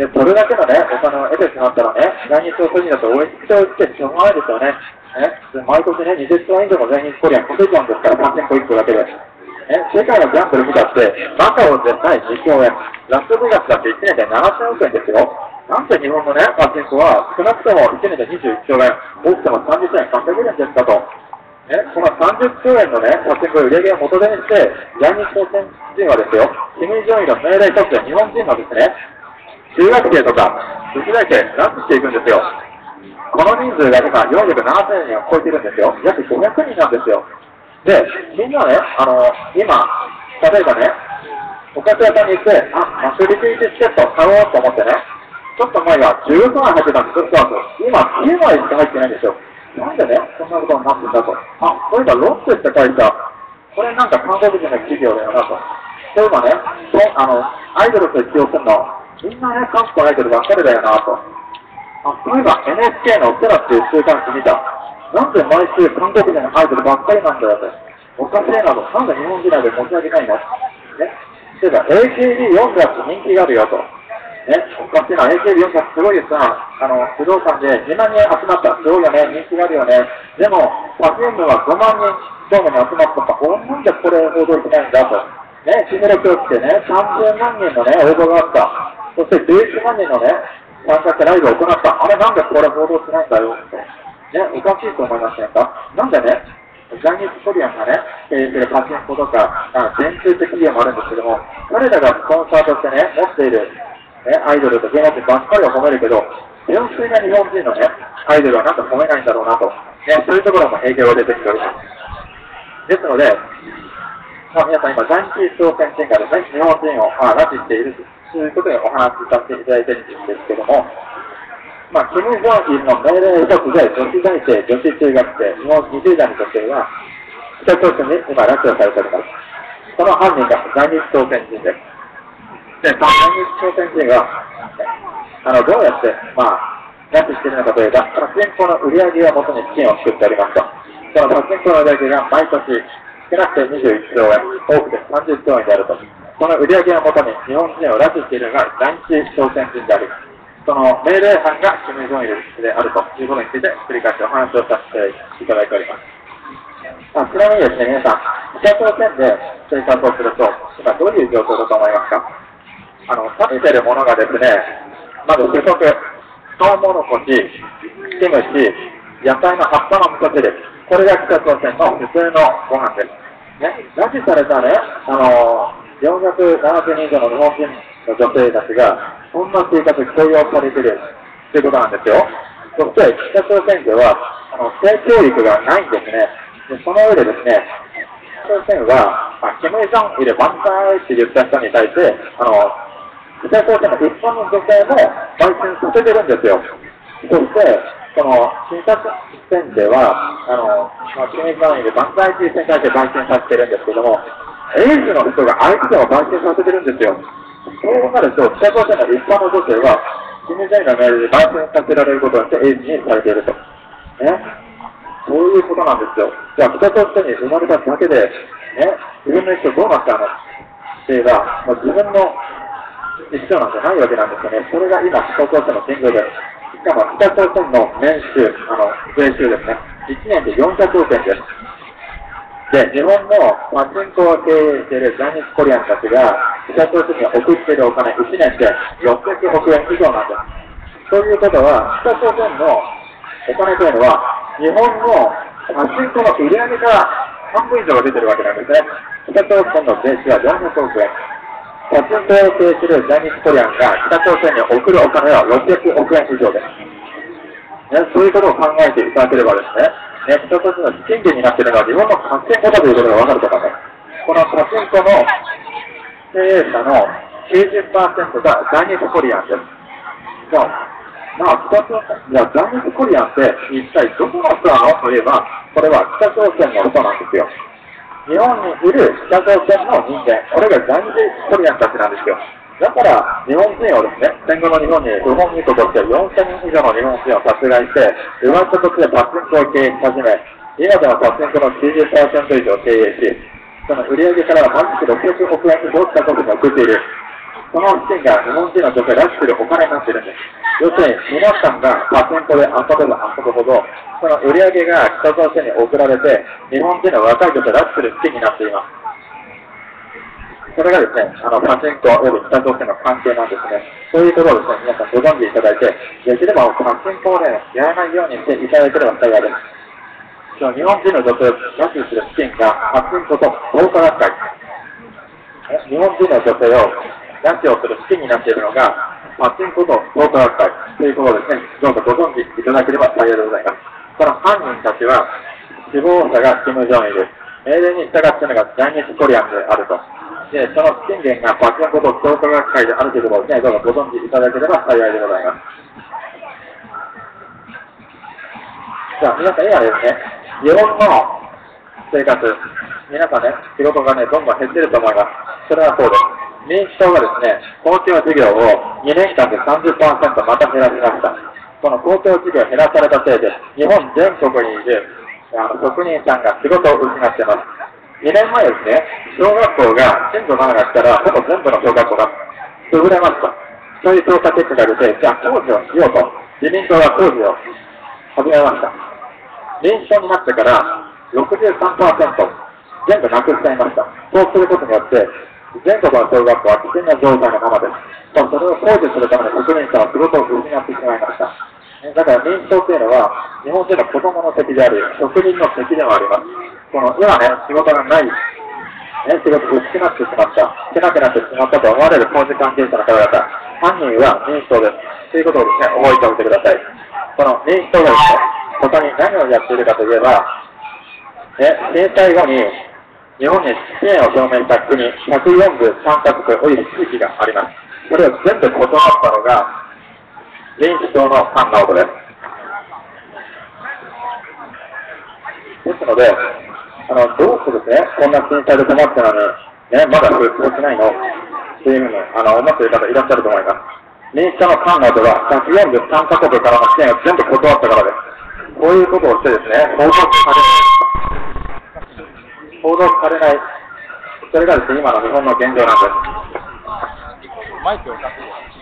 それだけのね、お金を得てしまったらね、在日朝鮮人だと追いつきと打ってしょうがないですよね。毎年ね、20兆円以上の在日コリアン稼いじゃうんですから、パチンコ1個だけで。世界のギャンブル見たって、マカオ絶対2兆円、ラスベガスだって1年で7000億円ですよ。なんで日本のね、パチンコは少なくとも1年で21兆円、多くても30兆円稼げるんですかと。この30兆円のね、パチンコ売り上げを元手にして、在日朝鮮人はですよ、キム・ジョンイルの命令一つで日本人のですね、中学生とか女子大生、拉致していくんですよ。この人数が今470人を超えてるんですよ。約500人なんですよ。で、みんなね、今、例えばね、お菓子屋さんに行って、マスリティチケットを買おうと思ってね、ちょっと前は13枚入ってたんですよ。今、9枚しか入ってないんですよ。なんでね、そんなことになってんだと。そういえばロッテって会社、これなんか韓国人の企業だよなと。そういえばね、アイドルと一応するの、みんなね、韓国アイドルばっかりだよなと。そういえば NHK のオペラっていう週刊誌見た。なんで毎週韓国人のアイドルばっかりなんだよと。おかしいなと。なんで日本人なんで持ち上げないのね。例えば AKB48 人気があるよと。おかしいな。AKB48 すごいですな。不動産で2万人集まった。すごいよね。人気があるよね。でも、パフュームは5万人ドームに集まった。なんでこれ報道しないんだと。シムレクを来てね、30万人のね、応募があった。そして11万人のね、参加してライブを行った。あれなんでこれ報道しないんだよと。おかしいと思いませんか。なんでね、在日コリアンがね、経営するパチンコとか、全通的企業もあるんですけども、彼らがスポンサーとしてね、持っている、アイドルと芸能人ばっかりを褒めるけど、純粋な日本人のね、アイドルはなんか褒めないんだろうなと。そういうところも影響が出てきております。ですので、皆さん今、在日朝鮮人がですね、日本人を拉致しているということでお話しさせていただいているんですけども、キム・ジョンイルの命令一つで、女子大生、女子中学生、日本20代の女性が、北朝鮮に今、拉致をされております。その犯人が在日朝鮮人です。で、その在日朝鮮人が、どうやって、拉致しているのかというと、パチンコの売り上げをもとに資金を作っておりますと。そのパチンコの売り上げが毎年、少なくて21兆円、多くて30兆円であると。その売り上げをもとに日本人を拉致しているのが在日朝鮮人である。その命令犯がキム・ジョンイルであるということについて繰り返しお話をさせていただいております。ちなみにですね、皆さん、北朝鮮で生活をすると、今どういう状況だと思いますか。食べてるものがですね、まず主食、トウモロコシ、キムチ、野菜の葉っぱの味噌汁、これが北朝鮮の普通のご飯です。拉致されたね、470人以上の日本人の女性たちが、そんな生活に強要されているということなんですよ。そして北朝鮮では性教育がないんですね。でその上でですね、北朝鮮は、キム・ジョンイル万歳って言った人に対して、北朝鮮の一般の女性も売春させてるんですよ。そして、北朝鮮では、キム・ジョンイル万歳っていう人に対して売春させてるんですけども、エイズの人が相手でも売春させてるんですよ。そうなると、北朝鮮の一般の女性は、キム・ジョンイルの命令で売春させられることによってエイズにされていると。そういうことなんですよ。じゃあ、北朝鮮に生まれただけで、自分の意思をどうなったのっていうのは、自分の意思なんじゃないわけなんですよね。それが今、北朝鮮の現状です。しかも、北朝鮮の年収、税収ですね。1年で400億円です。で、日本のパチンコを経営している在日コリアンたちが、北朝鮮に送っているお金、1年で600億円以上なんです。ということは、北朝鮮のお金というのは、日本のパチンコの売り上げから半分以上が出てるわけなんですね。北朝鮮の税収は400億円。パチンコを経営する在日コリアンが北朝鮮に送るお金は600億円以上です。そういうことを考えていただければですね、 ね、一つ一つの資金源になっているのは日本のパチンコだということが分かるとかね。このパチンコの経営者の 90% が在日コリアンです。じゃあ、まあ、じゃあ在日コリアンって一体どこの人なのといえば、これは北朝鮮の人なんですよ。日本にいる北朝鮮の人間、これが在日コリアンたちなんですよ。だから日本人をですね、戦後の日本に不法入国をして4000人以上の日本人を殺害して、奪った土地でパチンコを経営し始め、今ではパチンコの 90% 以上経営し、その売上からは毎日600億円以上北朝鮮に送っている。その資金が日本人の女性らしくるお金になっているんです。要するに皆さんがパチンコで遊べば遊ぶほど、その売上が北朝鮮に送られて、日本人の若い女性らしくる資金になっています。それがですね、パチンコおよび北朝鮮の関係なんですね。そういうことをですね、皆さんご存知いただいて、できればパチンコをね、やらないようにしていただければ幸いです。その日本人の女性を拉致する資金がパチンコと創価学会。日本人の女性を拉致をする資金になっているのが、パチンコと創価学会ということをですね、どうぞご存知いただければ幸いでございます。この犯人たちは、首謀者がキム・ジョンイル、命令に従っているのが在日コリアンであると。で、その資金源がパチンコと創価学会であるということをですね、どうぞご存知いただければ幸いでございます。じゃあ、皆さん今ですね、日本の生活、皆さんね、仕事がね、どんどん減っていると思います。それはそうです。民主党がですね、公共事業を2年間で 30% また減らしました。この公共事業を減らされたせいで、日本全国にいる職人さんが仕事を失っています。2年前ですね、小学校が震度7が来たら、ほぼ全部の小学校が潰れました。そういう調査結果が出て、じゃあ工事をしようと、自民党は工事を始めました。民主党になってから、63% 全部なくしちゃいました。そうすることによって、全国の小学校は危険な状態のままです。それを工事するために国民さんは仕事を失ってしまいました。だから民主党というのは、日本人の子供の敵であり、職人の敵でもあります。この今ね、仕事がない、仕事を失ってしまった、しなくなってしまったと思われる工事関係者の方々、犯人は民主党です。ということをですね、覚えておいてください。この民主党がですね、他に何をやっているかといえば、震災後に日本に支援を表明した国143カ国および地域があります。それを全部断ったのが民主党の菅直人です。ですので、どうしてですね、こんな震災で困ったのに、ね、まだ復興しないのっていうふうに思っている方いらっしゃると思います。民主党の菅直人は143カ国からの支援を全部断ったからです。こういうことをしてですね、報道されない、それがですね、今の日本の現状なんです。 マイクを出す。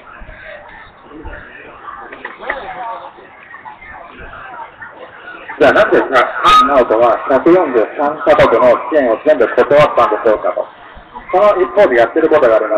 じゃあ、なぜ菅直人は143カ国の支援を全部断ったんでしょうかと。その一方でやっていることがあります。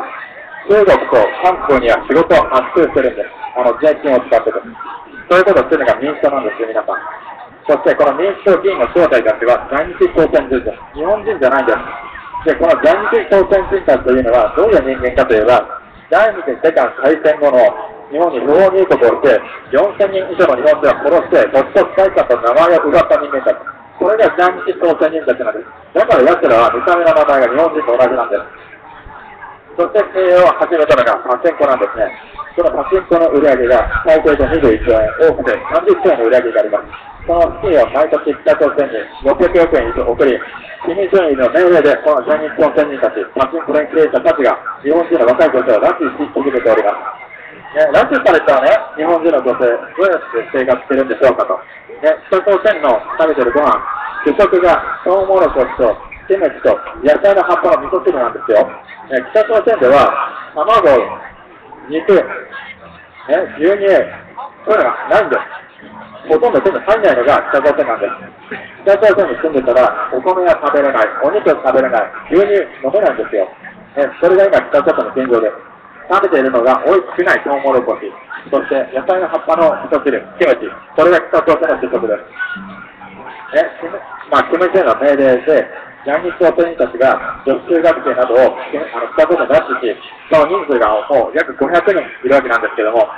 中国と韓国には仕事を発注してるんです。税金を使ってです。そういうことをするのが民主党なんですよ、皆さん。そしてこの民主党議員の正体たちは在日朝鮮人です。日本人じゃないんです。で、この在日朝鮮人たちというのはどういう人間かといえば、第二次世界大戦後の日本に不法入国をして、4000人以上の日本人を殺して、土地と財産と名前を奪った人間たち。これが在日朝鮮人たちなんです。だから奴らは見た目の名前が日本人と同じなんです。そして経営を始めたのがパチンコなんですね。そのパチンコの売り上げが最低で21兆円、多くて30兆円の売り上げがあります。その資金を毎年北朝鮮に600億円以上送り、キム・ジョンイルの命令でこの在日朝鮮人たち、パチンコ連経営者たちが日本人の若い女性を拉致し続けております。拉致された日本人の女性、どうやって生活しているんでしょうかと。北朝鮮の食べてるご飯、主食がトウモロコシとキムチと野菜の葉っぱの味噌汁なんですよ。北朝鮮では卵、肉、牛乳、そういうのがないんです。ほとんど全部入んないのが北朝鮮なんです。北朝鮮に住んでたらお米は食べれない、お肉は食べれない、牛乳飲めないんですよ。それが今北朝鮮の現状です。食べているのが美味しくないトウモロコシ、そして野菜の葉っぱの味噌汁、キムチ、これが北朝鮮の主食です。キム・ジョンの命令で、在日朝鮮人たちが女子中学生などを北朝鮮に拉致し、その人数がもう約500人いるわけなんですけども、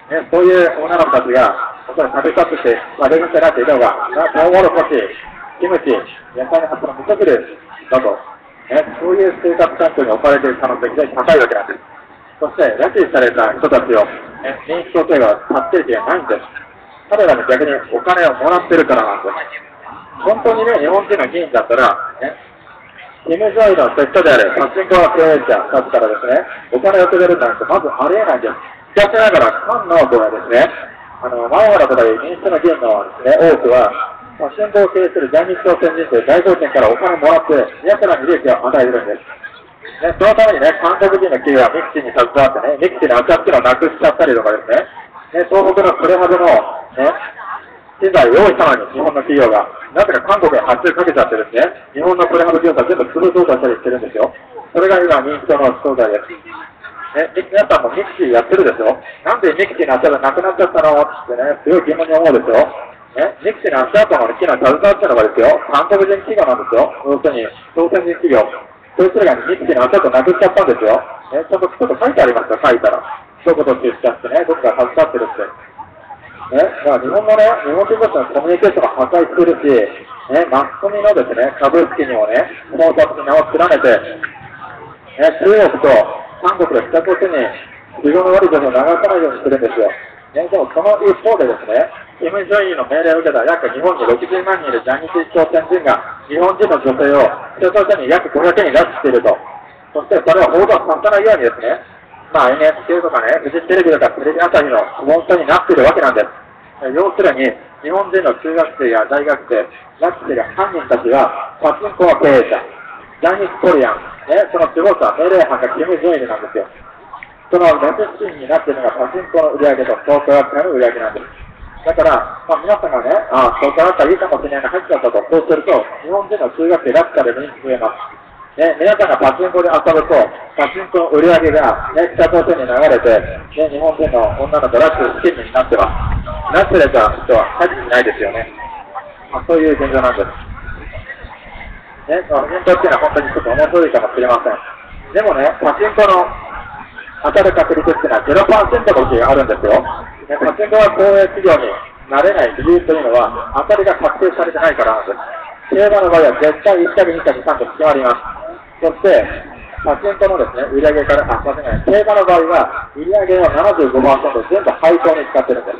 そういう女の子たちが、本当に食べさせて、食べさせられているのが、トウモロコシ、キムチ、野菜の葉っぱの味噌汁だと、そういう生活環境に置かれている可能性が非常に高いわけなんです。そして、拉致された人たちを、民主党というのは助ける気がないんです。彼らも逆にお金をもらってるからなんです。本当にね、日本人の議員だったら、キム・ジョイのセットであるパチンコの経営者たちからですね、お金をくれるなんてまずありえないんです。しかしながら、菅直人はですね、前原とかいう民主党の議員のですね、多くは、パチンコを経営する在日朝鮮人という大統領からお金もらって、皆からに利益を与えるんです。そのためにね、韓国人の企業はミクシーに携わってね、ミクシーの赤っていうのをなくしちゃったりとかですね、東北のプレハブの資材を用意したのに、日本の企業が、なぜか韓国に発注かけちゃってですね、日本のプレハブ業者全部潰そうとしたりしてるんですよ。それが今、民主党の総裁です。皆さんもミクシーやってるでしょ。なんでミクシーの足跡なくなっちゃったのってね、すごい疑問に思うですよ。ミクシーの足跡の機能に携わってるのがですよ、韓国人企業なんですよ。要するに、朝鮮人企業。そいつらがミクシーの足跡なくしちゃったんですよ。ちょっと書いてありますか、書いたら。一言って言っちゃってね、どっか携わってるって。だから日本のね、日本人としてのコミュニケーションが破壊するし、マスコミのですね、株式にもね、考察に名を連ねて、中国と韓国で北朝鮮に自分の悪い情報を流さないようにするんですよ。でもその一方でですね、キム・ジョイルの命令を受けた約日本に60万人いる在日朝鮮人が日本人の女性を北朝鮮に約500人拉致していると。そしてそれを報道させないようにですね、NHK とかね、フジテレビとかテレビ朝日のスポンサーになっているわけなんです。要するに、日本人の中学生や大学生、拉致している犯人たちは、パチンコの経営者、在日コリアン、その守護者、命令犯がキム・ジョイルなんですよ。その拉致資金になっているのがパチンコの売り上げと創価学会の売り上げなんです。だから、皆さんがね、創価学会いいかもしれないな、入っちゃったと、そうすると、日本人の中学生拉致される人数増えます。皆さんがパチンコで遊ぶと、パチンコの売り上げが、北朝鮮に流れて、日本人の女の子拉致資金になってます。拉致された人は入っていないですよね。そういう現状なんです。その現状っていうのは本当にちょっと面白いかもしれません。でもね、パチンコの当たる確率っていうのは 0% の時があるんですよ。パチンコは公営企業になれない理由というのは、当たりが確定されてないからなんです。競馬の場合は絶対1着2着3着決まります。そして、パチンコのですね、売上から、競馬の場合は、売上の 75% 全部配当に使ってるんです。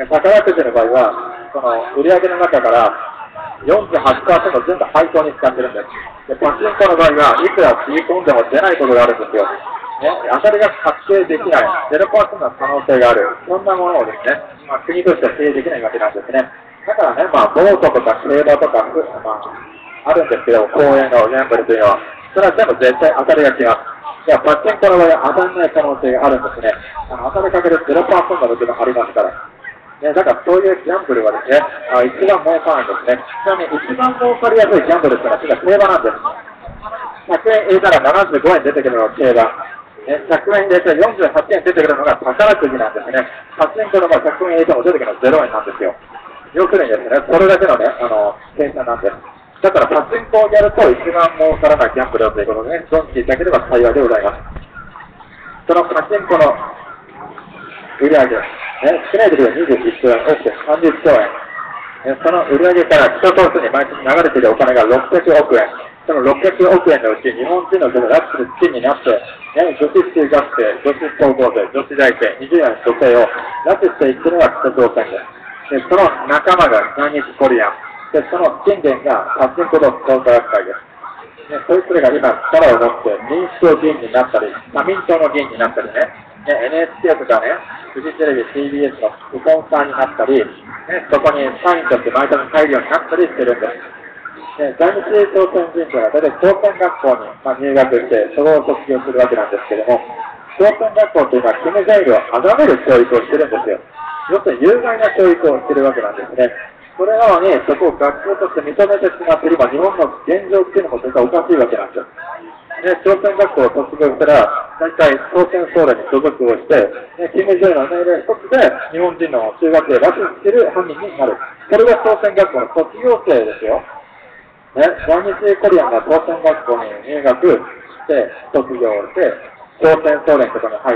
宝くじの場合は、その売上の中から 48% 全部配当に使ってるんです。で、パチンコの場合は、いくらつぎ込んでも出ないことがあるんですよ。当たりが確定できない、0% の可能性がある、そんなものをですね、国としては経営できないわけなんですね。だからね、ボートとか競馬とか、あるんですけど、公営のギャンブルというのは、それは全部絶対当たりが来ます。いや、パチンコの場合は当たらない可能性があるんですね。当たり確率 0% の時もありますから。だからそういうギャンブルはですね、一番儲かないんですね。ちなみに一番儲かりやすいギャンブルというのは、競馬なんです。100円入れたら75円出てくるのが競馬。100円入れて48円出てくるのが宝くじなんですね。パチンコの場合100円入れても出てくるのは0円なんですよ。要するにですね、それだけのね、計算なんです。だからパチンコをやると一番儲からないギャンブルだということでね、存じていただければ幸いでございます。そのパチンコの売上、少ない時は21兆円、多くて30兆円。その売上から北朝鮮に毎年流れているお金が600億円。その600億円のうち日本人の女性拉致する資金になって、女子中学生、女子高校生、女子大生、20代の女性を拉致していくのが北朝鮮です。で、その仲間が在日コリアン。で、その資金源がパチンコの創価学会です。そいつらが今力を持って民主党議員になったり、民党の議員になったりね、NHK とかね、フジテレビ、TBS のスポンサーになったり、そこに社員として毎年入るようになったりしてるんです。在日朝鮮人というのは大体朝鮮学校に入学してそこを卒業するわけなんですけれども、朝鮮学校というのはキム・ジャイルを崇める教育をしてるんですよ。要するに有害な教育をしてるわけなんですね。それなのにそこを学校として認めてしまっていれば日本の現状っていうのもそれがおかしいわけなんですよ。朝鮮学校を卒業したら大体朝鮮総連に所属をして、キム・ジャイルの命令一つで日本人の中学生拉致している犯人になる。これが朝鮮学校の卒業生ですよ。在日コリアンが朝鮮学校に入学して、卒業して、 朝鮮総連とかに入って、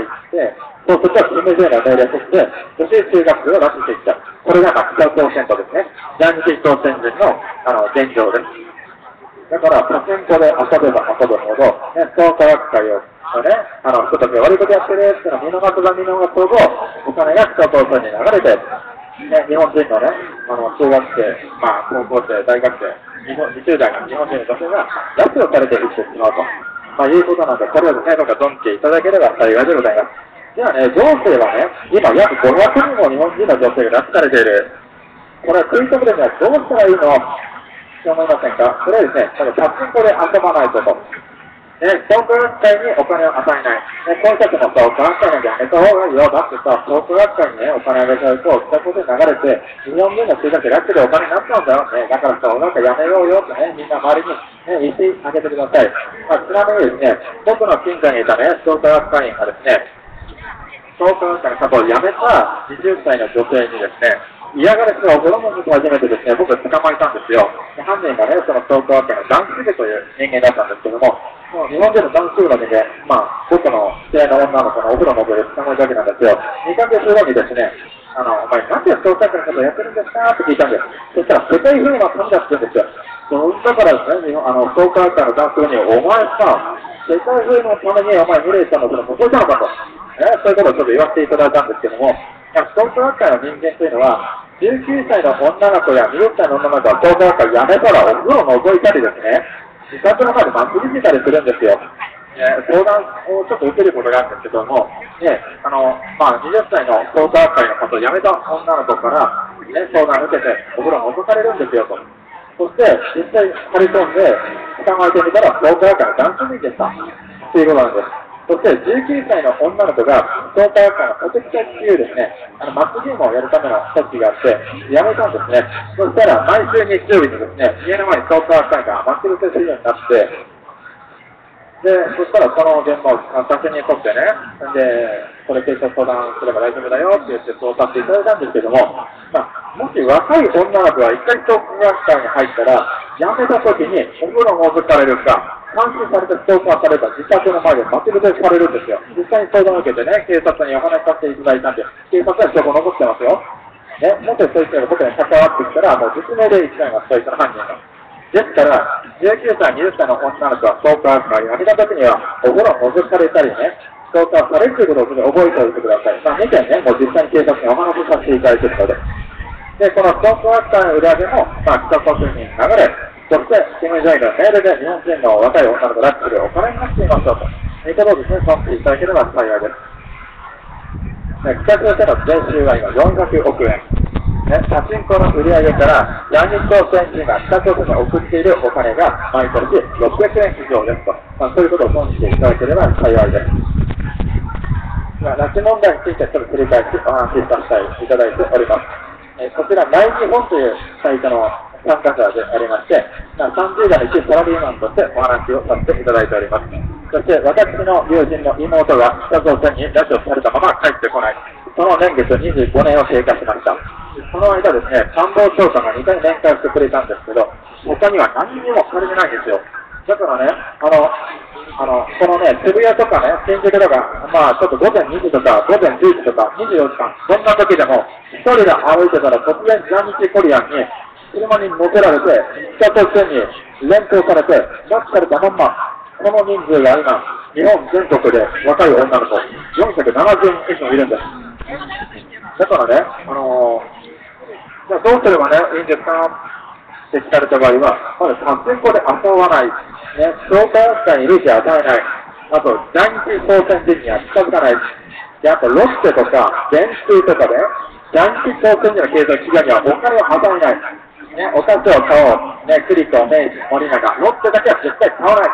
そうすると、キム・ジェイの命令として、女子中学生を拉致していった。これが北朝鮮とですね、在日朝鮮人の現状です。だから、パチンコで遊べば遊ぶほど、創価学会をね、人たちが悪いことやってるっていうのを見逃すほど、お金が北朝鮮に流れて、日本人のね、中学生、高校生、大学生、20代の日本人の女性が拉致をされていってしまうと、いうことなので、これをね、どうか存じていただければ幸いでございます。ではね、情勢はね、今約500人も日本人の女性が拉致されている。これは食い止めるにはどうしたらいいのって思いませんか？それはですね、パチンコで遊ばないこと。創価学会にお金を与えない。こういう人たちも創価学会なんてやめた方がいいよ。だってさ、創価学会にね、お金をあげちゃうと、北朝鮮に流れて、日本人の中学生拉致でお金になっちゃうんだよね。だから創価学会やめようよってね、みんな周りに、言ってあげてください。ちなみにですね、僕の近所にいたね、創価学会員がですね、創価学会の方を辞めた20歳の女性にですね、嫌がらせを子供に初めてですね、僕捕まえたんですよ。犯人がね、その創価学会のダンス部という人間だったんですけども、日本人のダンス部の人間、僕の知り合いの女の子のお風呂の上で捕まえたわけなんですよ。2ヶ月後にですね、お前なんで創価学会のことやってるんですかって聞いたんです。そしたら世界平和のためだって言うんですよ。だからですね、創価学会のダンス部に、お前さ、世界平和のためにお前ミレイさんのことを残したのかと、そういうことをちょっと言わせていただいたんですけども、創価学会の人間というのは、19歳の女の子や20歳の女の子が創価学会やめたらお風呂を覗いたりですね、自宅の前で祭りしたりするんですよ。相談をちょっと受けることがあるんですけども、20歳の創価学会の方を辞めた女の子から、相談を受けてお風呂を覗かれるんですよと。そして実際張り込んで捕まえてみたら創価学会のダンス部でした。ということなんです。そして19歳の女の子が創価学会のプロテクターっていうですね、マッチゲームをやるための組織があって、やめたんですね。そしたら毎週日曜日にですね、家の前に創価学会が待ち伏せするようになって、で、そしたらその現場を写真に撮ってね、で、これ警察相談すれば大丈夫だよって言ってそうさせていただいたんですけども、もし若い女の子が一回創価学会に入ったら、辞めた時にお風呂を覗かれるか、監視されてストーカーされた自宅の前で待ち伏せされるんですよ。実際に相談を受けてね、警察にお話しさせていただいたんで、警察は証拠残ってますよ。もしそういう人が僕に関わってきたら、もう実名で一回がそういった犯人が。ですから、19歳、20歳の女の子がストーカーが辞めた時には、お風呂を覗かれたりね、ストーカーされるということを覚えておいてください。2件ね、もう実際に警察にお話しさせていただいているので。で、このストーカー学会の裏でも、北朝鮮に流れ、そして、キム・ジョイのメールで日本人の若い女の子拉致するお金になっていますよと。いうことをですね、存じていただければ幸いです。北朝鮮の税収は今400億円。パチンコの売り上げから在日朝鮮人が北朝鮮に送っているお金が毎年600円以上ですと。そういうことを存じていただければ幸いです。拉致問題についてちょっと繰り返しお話しさせていただいております。こちら、マイ日本というサイトの参加者でありまして、30代の一サラリーマンとしてお話をさせていただいております。そして、私の友人の妹が北朝鮮に拉致をされたまま帰ってこない。その年月25年を経過しました。その間ですね、官房長官が2回面会してくれたんですけど、他には何にもされてないんですよ。だからね、このね、渋谷とかね、新宿とか、ちょっと午前2時とか、午前10時とか、24時間、そんな時でも、一人で歩いてたら突然在日コリアンに、車に乗せられて、北朝鮮に連行されて、拉致されたまんま、この人数が今、日本全国で若い女の子、470人以上いるんです。だからね、どうすればね、いいんですかって聞かれた場合は、まずパチンコで遊ばない、創価学会に利益を与えない、あと、在日朝鮮人には近づかない、であと、ロッテとか、電通とかで、在日朝鮮人の経済企業にはお金を与えない。お菓子を買おう、クリコ、明治、森永、ロッテだけは絶対買わない。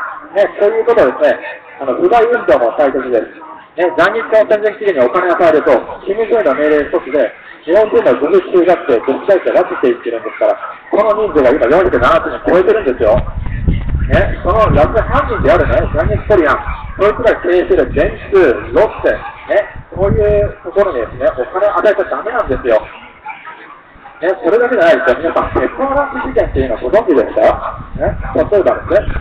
そういうことをですね、不買運動も大切です。在日朝鮮人企業にお金を与えると、キム・ジョイの命令一つで、日本人の女子中学生、女子大生拉致していってるんですから、この人数が今470人超えてるんですよ。その拉致犯人であるね、在日コリアン、そいつが経営している電通、ロッテ、こういうところにですね、お金を与えちゃダメなんですよ。それだけじゃないですよ。皆さん、ペットランチ事件っていうのをご存知ですか？例えばですね、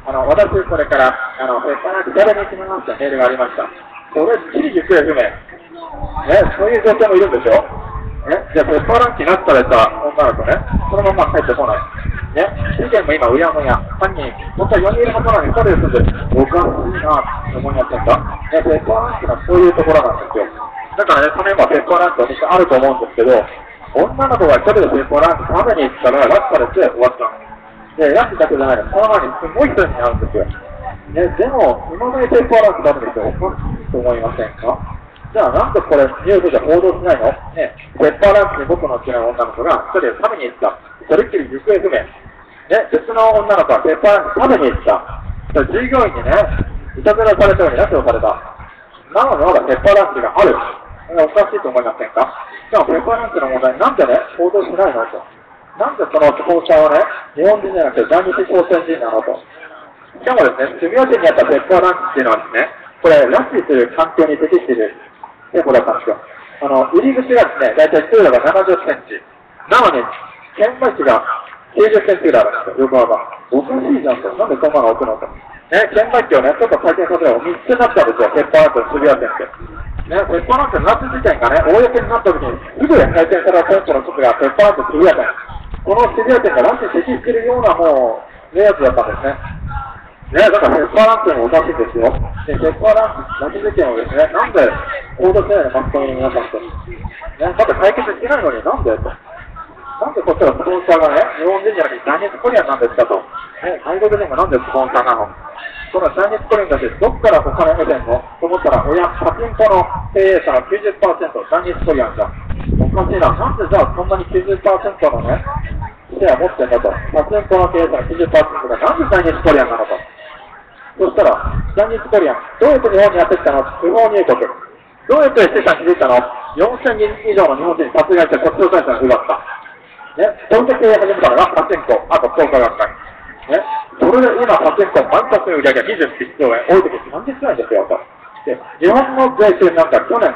私、これから、鉄板ランチ食べに行きますとメールがありました。それ、きり行方不明。そういう女性もいるんでしょ。じゃあ、鉄板ランチになったらさ、女の子ね、そのまま帰ってこない。世間も今、うやむや、犯人、本当は4人いるはずなのに、1人で住んでる。おかしいなって思いませんか。鉄板ランチはそういうところなんですよ。だからね、その今、鉄板ランチお店あると思うんですけど、女の子が一人で鉄板ランチ食べに行ったら、ラッサレって終わった。で、ランチだけじゃないの、その前にすごい人に会うんですよ。でも、今まで鉄板ランチ食べる人おかしいと思いませんか。じゃあ、なんでこれ、ニュースで報道しないの。鉄板ランチに僕の知らない女の子が一人で食べに行った。それっきり行方不明。別の女の子は鉄板ランチ食べに行った。従業員にね、いたずらされたように拉致をされた。なのにまだ鉄板ランチがある。おかしいと思いませんか。でも、鉄板ランチの問題、なんでね、報道しないのと。なんでそのスポンサーはね、日本人じゃなくて在日朝鮮人なのと。しかもですね、住吉にあった鉄板ランチっていうのはですね、これ、拉致する環境に適している店舗だったんですよ。入り口がですね、大体通路が70センチ。なのに、券売機が90センチぐらいあるんですよ、横幅。おかしいじゃんと。なんでそんなの置くのと。券売機をね、ちょっと回転させれば3つになったんですよ、鉄板ランチの渋谷店って。鉄板ランチの拉致事件がね、公になった時に、すぐ回転された店舗の一つが鉄板ランチ渋谷店。この渋谷店が拉致適しているようなもう、迷惑だったんですね。だから鉄板ランチもおかしいですよ。鉄板ランチ、拉致事件をですね、なんで報道しないのマスコミの皆さんと。だって解決してないのになんでと。なんでこっちはスポンサーがね、日本人じゃなくて在日コリアンなんですかと。外国人がなんでスポンサーなの。この在日コリアンたち、どこからお金得てんのと思ったら、パチンコの経営者の 90% 在日コリアンじゃん。おかしいな。なんでじゃあそんなに 90% のね、シェア持ってんだと。パチンコの経営者の 90% がなんで在日コリアンなのと。そしたら、在日コリアン、どうやって日本にやってきたの不法入国。どうやってしてたに気づいたの ?4000 人以上の日本人殺害して国境財産を奪った。それで経営始めたのがパチンコ、あと創価学会。それで今パチンコ満足の売り上げが21兆円、多い時30兆円ですよと。で、日本の税収なんか去年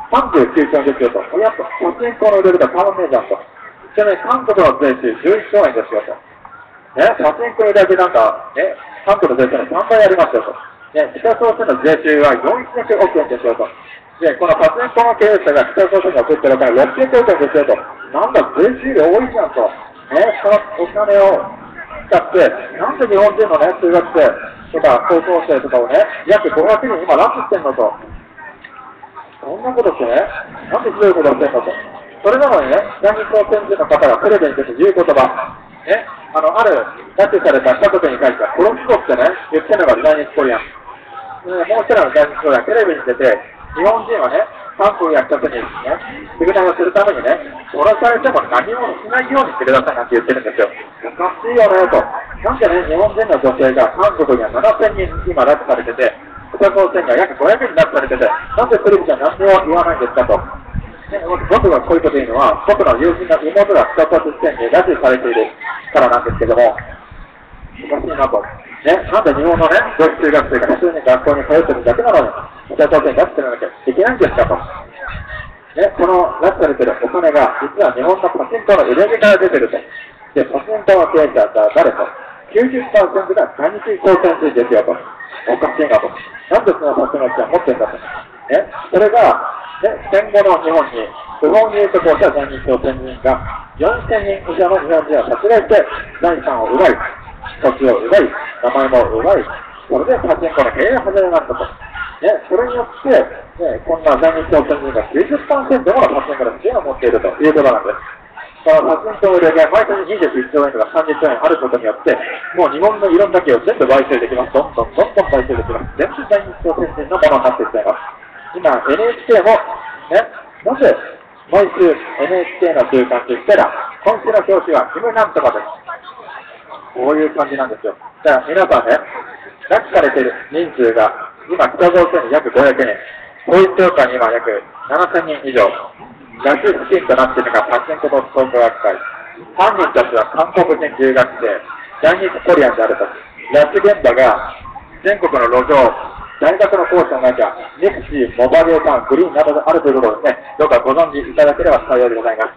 39兆円ですよと。やっぱパチンコの売り上げと変わんねえじゃんと。ちなみに韓国の税収11兆円ですよと。パチンコの売り上げなんか、韓国の税収の3倍ありますよと。北朝鮮の税収は400億円ですよと。で、このパチンコの経営者が北朝鮮に送ってるお金600億円ですよと。なんだ、税収量多いじゃんと。そのお金を使って、なんで日本人のね、中学生とか高校生とかをね、約500人今拉致してんのと。そんなことしてね、なんでひどいことしてんのと。それなのにね、在日朝鮮人の方がテレビに出て言う言葉、ある拉致された一言に関しては、殺すぞってね、言ってるのが在日コリアン。もう一人の在日コリアン、テレビに出て、日本人はね、韓国や北朝鮮にね、償いをするためにね、殺されても何もしないようにしてくださいなんて言ってるんですよ。おかしいよねと。なんでね、日本人の女性が韓国には7000人今拉致されてて、北朝鮮には約500人拉致されてて、なんでテレビじゃ何も言わないんですかと。僕がこういうこと言うのは、僕の友人の妹が北朝鮮に拉致されているからなんですけども、おかしいなと。なんで日本のね、女子中学生が普通に学校に通ってるだけなのに、北朝鮮に拉致されなきゃいけないんですかと。この拉致されてるお金が、実は日本のパチンコの売り上げから出てると。で、パチンコの経営者は誰と。90% が在日朝鮮人ですよと。おかしいなと。なんでそのパチンコを持ってるんだと。それが、戦後の日本に不法入国をした在日朝鮮人が4000人以上の日本人を殺害して財産を奪い、土地を奪い、名前も奪い、それでパチンコの経営を始めましたと。それによって、こんな在日朝鮮人が 90% ものパチンコの資金を持っているということなんです。そのパチンコの売り上げが毎年21兆円とか30兆円あることによって、もう日本のいろんな企業を全部買収できます。どんどん買収できます。全部在日朝鮮人のものになっていっちゃいます。今、NHK も、なぜ毎週 NHK の週刊といったら、今週の表紙はキムなんとかです。こういう感じなんですよ。だから皆さんね、拉致されている人数が、今、北朝鮮に約500人、統一教会に今約7000人以上、拉致資金となっているのがパチンコと創価学会。犯人たちは韓国人留学生、在日コリアンであると。拉致現場が全国の路上、大学の校舎の中、ネクシー、モバゲータウン、グリーンなどがあるということですね。どうかご存知いただければ幸いでございます。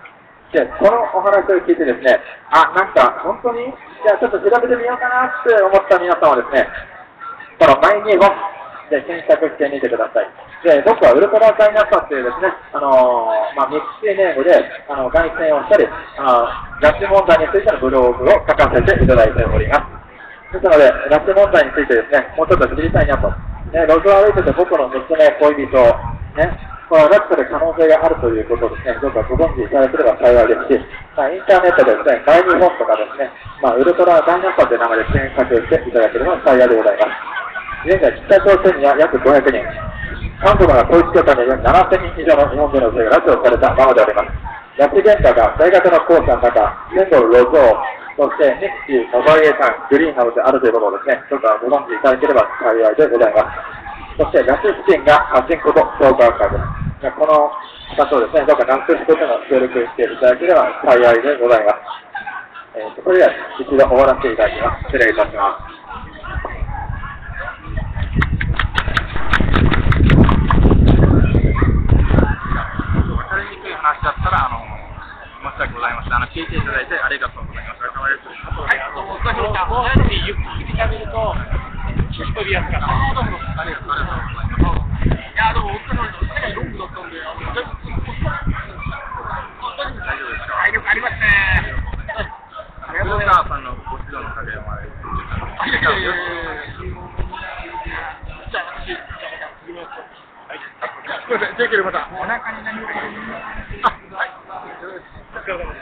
で、このお話を聞いてですね、あ、なんか本当に、じゃあちょっと調べてみようかなって思った皆さんはですね、このマイ日本で検索してみてください。で、僕はウルトラダイナスタっていうですね、ミクシーネームで外線をしたり、拉致問題についてのブログを書かせていただいております。ですので、拉致問題についてですね、もうちょっと知りたいなと。ね、路上歩いてて僕の娘、恋人、ね、これは拉致される可能性があるということをですね、どうかご存知いただければ幸いですし、インターネットでですね、マイ日本とかですね、ウルトラダイナスタという名前で検索していただければ幸いでございます。現在、北朝鮮には約500人、韓国が統一教会に約7000人以上の日本人の女性が拉致をされたままであります。拉致現場が大学の校舎の中、線路、路上、そしてミクシー、モバイルさん、グリーンなどであるということをですね、どうかご存知いただければ幸いでございます。そして、拉致資金がパチンコとストーカー会です。この場所をですね、どうかなくすことの協力していただければ幸いでございます。それでは一度終わらせていただきます。失礼いたします。 分かりにくい話だったら、申し訳ございません。聞いていただいてありがとうございます。お疲れ様です。 はい、どうもお疲れ様でした。こうやってゆっくり喋ると、聞き取りやすかった。 どうもありがとうございます。 いや、でもお疲れ様でした。かなりロングだったんで、 大丈夫ですか？ 体力ありますね。 古川さんのご指導のおかげでもあれ。 じゃあ、私、じゃあ、次のやつ。はい。 すみません、できればまた。 お腹に何を入れる？はい。お疲れ様です。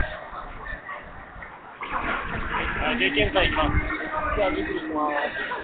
経験会いきます。じゃあ、びっくりします。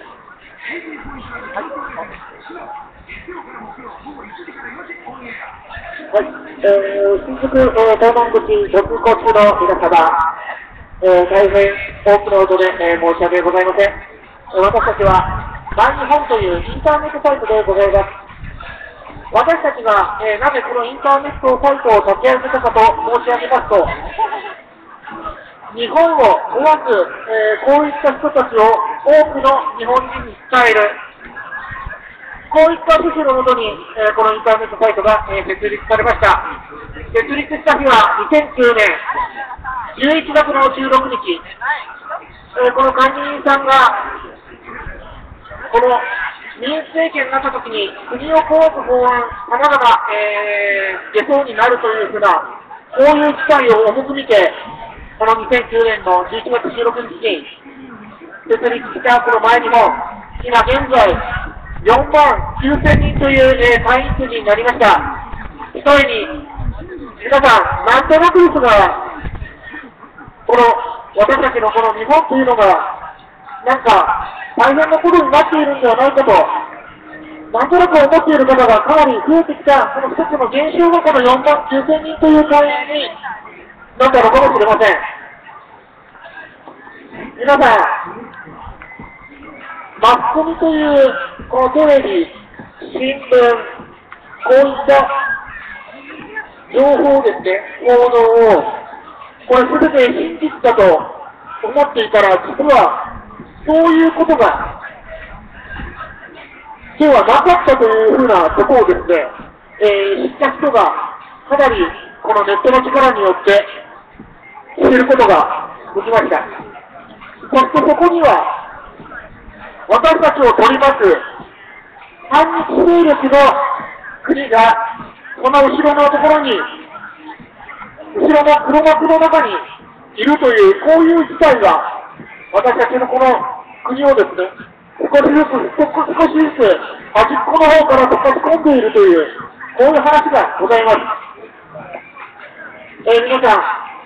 新宿東門口お通行中の皆様、大変多くの音で、申し訳ございません。私たちはマイ日本というインターネットサイトでございます。私たちが、なぜこのインターネットサイトを立ち上げたかと申し上げますと、日本を壊す、こういった人たちを多くの日本人に伝える、こういった趣旨のもとに、このインターネットサイトが、設立されました。設立した日は2009年11月の16日、この管理人さんが、この民主政権になったときに国を壊す法案、さまざま出そうになるというふうな、こういう機会を重く見て、この2009年の11月16日に設立したこの前にも、今現在、4万9000人という、会員数になりました。ひとえに、皆さん、なんとなくですが、この私たちのこの日本というのが、なんか大変なことになっているんではないかと、なんとなく思っている方がかなり増えてきた、その一つの現象がこの4万9000人という会員になったのかもしれません。皆さん、マスコミというこのテレビ、新聞、こういった情報ですね、報道を、これ全て真実だと思っていたら、実はそういうことがではなかったというふうなことをですね、知った人がかなりこのネットの力によって知ることができました。そしてそこには、私たちを取り巻く反日勢力の国がこの後ろのところに、後ろの黒幕の中にいるという、こういう事態が私たちのこの国をですね、少しずつ端っこの方から溶かし込んでいるという、こういう話がございます。皆さん、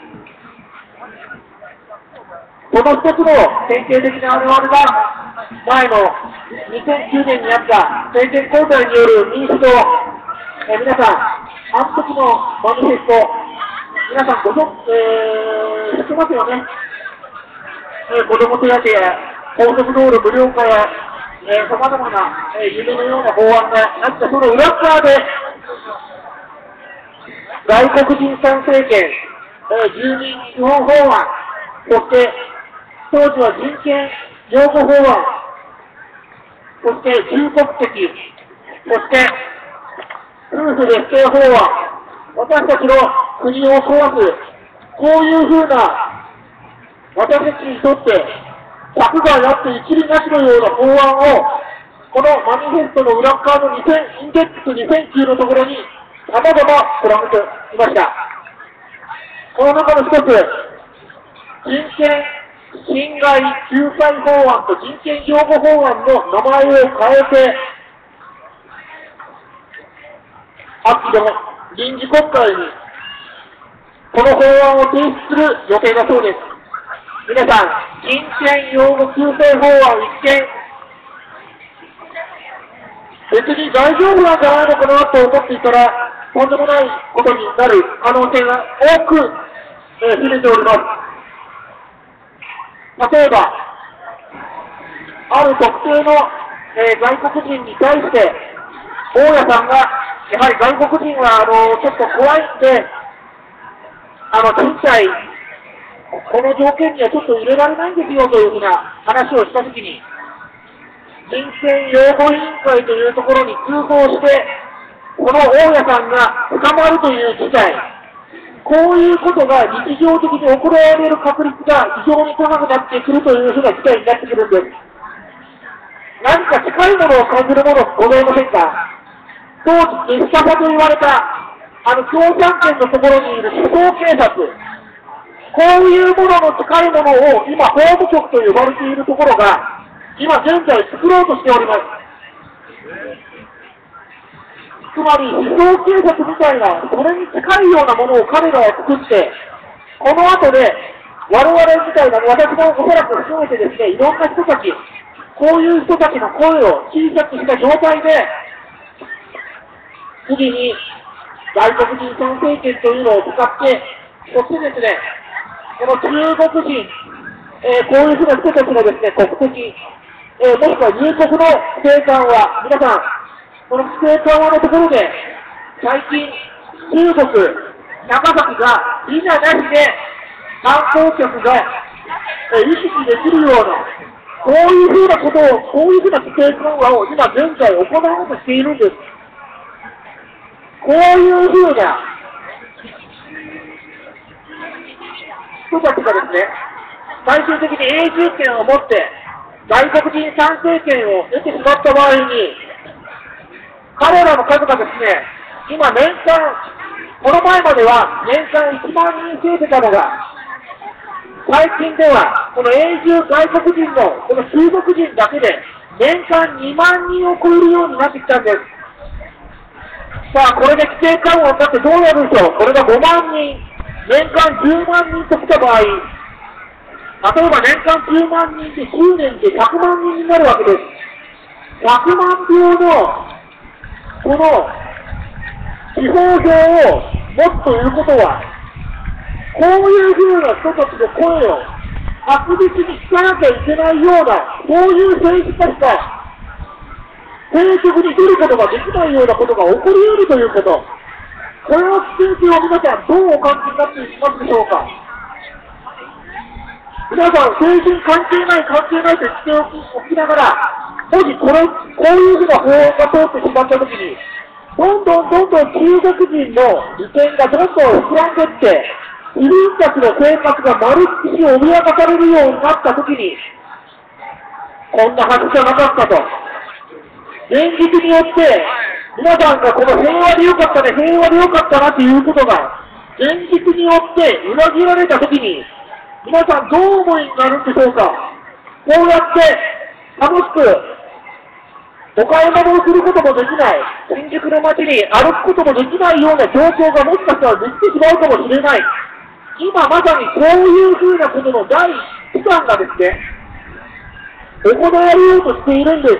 この一つの典型的なあるあるが、前の2009年にあった政権交代による民主党、皆さん、あの時のマニフェスト、皆さん知ってますよね。子ども手当や高速道路無料化や、さまざまな、夢のような法案があった、その裏側で、外国人参政権、住民基本法案、そして当時は人権擁護法案、そして重国籍、そして夫婦別姓法案、私たちの国を壊す、 こういうふうな、私たちにとって、百害あって一理なしのような法案を、このマニフェストの裏側のインデックス2009のところに、様々連ねていました。この中の一つ、人権侵害救済法案と人権擁護法案の名前を変えて、秋の臨時国会にこの法案を提出する予定だそうです。皆さん、人権擁護救済法案一見、別に大丈夫なんじゃないのかなと思っていたら、とんでもないことになる可能性が多く秘めております。例えば、ある特定の、外国人に対して、大家さんが、やはり外国人はちょっと怖いんで、賃貸、この条件にはちょっと入れられないんですよというふうな話をしたときに、人権擁護委員会というところに通報して、この大家さんが捕まるという事態、こういうことが日常的に行われる確率が非常に高くなってくるというふうな事態になってくるんです。何か近いものを感じるものございませんか？当時、ゲスタパと言われた、共産圏のところにいる思想警察、こういうものの近いものを今、法務局と呼ばれているところが、今現在作ろうとしております。つまり、思想警察みたいな、それに近いようなものを彼らは作って、この後で、我々みたいな、私もおそらく含めてですね、いろんな人たち、こういう人たちの声を小さくした状態で、次に外国人参政権というのを使って、そしてですね、この中国人、こういうふうな人たちのですね、国籍、もしくは入国の規制緩和、皆さん、この規制緩和のところで、最近、中国、長崎がビザなしで観光客が行き来できるような、こういうふうなことを、こういうふうな規制緩和を今現在行おうとしているんです。こういうふうな人たちがですね、最終的に永住権を持って外国人参政権を得てしまった場合に、彼らの数がですね、今年間、この前までは年間1万人増えてたのが、最近ではこの永住外国人のこの中国人だけで年間2万人を超えるようになってきたんです。さあ、これで規制緩和になってどうなるでしょう。これが5万人、年間10万人ときた場合、例えば年間10万人で10年で100万人になるわけです。100万票のこの地方票を持つということは、こういうふうな人たちの声を確実に聞かなきゃいけないような、そういう政治家しか政局に出ることができないようなことが起こり得るということ、これの危険性を皆さんどうお感じになっていますでしょうか。皆さん、政治に関係ないと言っておきながら、もしこういうふうな法案が通ってしまったときに、どんどん中国人の利権がどんどん膨らんでいって、自分たちの生活がまるっきり脅かされるようになったときに、こんなはずじゃなかったと。現実によって、皆さんがこの平和でよかったね、平和でよかったなということが、現実によって裏切られたときに、皆さんどう思いになるんでしょうか。こうやって楽しくお買い物をすることもできない、新宿の街に歩くこともできないような状況がもしかしたらできてしまうかもしれない。今まさにこういうふうなことの第一弾がですね、行われようとしているんです。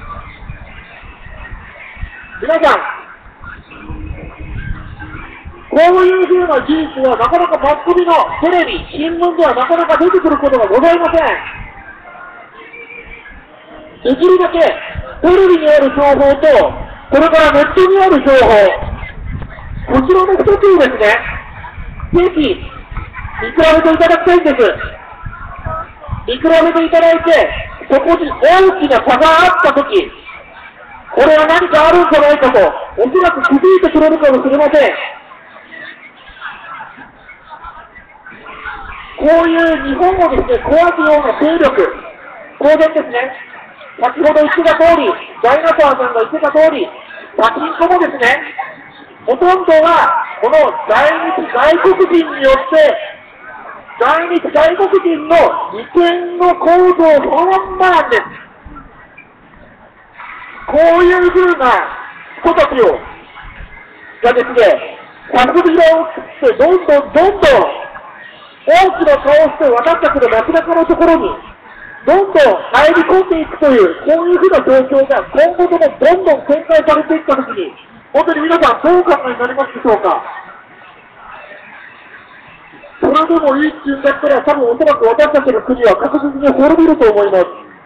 皆さん、こういうふうな事実はなかなかマスコミのテレビ、新聞ではなかなか出てくることがございません。できるだけテレビにある情報と、これからネットにある情報、こちらの2つをですね、ぜひ見比べていただきたいんです。見比べていただいて、そこに大きな差があったとき、これは何かあるんじゃないかと、おそらく気づいてくれるかもしれません。 こういう日本をですね、壊すような勢力、当然ですね、先ほど言ってた通り、ダイナソーさんが言ってた通り、パチンコもですね、ほとんどはこの在日外国人によって、在日外国人の利権の構造そのまんまなんです。こういうふうな人たちがですね、作品を作って、どんどん大きな顔をして私たちの街中のところに、どんどん入り込んでいくという、こういうふうな状況が今後ともどんどん展開されていったときに、本当に皆さんどうお考えになりますでしょうか。それでもいいっていうんだったら、多分おそらく私たちの国は確実に滅びると思います。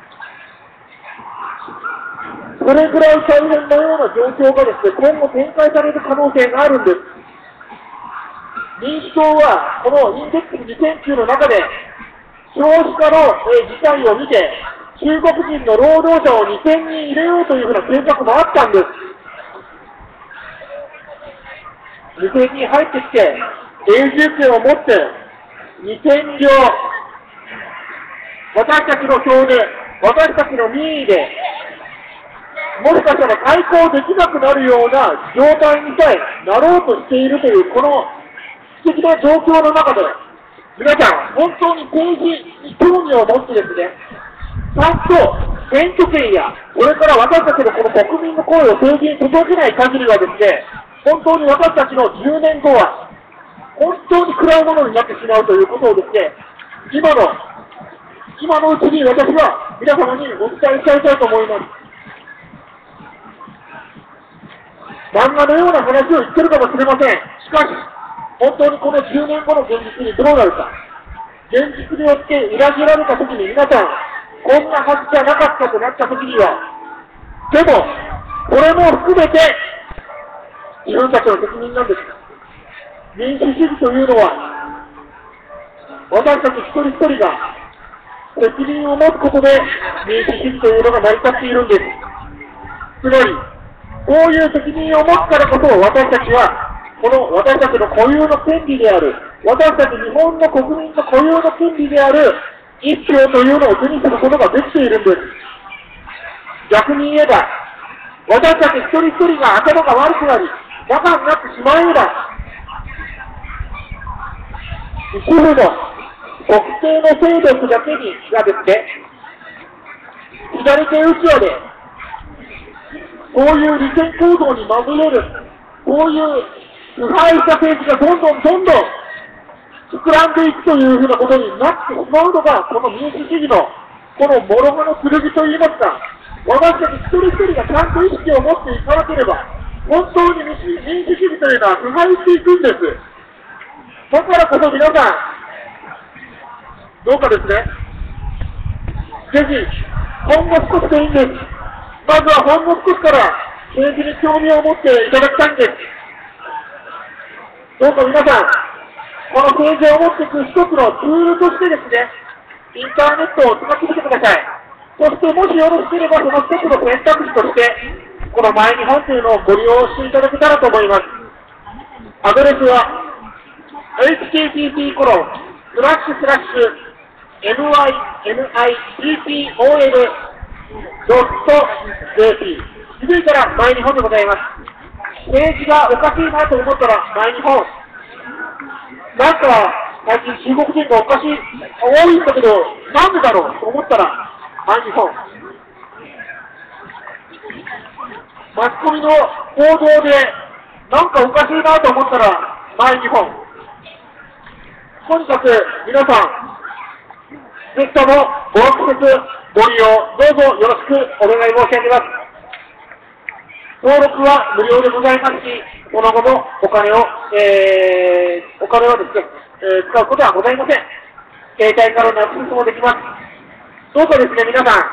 それぐらい大変なような状況がですね、今後展開される可能性があるんです。民主党はこのインデックス2009の中で少子化の事態を見て、中国人の労働者を2000人入れようというふうな計画もあったんです。2000人入ってきて、永住権を持って2000両、私たちの票で、私たちの民意で、もしかしたら対抗できなくなるような状態にさえなろうとしているという、この不思議な状況の中で、皆さん、本当に政治に興味を持ってですね、ちゃんと選挙権や、これから私たちのこの国民の声を政治に届けない限りはですね、本当に私たちの10年後は、本当に暗いものになってしまうということをですね、今のうちに私は皆様にお伝えしたいと思います。漫画のような話を言ってるかもしれません。しかし、本当にこの10年後の現実にどうなるか。現実によって裏切られたときに皆さん、こんなはずじゃなかったとなったときには、でも、これも含めて、自分たちの責任なんです。民主主義というのは、私たち一人一人が責任を持つことで民主主義というのが成り立っているんです。つまり、こういう責任を持つからこそ私たちは、この私たちの固有の権利である、私たち日本の国民の固有の権利である一票というのを手にすることができているんです。逆に言えば、私たち一人一人が頭が悪くなり、バカになってしまえば、一部の特定の勢力だけにがですね、左手うちわで、こういう利権行動にまみれる、こういう腐敗した政治がどんどん膨らんでいくというふうなことになってしまうのが、この民主主義のこの諸刃の剣といいますか、私たち一人一人がちゃんと意識を持っていかなければ、本当に民主主義というのは腐敗していくんです。だからこそ皆さん、どうかですね、ぜひ、ほんの少しでいいんです。まずはほんの少しから政治に興味を持っていただきたいんです。どうか皆さん、この政治を持っていく一つのツールとしてですね、インターネットを使ってみてください。そしてもしよろしければその一つの選択肢として、このマイ日本というのをご利用していただけたらと思います。アドレスは、http://mynipol.jp 気づいたらマイ日本でございます。政治がおかしいなと思ったらマイ日本。なんか最近中国人がおかしい、多いんだけど、なんでだろうと思ったらマイ日本。マスコミの報道でなんかおかしいなと思ったらマイ日本。とにかく皆さん、ぜひともごアクセス、ご利用、どうぞよろしくお願い申し上げます。登録は無料でございますし、その後もお金をですね、使うことはございません。携帯からのアクセスもできます。どうぞですね、皆さん、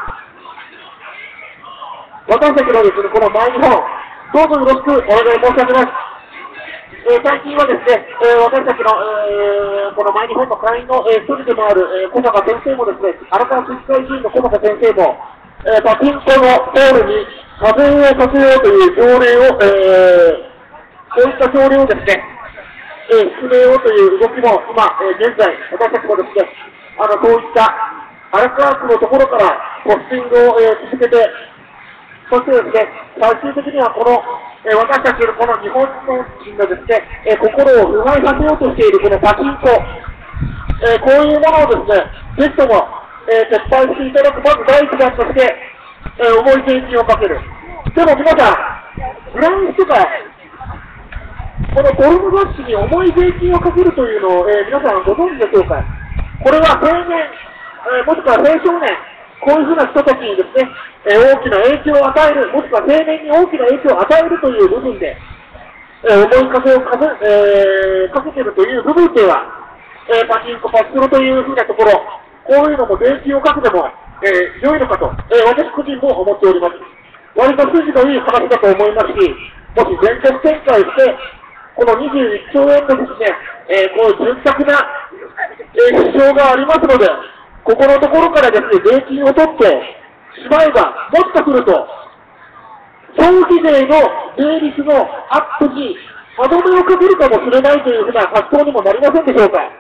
私たちのですね、このマイ日本、どうぞよろしくお願い申し上げます。最近はですね、私たちの、このマイ日本の会員の、一人でもある、小坂先生もですね、荒川区議会議員の小坂先生も、パチンコのホールに課税をさせようという条例を、こういった条例をですね、 進めようという動きも今、現在、私たちもですね、そういった荒川区のところからポスティングを、続けて、そしてですね、最終的にはこの、私たちのこの日本人のですね、心を腐敗させようとしているこのパチンコ、こういうものをですね、ぜひとも、撤廃していただく、まず第一弾として、重い税金をかける。でも皆さん、フランスとか、このゴルフ雑誌に重い税金をかけるというのを、皆さんご存知でしょうか。これは青年、もしくは青少年、こういうふうな人たちにですね、大きな影響を与える、もしくは青年に大きな影響を与えるという部分で、重い風をかけているという部分では、パチンコ、パチスロというふうなところ、こういうのも税金をかけても、良いのかと、私個人も思っております。割と筋のいい話だと思いますし、もし全国展開して、この21兆円のですね、こういう潤沢な、市場がありますので、ここのところからですね、税金を取ってしまえば、もしかすると、消費税の税率のアップに歯止めをかけるかもしれないというふうな発想にもなりませんでしょうか。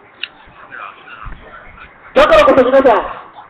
だからこそ皆さん、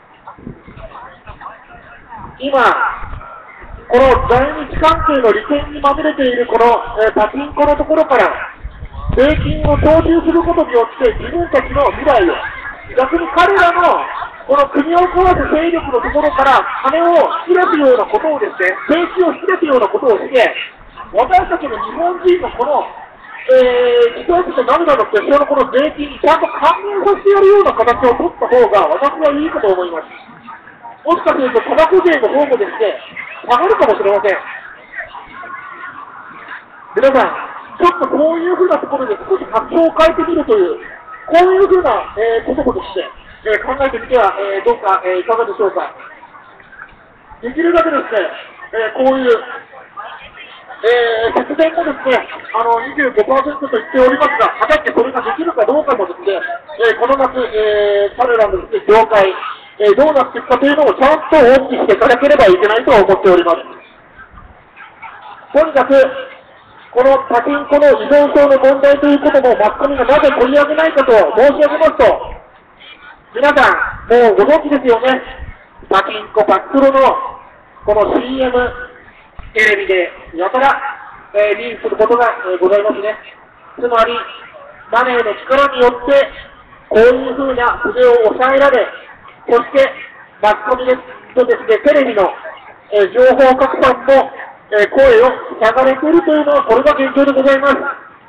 今、この在日関係の利権にまみれているこの、パチンコのところから、税金を徴収することによって自分たちの未来を、逆に彼らのこの国を壊す勢力のところから金を引き出すようなことをですね、税金を引き出すようなことをして、私たちの日本人のこの、自動車と涙の決勝のこの税金にちゃんと還元させてやるような形を取った方が私はいいかと思います。もしかするとタバコ税の方もですね、下がるかもしれません。皆さん、ちょっとこういうふうなところで少し発想を変えてみるという、こういうふうな、こともですね、考えてみては、どうか、いかがでしょうか。できるだけですね、こういう、節電もですね、25% と言っておりますが、果たしてそれができるかどうかもですね、この夏、彼らのですね、業界、どうなっていくかというのをちゃんと大きくしていかなければいけないと思っております。とにかく、このパチンコの依存症の問題ということもマスコミがなぜ取り上げないかと申し上げますと、皆さん、もうご存知ですよね。パチンコ、パチスロのこの CM、テレビでやたら、リンクすることが、ございますね。つまり、マネーの力によって、こういうふうな筆を抑えられ、そしてマスコミとですね、テレビの、情報拡散も、声を流れているというのは、これが現状でございます。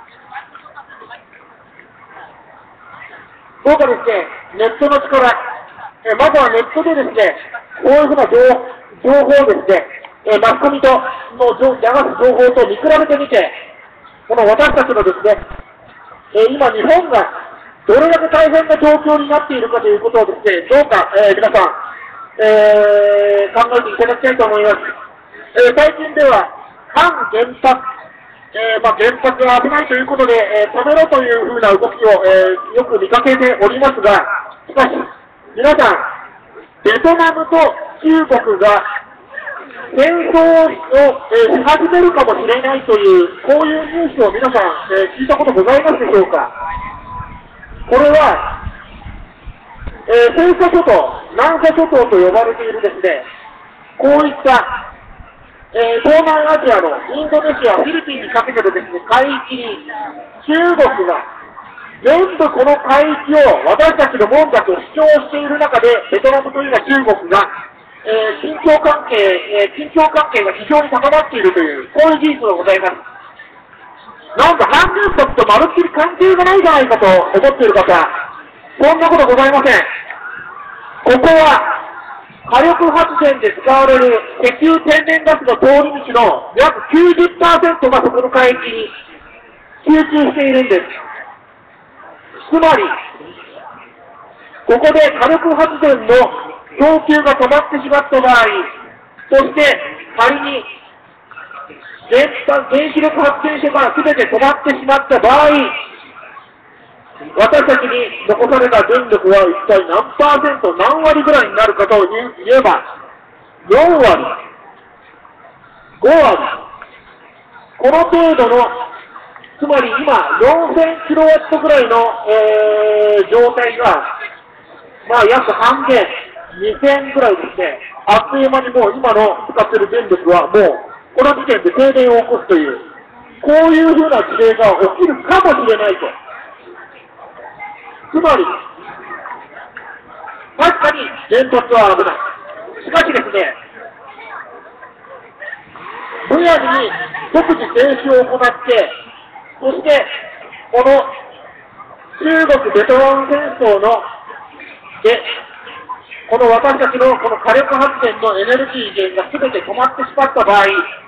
どうかですね、ネットの力、まずはネットでですね、こういうふうな情報をですね、マスコミとの流す情報と見比べてみて、この私たちのですね、今日本がどれだけ大変な状況になっているかということをですね、どうか、皆さん、考えていただきたいと思います。最近では反原発、原発が危ないということで、止めろというふうな動きを、よく見かけておりますが、しかし皆さん、ベトナムと中国が戦争を、し始めるかもしれないという、こういうニュースを皆さん、聞いたことございますでしょうか。これは、西沙諸島、南沙諸島と呼ばれているですね、こういった東南アジアのインドネシア、フィリピンにかけてのですね、海域に中国が全部この海域を私たちのもんだと主張している中で、ベトナムというのは中国が、緊張関係が非常に高まっているという、こういう事実がございます。なんか反原発とまるっきり関係がないじゃないかと思っている方、そんなことございません。ここは火力発電で使われる石油天然ガスの通り道の約 90% がそこの海域に集中しているんです。つまり、ここで火力発電の供給が止まってしまった場合、そして仮に原子力発電所が全て止まってしまった場合、私たちに残された電力は一体何%、何割ぐらいになるかと言えば、4割、5割、この程度のつまり今、4000キロワットぐらいの、状態が、まあ約半減、2000ぐらいですね、あっという間にもう今の使っている電力はもう、この時点で停電を起こすという、こういうふうな事例が起きるかもしれないと。つまり、確かに原発は危ない。しかしですね、むやみに即時停止を行って、そして、この中国・ベトナム戦争で、この私たちのこの火力発電のエネルギー源が全て止まってしまった場合、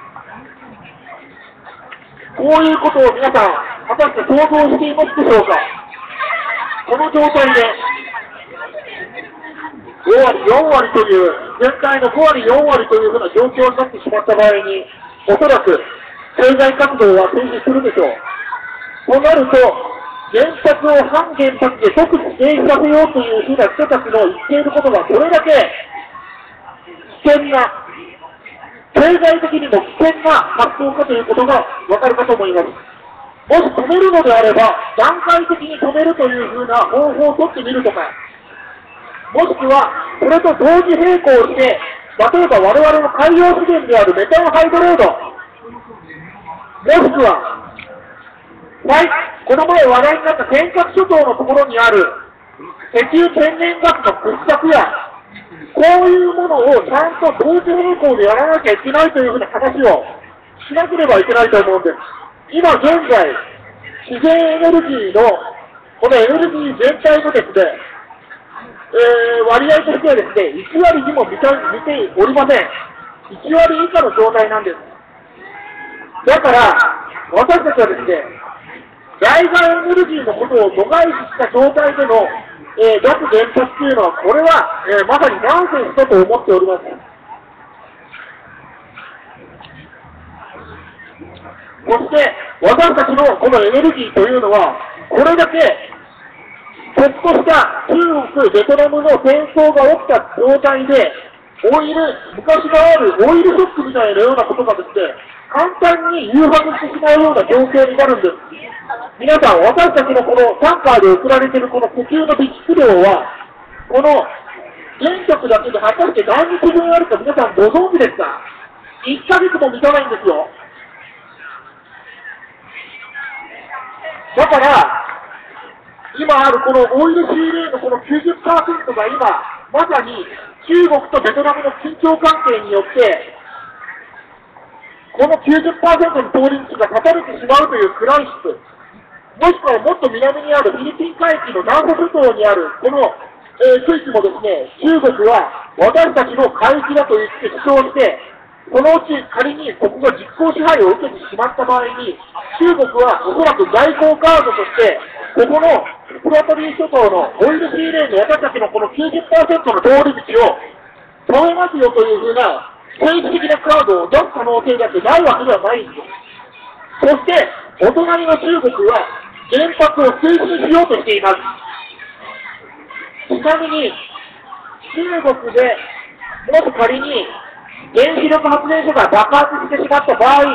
こういうことを皆さん、果たして想像していますでしょうか。この状態で、5割、4割という、全体の5割、4割というふうな状況になってしまった場合に、おそらく経済活動は停止するでしょう。となると、原発を反原発で即時停止させようというふうな人たちの言っていることが、どれだけ危険な、経済的にも危険な発想かということがわかるかと思います。もし止めるのであれば、段階的に止めるというふうな方法を取ってみるとか、もしくは、それと同時並行して、例えば我々の海洋資源であるメタンハイドレード、もしくは、この前話題になった尖閣諸島のところにある石油天然ガスの掘削や、こういうものをちゃんと同時並行でやらなきゃいけないというふうな話をしなければいけないと思うんです。今現在、自然エネルギーの、このエネルギー全体のですね、割合としてはですね、1割にも満ておりません。1割以下の状態なんです。だから、私たちはですね、在外エネルギーのことを度外視した状態での、脱原発というのは、これは、まさにナンセンスだと思っております。そして、私たちのこのエネルギーというのは、これだけ、ちょっとした中国、ベトナムの戦争が起きた状態で、昔があるオイルショックみたいなようなことがですね、簡単に誘発してしまうような状況になるんです。皆さん、私たちのこのタンカーで送られているこの石油の備蓄量は、この原力だけで果たして何日分あるか皆さんご存知ですか？ 1 ヶ月も満たないんですよ。だから、今あるこのオイルシーレーンのこの 90% が今、まさに中国とベトナムの緊張関係によって、この 90% の通り道が断たれてしまうというクライシス、もしくはもっと南にあるフィリピン海域の南沙諸島にあるこの、区域もですね、中国は私たちの海域だと言って主張して、そのうち仮にここが実効支配を受けてしまった場合に、中国はおそらく外交カードとして、ここのプラトリー諸島のオイルシーレーンの私たちのこの 90% の通り道を止めますよというふうな政治的なカードを出す可能性だってないわけではないんです。そして、お隣の中国は原発を推進しようとしています。ちなみに、中国でもし仮に原子力発電所が爆発してしまった場合、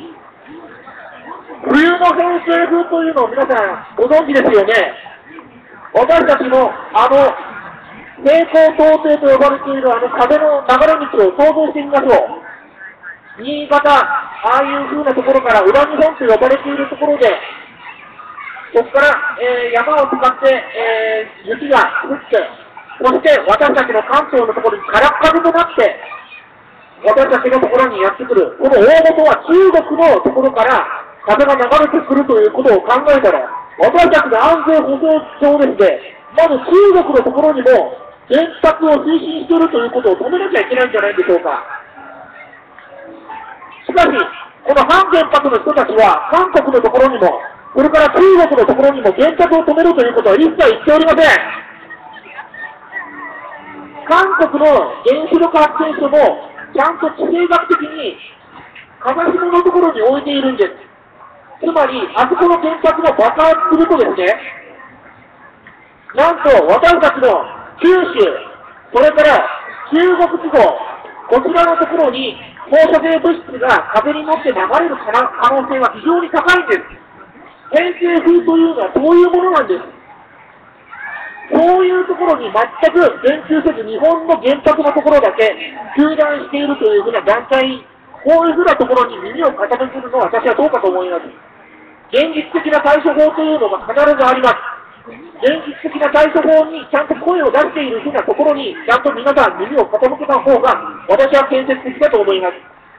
冬の偏西風というのを皆さんご存知ですよね。私たちの西高東低と呼ばれている風の流れ道を想像してみましょう。新潟、ああいう風なところから裏日本と呼ばれているところで、そこから、山を使って、雪が降って、そして私たちの関東のところに空っ風となって、私たちのところにやってくる。この大元は中国のところから風が流れてくるということを考えたら、私たちの安全保障上ですね、まず中国のところにも原発を推進しているということを止めなきゃいけないんじゃないでしょうか。しかし、この反原発の人たちは、韓国のところにも、それから中国のところにも原発を止めるということは一切言っておりません。韓国の原子力発電所も、ちゃんと地政学的に風下のところに置いているんです。つまり、あそこの原発が爆発するとですね、なんと私たちの九州、それから中国地方、こちらのところに放射性物質が風に乗って流れる可能性は非常に高いんです。 偏西風というのはそういうものなんです。そういうところに全く言及せず、日本の原発のところだけ糾弾しているというふうな団体、こういうふうなところに耳を傾けるのは私はどうかと思います。現実的な対処法というのが必ずあります。現実的な対処法にちゃんと声を出しているふうなところに、ちゃんと皆さん耳を傾けた方が、私は建設的だと思います。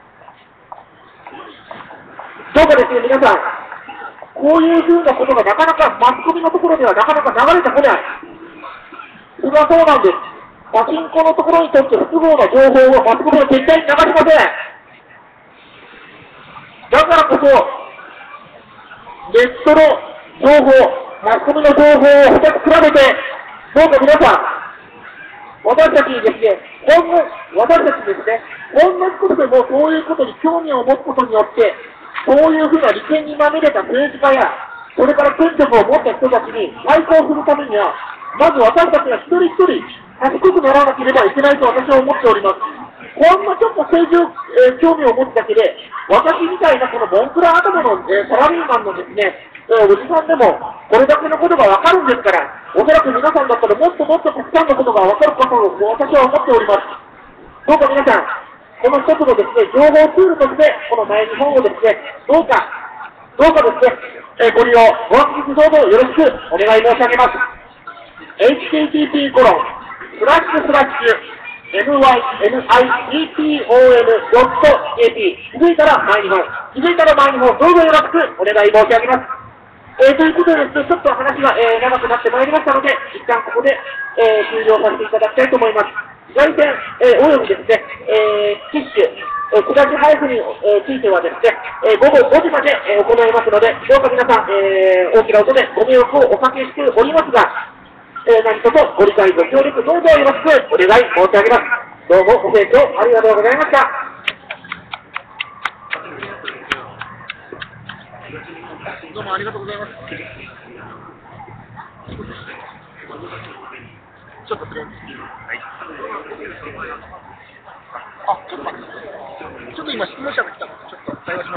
どうかですね、皆さん、こういうふうなことがなかなかマスコミのところではなかなか流れてこない。それはそうなんです。パチンコのところにとって不都合な情報をマスコミは絶対に流しません。だからこそ、ネットの情報、マスコミの情報を2つ比べて、どうか皆さん、私たちにですね、私たちですね、ほんの少しでもそういうことに興味を持つことによって、そういうふうな利権にまみれた政治家や、それから権力を持った人たちに対抗するためには、まず私たちが一人一人賢くならなければいけないと私は思っております。ほんのちょっと政治を、興味を持つだけで、私みたいなこのボンクラ頭の、サラリーマンのですね、おじさんでもこれだけのことが分かるんですから、おそらく皆さんだったらもっともっとたくさんのことが分かることを私は思っております。どうか皆さん、この一つのですね、情報ツールとして、この前日本をですね、どうかですね、ご利用、ご安心どうぞよろしくお願い申し上げます。http://mynippon.jp 続いたら前日本、どうぞよろしくお願い申し上げます。ということでですね、ちょっと話が、長くなってまいりましたので、一旦ここで、終了させていただきたいと思います。外線、およびですね、ティッシュ、下地配布についてはですね、午後5時まで行いますので、どうか皆さん、大きな音でご迷惑をおかけしておりますが、何卒ご理解ご協力どうぞよろしくお願い申し上げます。どうもご清聴ありがとうございました。 どうもありがとうございます。ちょっと失礼です。あ、ちょっと待って。ちょっと今質問者が来たので、ちょっと対話します。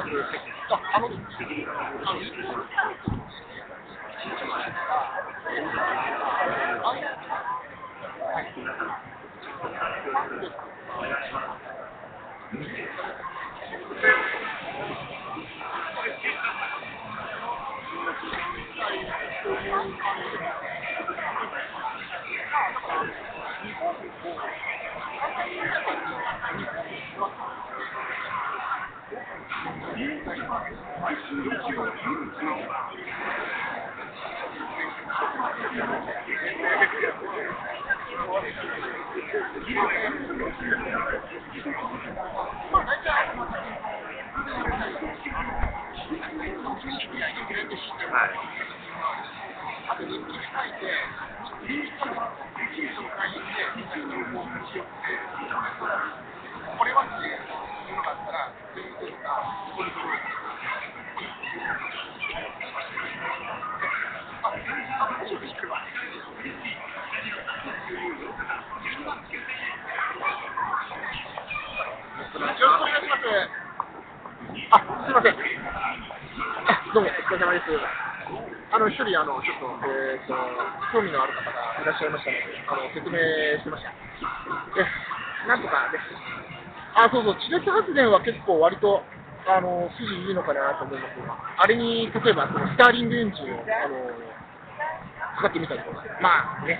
すいません。どうも、お疲れ様です。一人、ちょっと、興味のある方がいらっしゃいましたので、説明してました。なんとかです。そうそう、地熱発電は結構割と、筋いいのかなと思います。あれに、例えば、そのスターリングエンジンを、使ってみたりとか、まあね、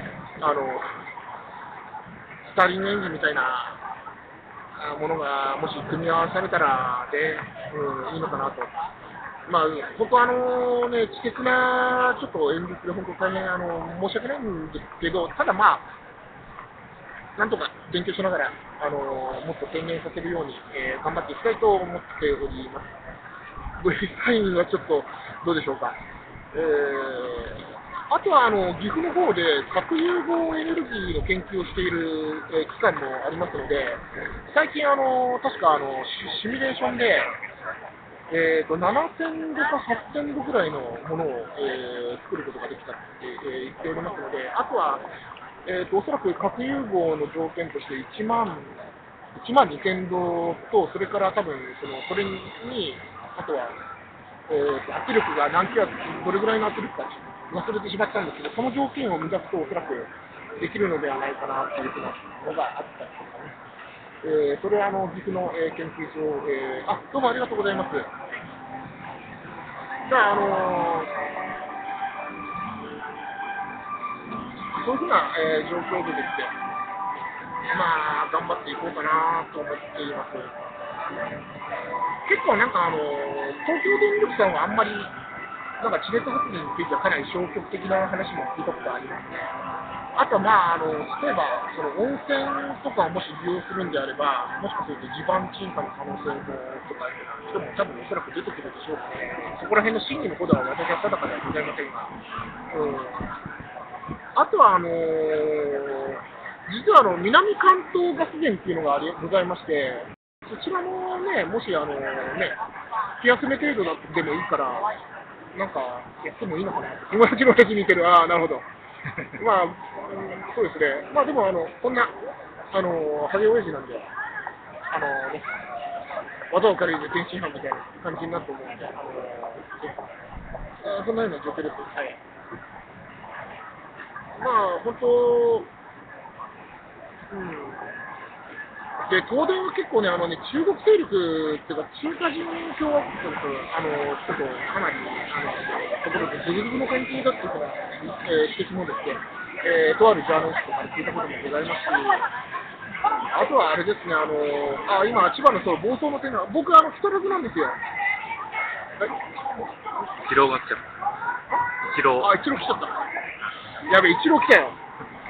スターリングエンジンみたいな、ものがもし組み合わされたらいいのかなと。まあ、本当ね、知的なちょっと演説で本当大変申し訳ないんですけど、ただまあ、なんとか勉強しながら、もっと洗練させるように、頑張っていきたいと思っております。V サインはちょっとどうでしょうか。あとは岐阜の方で核融合エネルギーの研究をしている、機関もありますので、最近確かシミュレーションで、7000度か8000度ぐらいのものを、作ることができたって言っておりますので、あとは、おそらく核融合の条件として1万2000度と、それから多分それに、あとは圧力が何気圧、どれぐらいの圧力か忘れてしまったんですけど、その条件を満たすとおそらくできるのではないかなというふうなのがあったりとかね。それは岐阜の、研究所、どうもありがとうございます。じゃあ、そういうふうな、状況でですね、まあ、頑張っていこうかなと思っています。結構なんか東京電力さんはあんまり、なんか地熱発電についてはかなり消極的な話も聞いたことありますね。あとはまあ、例えば、その温泉とかをもし利用するんであれば、もしかすると地盤沈下の可能性もとかいう人も多分おそらく出てくるでしょうから、そこら辺の真偽のことは私は定かではございませんが、あとは実は南関東ガス田っていうのがございまして、そちらもね、もし気休め程度でもいいから、なんかやってもいいのかなと、友達の話見てる、なるほど、まあ、そうですね、まあでもこんな、ハゲ親父なんで、技を借りる天津飯みたいな感じになると思うんで、そんなような状況です。はい。まあ、本当、で、東電は結構ね、中国勢力っていうか、中華人共和国と、ちょっとかなり、ところで、ずるずるの関係だっていうふうな、指摘もですね、とあるジャーナリストから聞いたこともございますし、あとはあれですね、今、千葉の暴走の点が、僕、木更津なんですよ。 一郎が来ちゃった。一郎来ちゃった。やべ、一郎来たよ。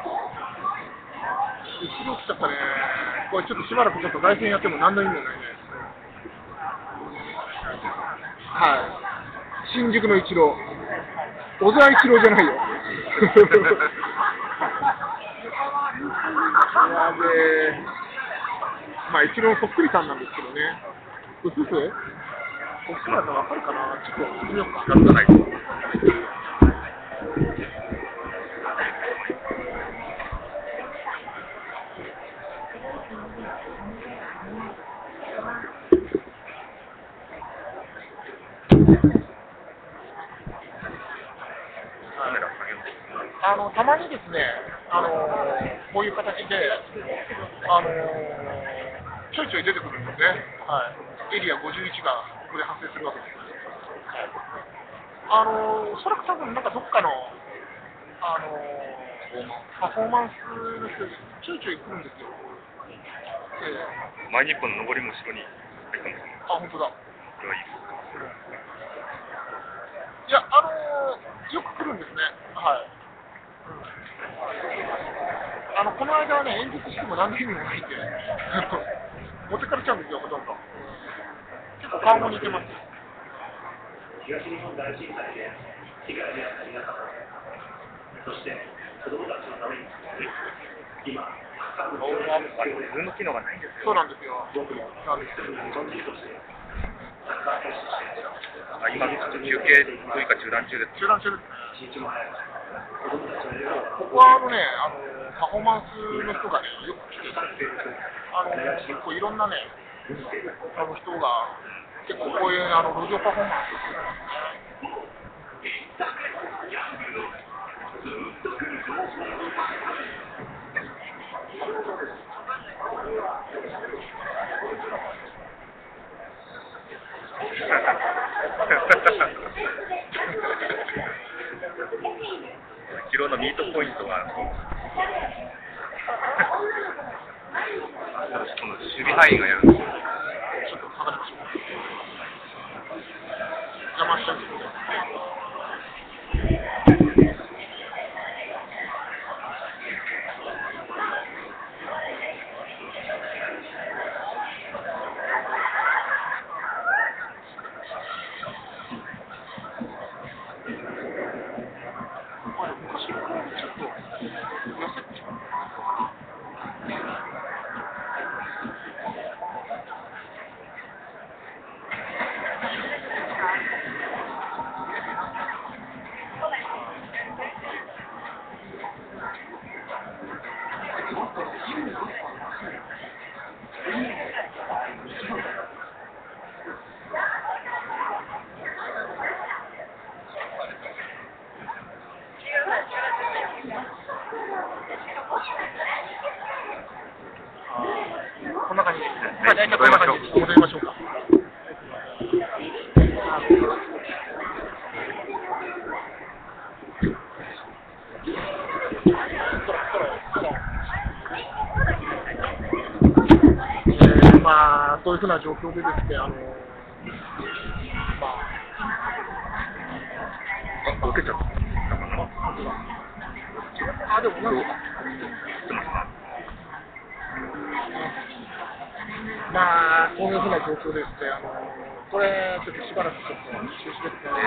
一郎来ちゃったね。これちょっとしばらくちょっと外線やっても何の意味もないね。はい。新宿の一郎。小沢一郎じゃないよ。やべえ。まあ一郎そっくりさんなんですけどね。うすす？そっくりだったらわかるかな。ちょっと行ってみようか。 仕方ない。 たまにですね、こういう形で、ちょいちょい出てくるんですね。はい。エリア51がここで発生するわけです。おそらく多分なんかどっかの、パフォーマンスの人ちょいちょい来るんですよ。 前日本の上りも後ろに入ったんですね。 本当だ。 これはいいです。 いや、よく来るんですね。はい。この間はね、演説しても何の意味もないんで、持ってかれちゃうんですよ、ほとんど。結構顔も似てます。 東日本大震災で被害に遭った皆様、そして子どもたちのために、今、 自分の機能がないんですよ。 そうなんですよ。 僕もなんですけど、日本人として、サッカー選手として、 今、ちょっと休憩というか中断中です。 中断中です。 一日も早く、子どもたちの笑顔を、 ここはパフォーマンスの人がね、よく来てたんで、結構いろんなね、人が、結構こういう路上パフォーマンスをするんですね。 一郎のミートポイントが、この守備範囲がやるんですよ。 ちょっと下がりましょう。邪魔しちゃうんですけど。 まあ、大体こんな感じで戻りましょうか。まあ、そういうふうな状況でですね、まあ、受けちゃったかな。 あ、でもなんか、まあ、そういうふうな状況でですね、これ、ちょっとしばらくちょっと中止ですね。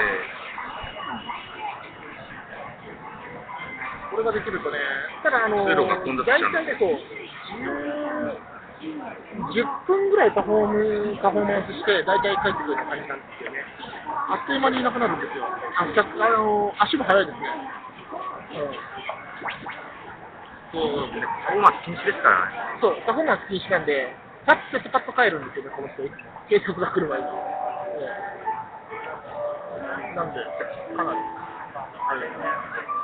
これができるとね、ただ、大体ね、そう、10分ぐらいパフォーマンスして、大体帰ってくるような感じなんですよね。あっという間にいなくなるんですよ。足も速いですね。 パフォーマンス禁止ですからね。 そう、パフォーマンス禁止なんで、パッとパッと帰るんですよね、この人。警察が来る前に。なんで、かなり、あれですね。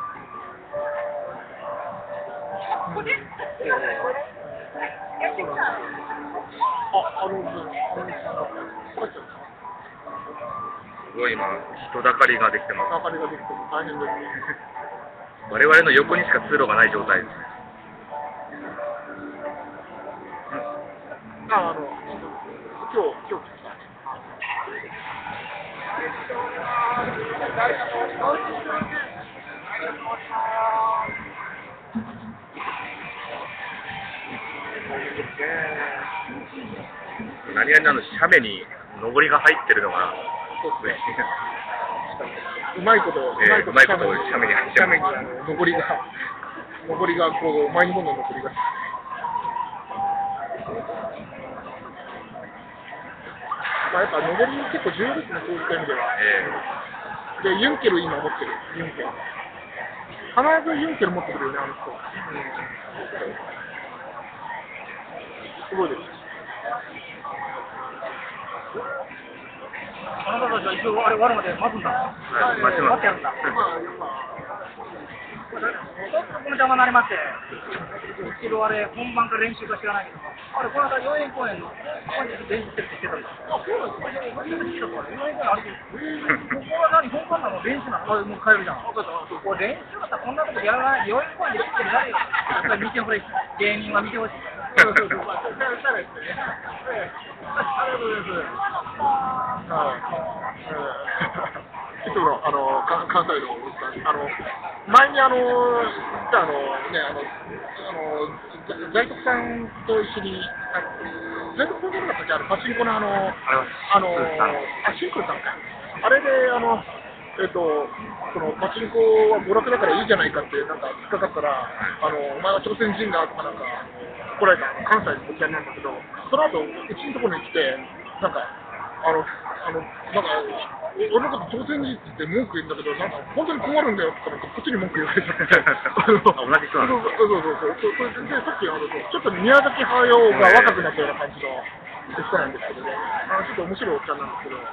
すごい今、人だかりができてます。 人だかりができて大変です。 我々の横にしか通路がない状態です。 今日何々の斜面に上りが入ってるのが、 うまいこと斜面に上りがこう前にもの上りが。まあ、やっぱ上り結構重要ですね、そういった意味では。で、ユンケル今持ってる、ユンケル。必ずユンケル持ってくるよね、あの人。すごいです。 あなたたちは一応あれ終わるまで待つんだ。 待ってます。 待ってやるんだ。この邪魔になりまして、一度あれ本番か練習か知らないけど、あれこの間4円公園のここに練習してるって言ってたんだ。あ、そうなんですか。4円公園あるけど、ここは何本番なの練習なの？もう帰るじゃん。これ練習だったらこんなとこやらない。4円公園で練習やれよ。やっぱり見てほしい。芸人は見てほしい。ありがとうございます。 いつもの関西の前に在徳さんと一緒に在徳さんじゃなかったっけ、パチンコのシンクルさんか、あれでそのパチンコは娯楽だからいいじゃないかってなんか引っかかったら、お前は朝鮮人だとかなんか怒られた関西のおっちゃんなんだけど、その後うちのところに来てなんかなんか俺のこと朝鮮人って文句言うんだけど、なんか本当に困るんだよって言ったらこっちに文句言われちゃって同じ人なんです。そうでさっきちょっと宮崎駿が若くなったような感じの人なんですけどね、ちょっと面白いおっちゃんなんですけど、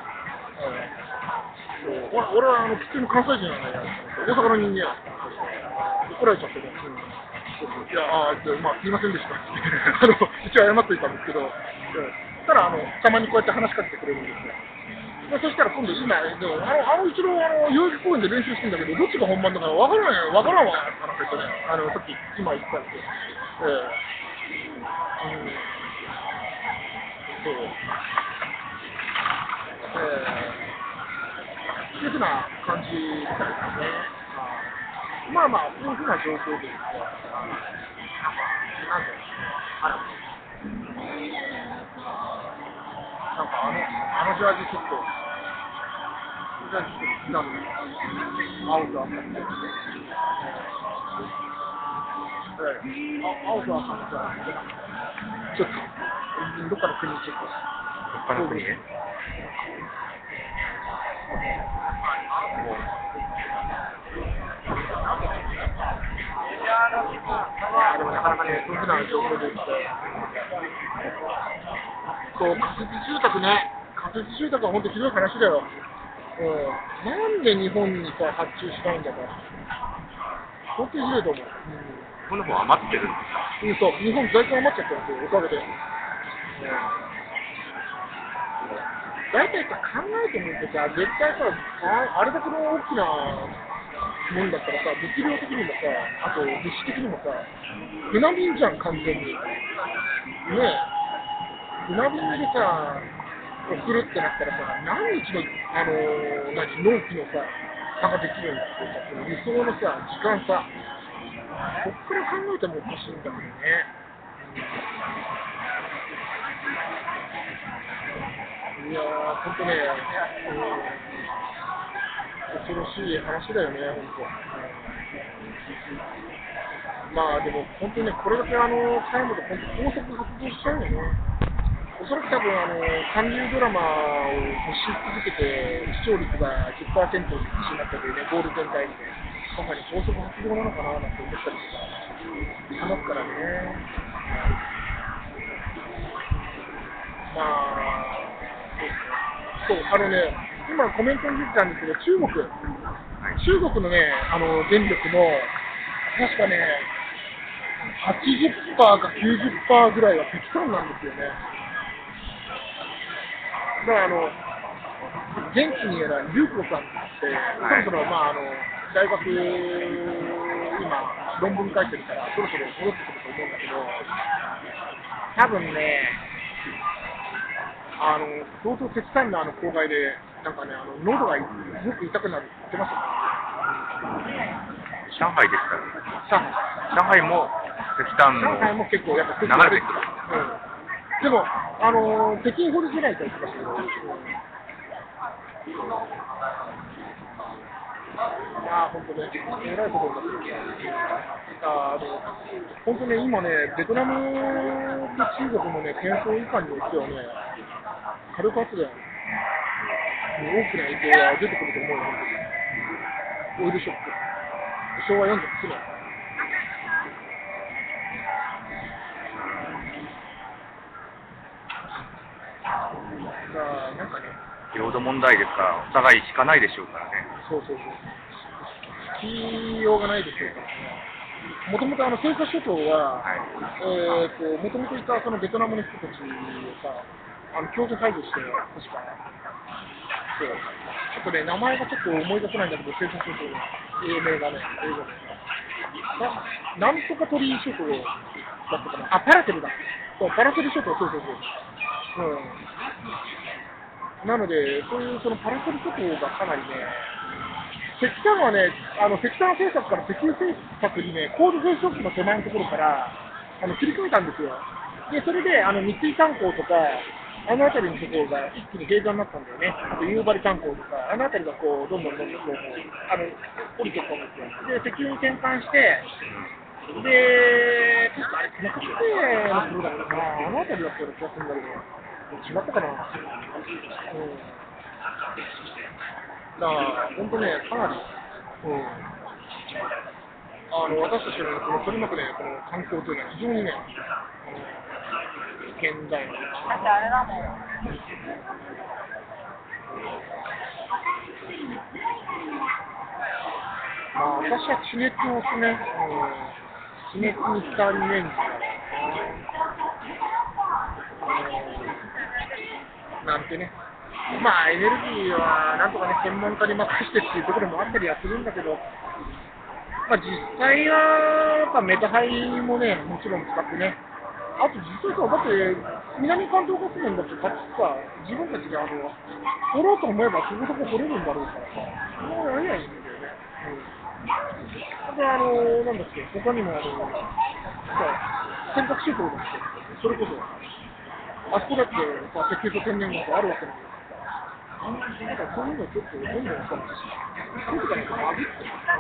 俺は普通の関西人なんだよ、大阪の人間や怒られちゃってね、いやまあすいませんでした一応謝っといたんですけど、たらたまにこうやって話しかけてくれるんですね。そしたら今度今でも一度代々木公園で練習してんだけど、どっちが本番だからわからんわなんか言ってね、さっき今言ったんですよ。そういうふうな感じみたいですね。まあまあそういうふうな状況でですね。なんかジャージちょっと好きなんで、青と赤って青と赤のジャージちょっとどっかの国ちょっとどっかの国へでもなかなかね、そういうふうな状況でそう仮設住宅ね、仮設住宅は本当ひどい話だよ。なんで日本にさ発注しないんだか、本当にひどいと思う。 この方余ってるんですか？ そう、日本在庫余っちゃってるんですよ、おかげで。 大体さ、考えてみるとさ、絶対さ、あれだけの大きなもんだったらさ、物量的にもさ、あと物資的にもさ、船便じゃん、完全に。ねえ、船便でさ、送るってなったらさ、何日の、納期のさ、差ができるんだってさ、その輸送のさ、時間差、こっから考えてもおかしいんだけどね。いやー、ほんとね、恐ろしい話だよね、ほんと。まあでも、本当にね、これだけ絡むと、本当、高速発動しちゃうよね。おそらく多分、韓流ドラマを欲し続けて、視聴率が 10% になったというね、ゴールデンタイムで、まさに高速発動なのかななんて思ったりとかしますからね。まあ、そう、今コメントに出てたんですけど、中国のね、電力も、確かね、80%か90%ぐらいは石炭なんですよね。だから現地にいる劉子さんって、そろそろ、大学、今、論文書いてるから、そろそろ戻ってくると思うんだけど、多分ね、相当石炭の公害で、なんかね、喉がすごく痛くなるって言ってましたね。 上海ですから、上海も石炭の上海も結構やっぱ流れてくる。 でも、北京ほどじゃないと言ってましたけど、まあ、本当ね、えらいことになってる。本当ね、今ね、ベトナムと中国のね、戦争以下によってはね、火力発電、大きな影響が出てくると思うよ、オイルショック。昭和48年。なんかね、 領土問題ですから、お互い引かないでしょうからね。 そう。引きようがないでしょうからね。もともと尖閣諸島は、もともといたそのベトナムの人たちをさ、強制排除して、確か。そう。ちょっとね、名前がちょっと思い出せないんだけど、尖閣諸島の英名がね、英語で。なんとか鳥居諸島だったかな。あ、パラテルだ。そう、パラテル諸島、そう。なので、そういうそのパラテル諸島がかなりね、石炭はね、石炭政策から石油政策にね、高度成長期の手前のところから、切り替えたんですよ。で、それで、三井炭鉱とか、あの辺りのところが一気に閉鎖になったんだよね。あと、夕張炭鉱とか、あの辺りがこう、どんどん降りていったんですよ。で、石油に転換して、で、確かあれ、田中先生の頃だったかな、あの辺りだったような気がするんだけど、違ったかな。だから、本当ね、かなり、私たちのこの取り巻くね、この環境というのは非常にね、危険だよね。 だってあれだもん。 私は地熱をですね、地熱にしたイメージなんてね。まあ、エネルギーはなんとかね、専門家に任せてっていうところもあったりはするんだけど、まあ、実際はやっぱメタハイもね、もちろん使ってね、あと実際さ、だって南関東ガス田だってさ、自分たちで掘ろうと思えばそこそこ掘れるんだろうからさ、もうやりゃいいんだよね。で、なんだっけ、他にも尖閣諸島だって、それこそ、あそこだってさ、石油と天然ガスあるわけなんだから、そういうのちょっとどんどんさ、そうとかなんかまずって。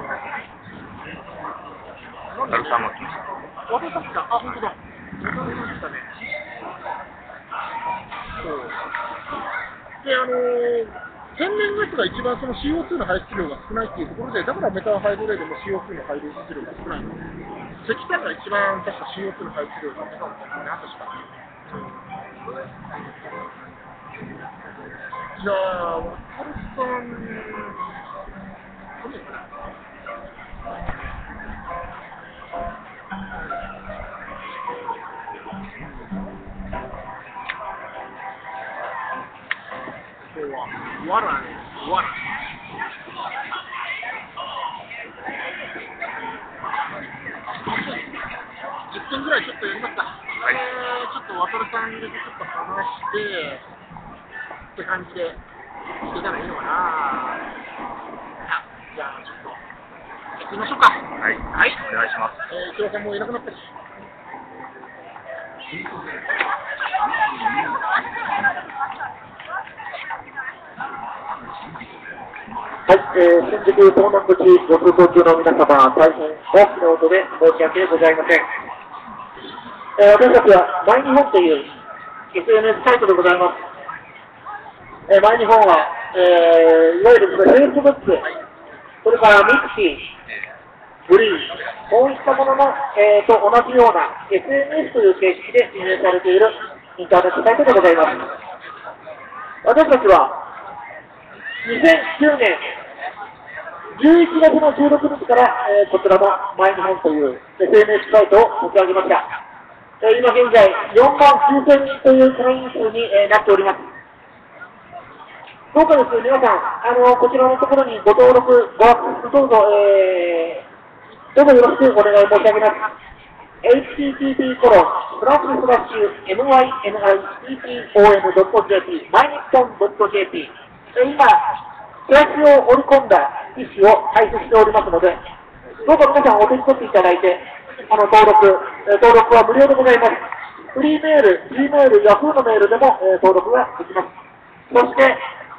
ダルさんも来ました。 私たちだ、あ、本当だ。渡辺さん来たね。そう。で、天然ガスが一番その CO2 の排出量が少ないっていうところで、だからメタンハイドレードも CO2 の排出量が少ないの。石炭が一番確か CO2 の排出量が高かったんだよね、確か。じゃあ、渡さん、どれかな。 今日はわらね、わら。10分ぐらいちょっとやりますか。ちょっと渡るさん入れてちょっと話してって感じでしてたらいいのかな。じゃあちょっとやってみましょうか。 はい、 はい、 お願いします。 イチローさんもいなくなったし。 はい、新宿東南口ご通行中の皆様、大変大きな音で申し訳ございません。私たちはマイ日本という SNS サイトでございます。マイ日本は、いわゆるFacebook、それからミクシー、グリーン、こういったものの、と同じような SNS という形式で運営されているインターネットサイトでございます。私たちは2009年11月の16日から、こちらのマイ日本という SNS サイトを立ち上げました。今現在49,000人という会員数に、なっております。どうかですね、皆さん、こちらのところにご登録、ごアクセスどうぞ、どうぞよろしくお願い申し上げます。http://mynippon.jp mynippon.jp 今、チラシを織り込んだ機種を配布しておりますので、どうぞ皆さんお手に取っていただいて、登録は無料でございます。フリーメール、Gmail、Yahoo のメールでも、登録ができます。そして、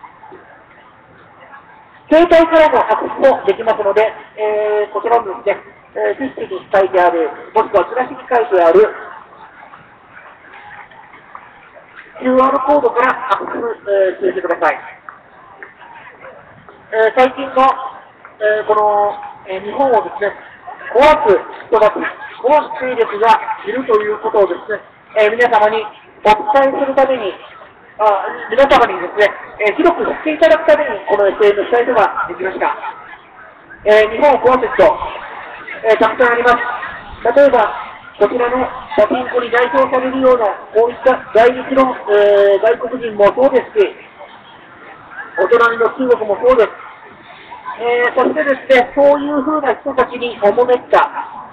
携帯からのアクセスもできますので、こちらのですね、ティッシュに書いてある、もしくはチラシに書いてある QR コードからアクセス、してください。最近の、この、日本をですね、壊す人たち、壊す勢力がいるということをですね、皆様にお伝えするために、皆様にですね、広く知っていただくために、この SNS サイトができました。日本を壊す人、たくさんあります。例えば、こちらのパチンコに代表されるような、こういった在日の、外国人もそうですし、お隣の中国もそうです。そしてですね、そういうふうな人たちにおもねった、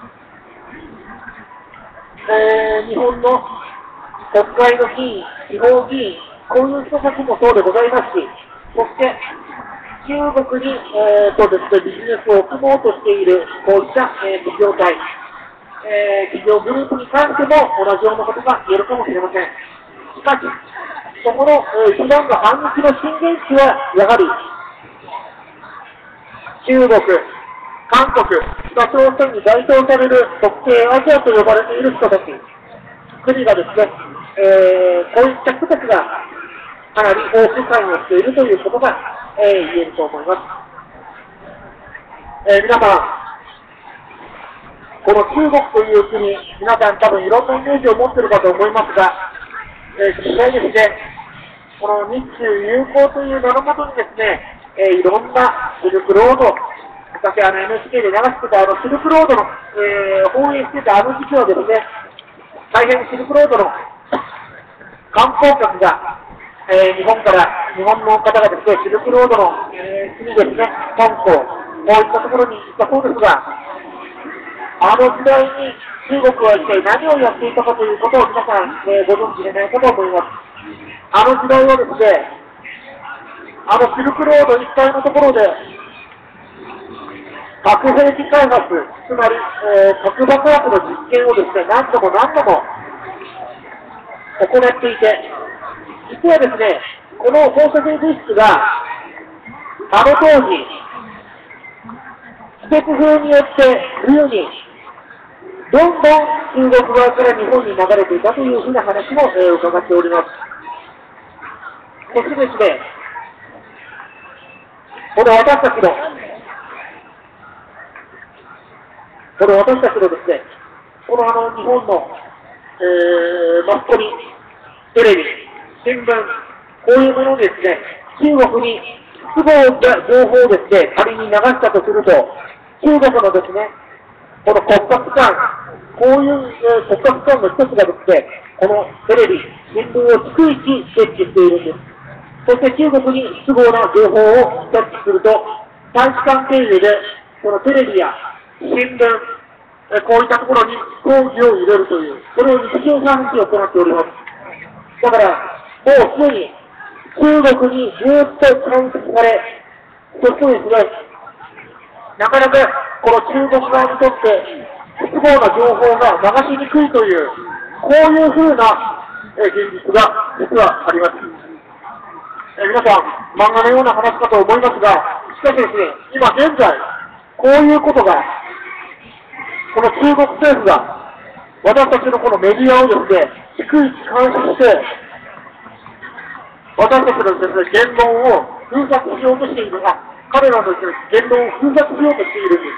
日本の国会の議員、地方議員、こういう人たちもそうでございますし、そして中国に、ですね、ビジネスを組もうとしているこういった、企業体、企業グループに関しても同じようなことが言えるかもしれません。しかし、そこの、一番の反撃の震源地はやはり中国、韓国、北朝鮮に代表される特定アジアと呼ばれている人たち、国がですね、こういった人たちがかなり多く関与しているということが、言えると思います。皆さん、この中国という国、皆さん多分いろんなイメージを持っているかと思いますが、実際ですね、この日中友好という名のもとにですね、いろんなシルクロード、昔NHK で流してたシルクロードの、放映してた時期はですね、大変シルクロードの観光客が、日本の方がですね、シルクロードの、国ですね、香港、こういったところに行ったそうですが、あの時代に中国は一体何をやっていたかということを皆さん、ご存知でないかと思います。あの時代はですね、あのシルクロード一帯のところで、核兵器開発、つまり、核爆発の実験をですね、何度も行っていて、実はですね、この放射性物質が、あの当時、季節風によって冬に、どんどん中国側から日本に流れていたというふうな話も、伺っております。そしてですね、この私たちのですね、この日本の、マスコミ、テレビ、新聞、こういうものをですね、中国に不合な情報をですね、仮に流したとすると、中国のですね、この国家機関、こういう、国家機関の一つがですね、このテレビ、新聞を逐一設置しているんです。 そして中国に不都合な情報をキャッチすると、大使館経由で、このテレビや新聞、こういったところに抗議を入れるという、これを日常茶飯事を行っております。だから、もうすでに中国にずっと監視され、そしてですね、なかなかこの中国側にとって不都合な情報が流しにくいという、こういうふうな現実が実はあります。皆さん、漫画のような話かと思いますが、しかしですね、今現在、こういうことが、この中国政府が、私たちのこのメディアをですね、逐一監視して、私たちのですね、言論を封殺しようとしている、彼らのですね、言論を封殺しようとしているんです。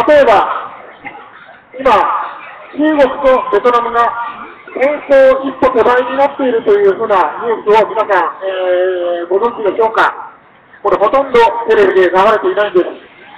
例えば、今、中国とベトナムが戦争一歩手前になっているというふうなニュースを皆さん、ご存知でしょうか。これほとんどテレビで流れていないんです。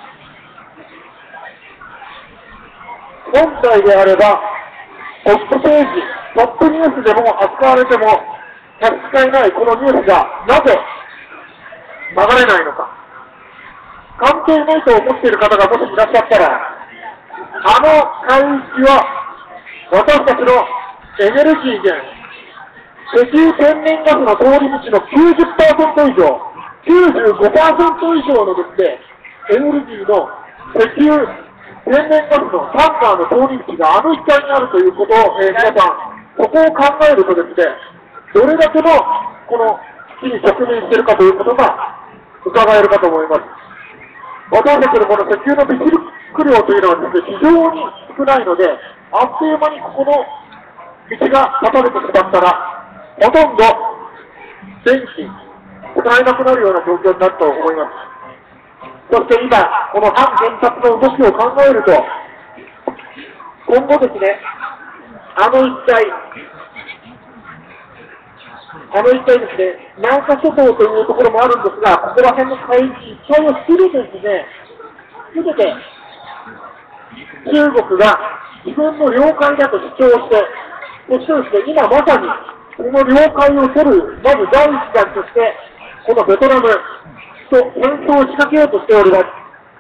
本来であれば、トップページ、トップニュースでも扱われても差し支えないこのニュースがなぜ流れないのか。関係ないと思っている方がもしいらっしゃったら、あの海域は私たちのエネルギー源、石油天然ガスの通り道の 90% 以上、95% 以上のですね、エネルギーの石油天然ガスのタンカーの通り道があの一帯にあるということを、皆さん、そこを考えるとですね、どれだけのこの危機に直面しているかということが伺えるかと思います。私たちのこの石油の備蓄量というのはですね、非常に少ないので、あっという間にここの道が断たれてしまったら、ほとんど電気使えなくなるような状況になると思います。そして今、この反原発の動きを考えると、今後ですね、あの一帯ですね、南沙諸島というところもあるんですが、ここら辺の海域一帯をすべてですね、すべて中国が自分の領海だと主張して、そしてですね、今まさにこの領海を取る、まず第一弾として、このベトナムと戦争を仕掛けようとしております。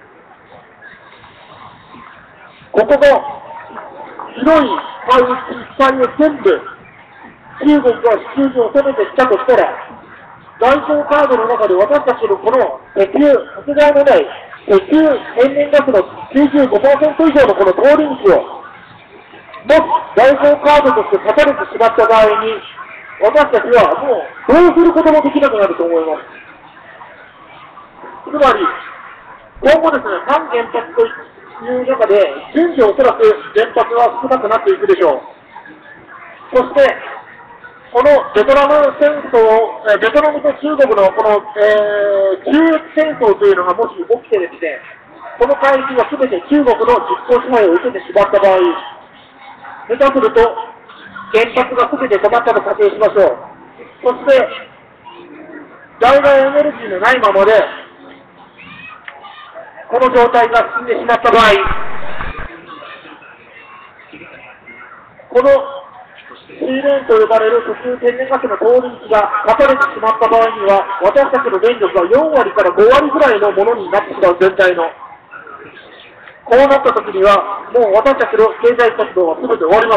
ここの広い海域一帯を全部、中国が地球に収めてきたとしたら、外交カードの中で私たちのこの石油、かけがえのない石油、天然ガスの 95% 以上のこの通り道を、もし外交カードとして立たれてしまった場合に、私たちはもうどうすることもできなくなると思います。つまり、今後ですね、反原発という中で、順次おそらく原発は少なくなっていくでしょう。そして、このベトナム戦争、ベトナムと中国のこの、中越戦争というのがもし起きてですね、この海域が全て中国の実効支配を受けてしまった場合、下手すると原発が全て止まったと仮定しましょう。そして、在来エネルギーのないままで、この状態が進んでしまった場合、このシーレーンと呼ばれる石油天然ガスの通り道が断たれてしまった場合には、私たちの電力が4割から5割ぐらいのものになってしまう、全体の。こうなったときには、もう私たちの経済活動は全て終わります。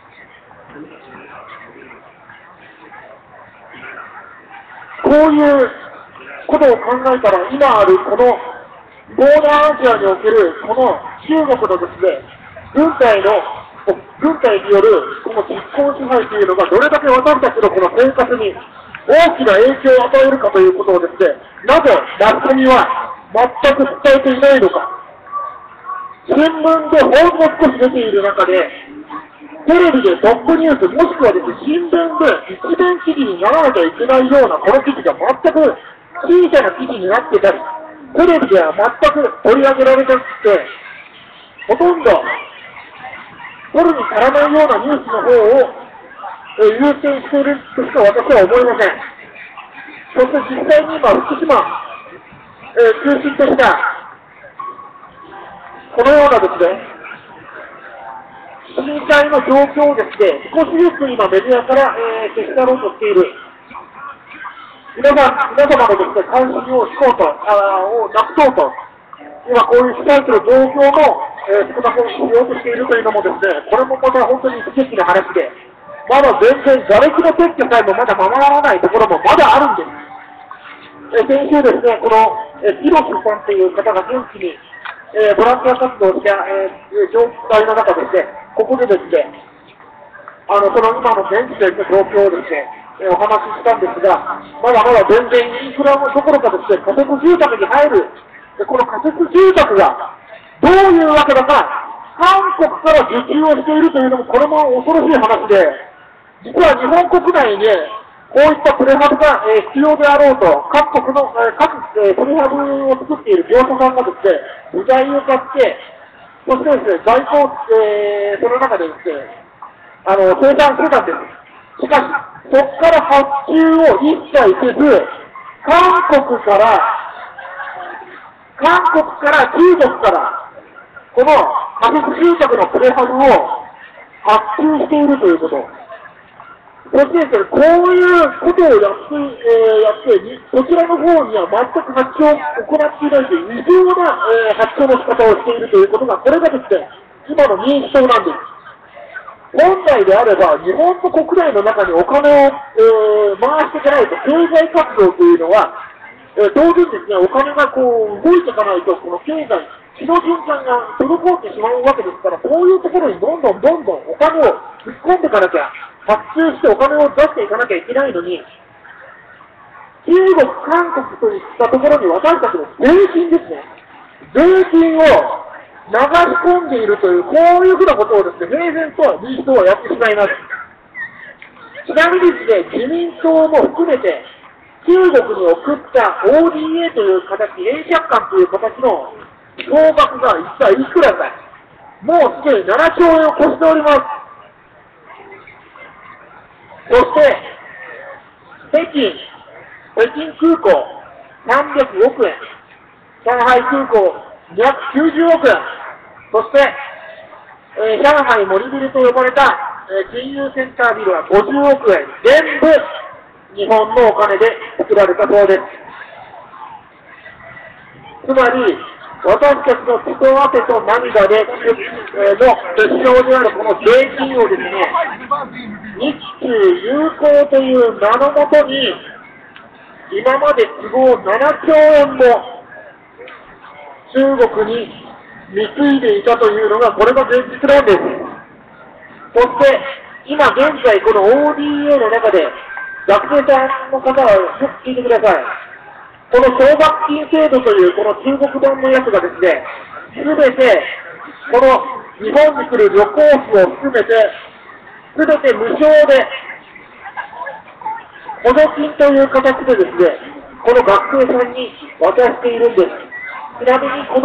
こういうことを考えたら、今あるこの東南アジアにおけるこの中国のですね、軍隊によるこの実効支配というのがどれだけ私たちのこの生活に大きな影響を与えるかということをですね、なぜマスコミは全く伝えていないのか。新聞でほんの少し出ている中で、テレビでトップニュース、もしくはですね、新聞で一面記事にならなきゃいけないようなこの記事が全く小さな記事になってたり、テレビでは全く取り上げられなくて、ほとんど取るに足らないようなニュースの方を優先しているとしか私は思いません。そして実際に今、福島、中心としたこのようなですね、 深海の状況をですね、少しずつ今メディアから、消し去ろうとしている。皆様のですね、関心を引こうと、をなくそうと、今こういう被災する状況の、少なくしようとしているというのもですね、これもまた本当に不敵な話で、まだ全然瓦礫の撤去さえもまだままならないところもまだあるんです。先週ですね、この、ヒロシさんという方が現地に、ボランティア活動をした、状態の中ですね、ここでですね、その今の現地の状況をですね、お話ししたんですが、まだまだ全然インフラのどころかですね、仮設住宅に入る、この仮設住宅がどういうわけだか、韓国から受注をしているというのも、これも恐ろしい話で、実は日本国内で、こういったプレハブが、必要であろうと、各国の、プレハブを作っている業者さんがですね、部材を買って、そしてですね、在庫、その中でですね、生産してたんです。しかし、そこから発注を一切せず、韓国から中国から、この仮設住宅のプレハブを発注しているということ。そしてですね、こういうことをやって、そちらの方には全く発注を行っていないという異常な、発注の仕方をしているということが、これがですね、今の認証なんです。本来であれば、日本の国内の中にお金を、回していかないと、経済活動というのは、当然ですね、お金がこう動いていかないと、この経済、血の循環が滞ってしまうわけですから、こういうところにどんどんお金を突っ込んでいかなきゃ、発注してお金を出していかなきゃいけないのに、中国、韓国といったところに私たちの税金ですね、税金を流し込んでいるという、こういうふうなことをですね、平然と民主党はやってしまいます。ちなみにですね、自民党も含めて、中国に送った ODA という形、円借款という形の総額が一体いくらか、もうすでに7兆円を超しております。そして、北京空港300億円、上海空港290億円、そして、上海森ビルと呼ばれた、金融センタービルは50億円、全部日本のお金で作られたそうです。つまり、私たちの血と汗と涙で、の結晶であるこの税金をですね、日中友好という名のもとに、今まで都合7兆円も中国に貢いでいたというのが、これが現実なんです。そして、今現在この ODA の中で、学生さんの方はよく聞いてください。この奨学金制度というこの中国版のやつがですね、すべて、この日本に来る旅行費を含めて、すべて無償で、補助金という形でですね、この学生さんに渡しているんです。ちなみにこの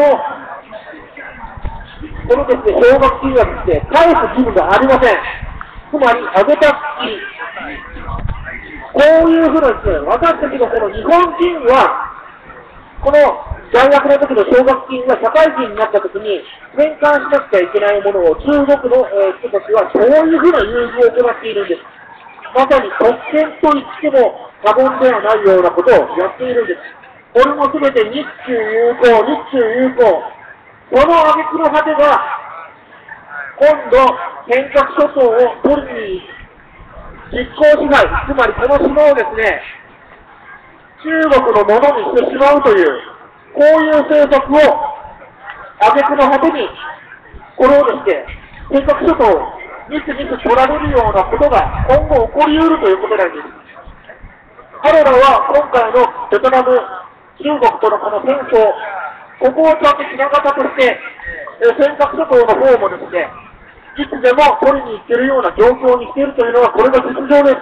ですね、奨学金はですね、返す義務がありません。つまり、あげた月、こういうふうなですね、私たちのこの日本人は、この大学の時の奨学金が社会人になった時に、返還しなくちゃいけないものを中国の人たちはそういうふうな優遇を行っているんです。まさに特権と言っても過言ではないようなことをやっているんです。これもすべて日中友好。その挙句の果てが、今度、尖閣諸島を取りに実効支配、つまりこの島をですね、中国のものにしてしまうという、こういう政策を挙句の果てに、これをですね、尖閣諸島をみす取られるようなことが今後起こりうるということなんです。彼らは今回のベトナム、中国とのこの戦争、ここをちゃんとひな形として、尖閣諸島の方もですね、いつでも取りに行けるような状況にしているというのは、これが実情です。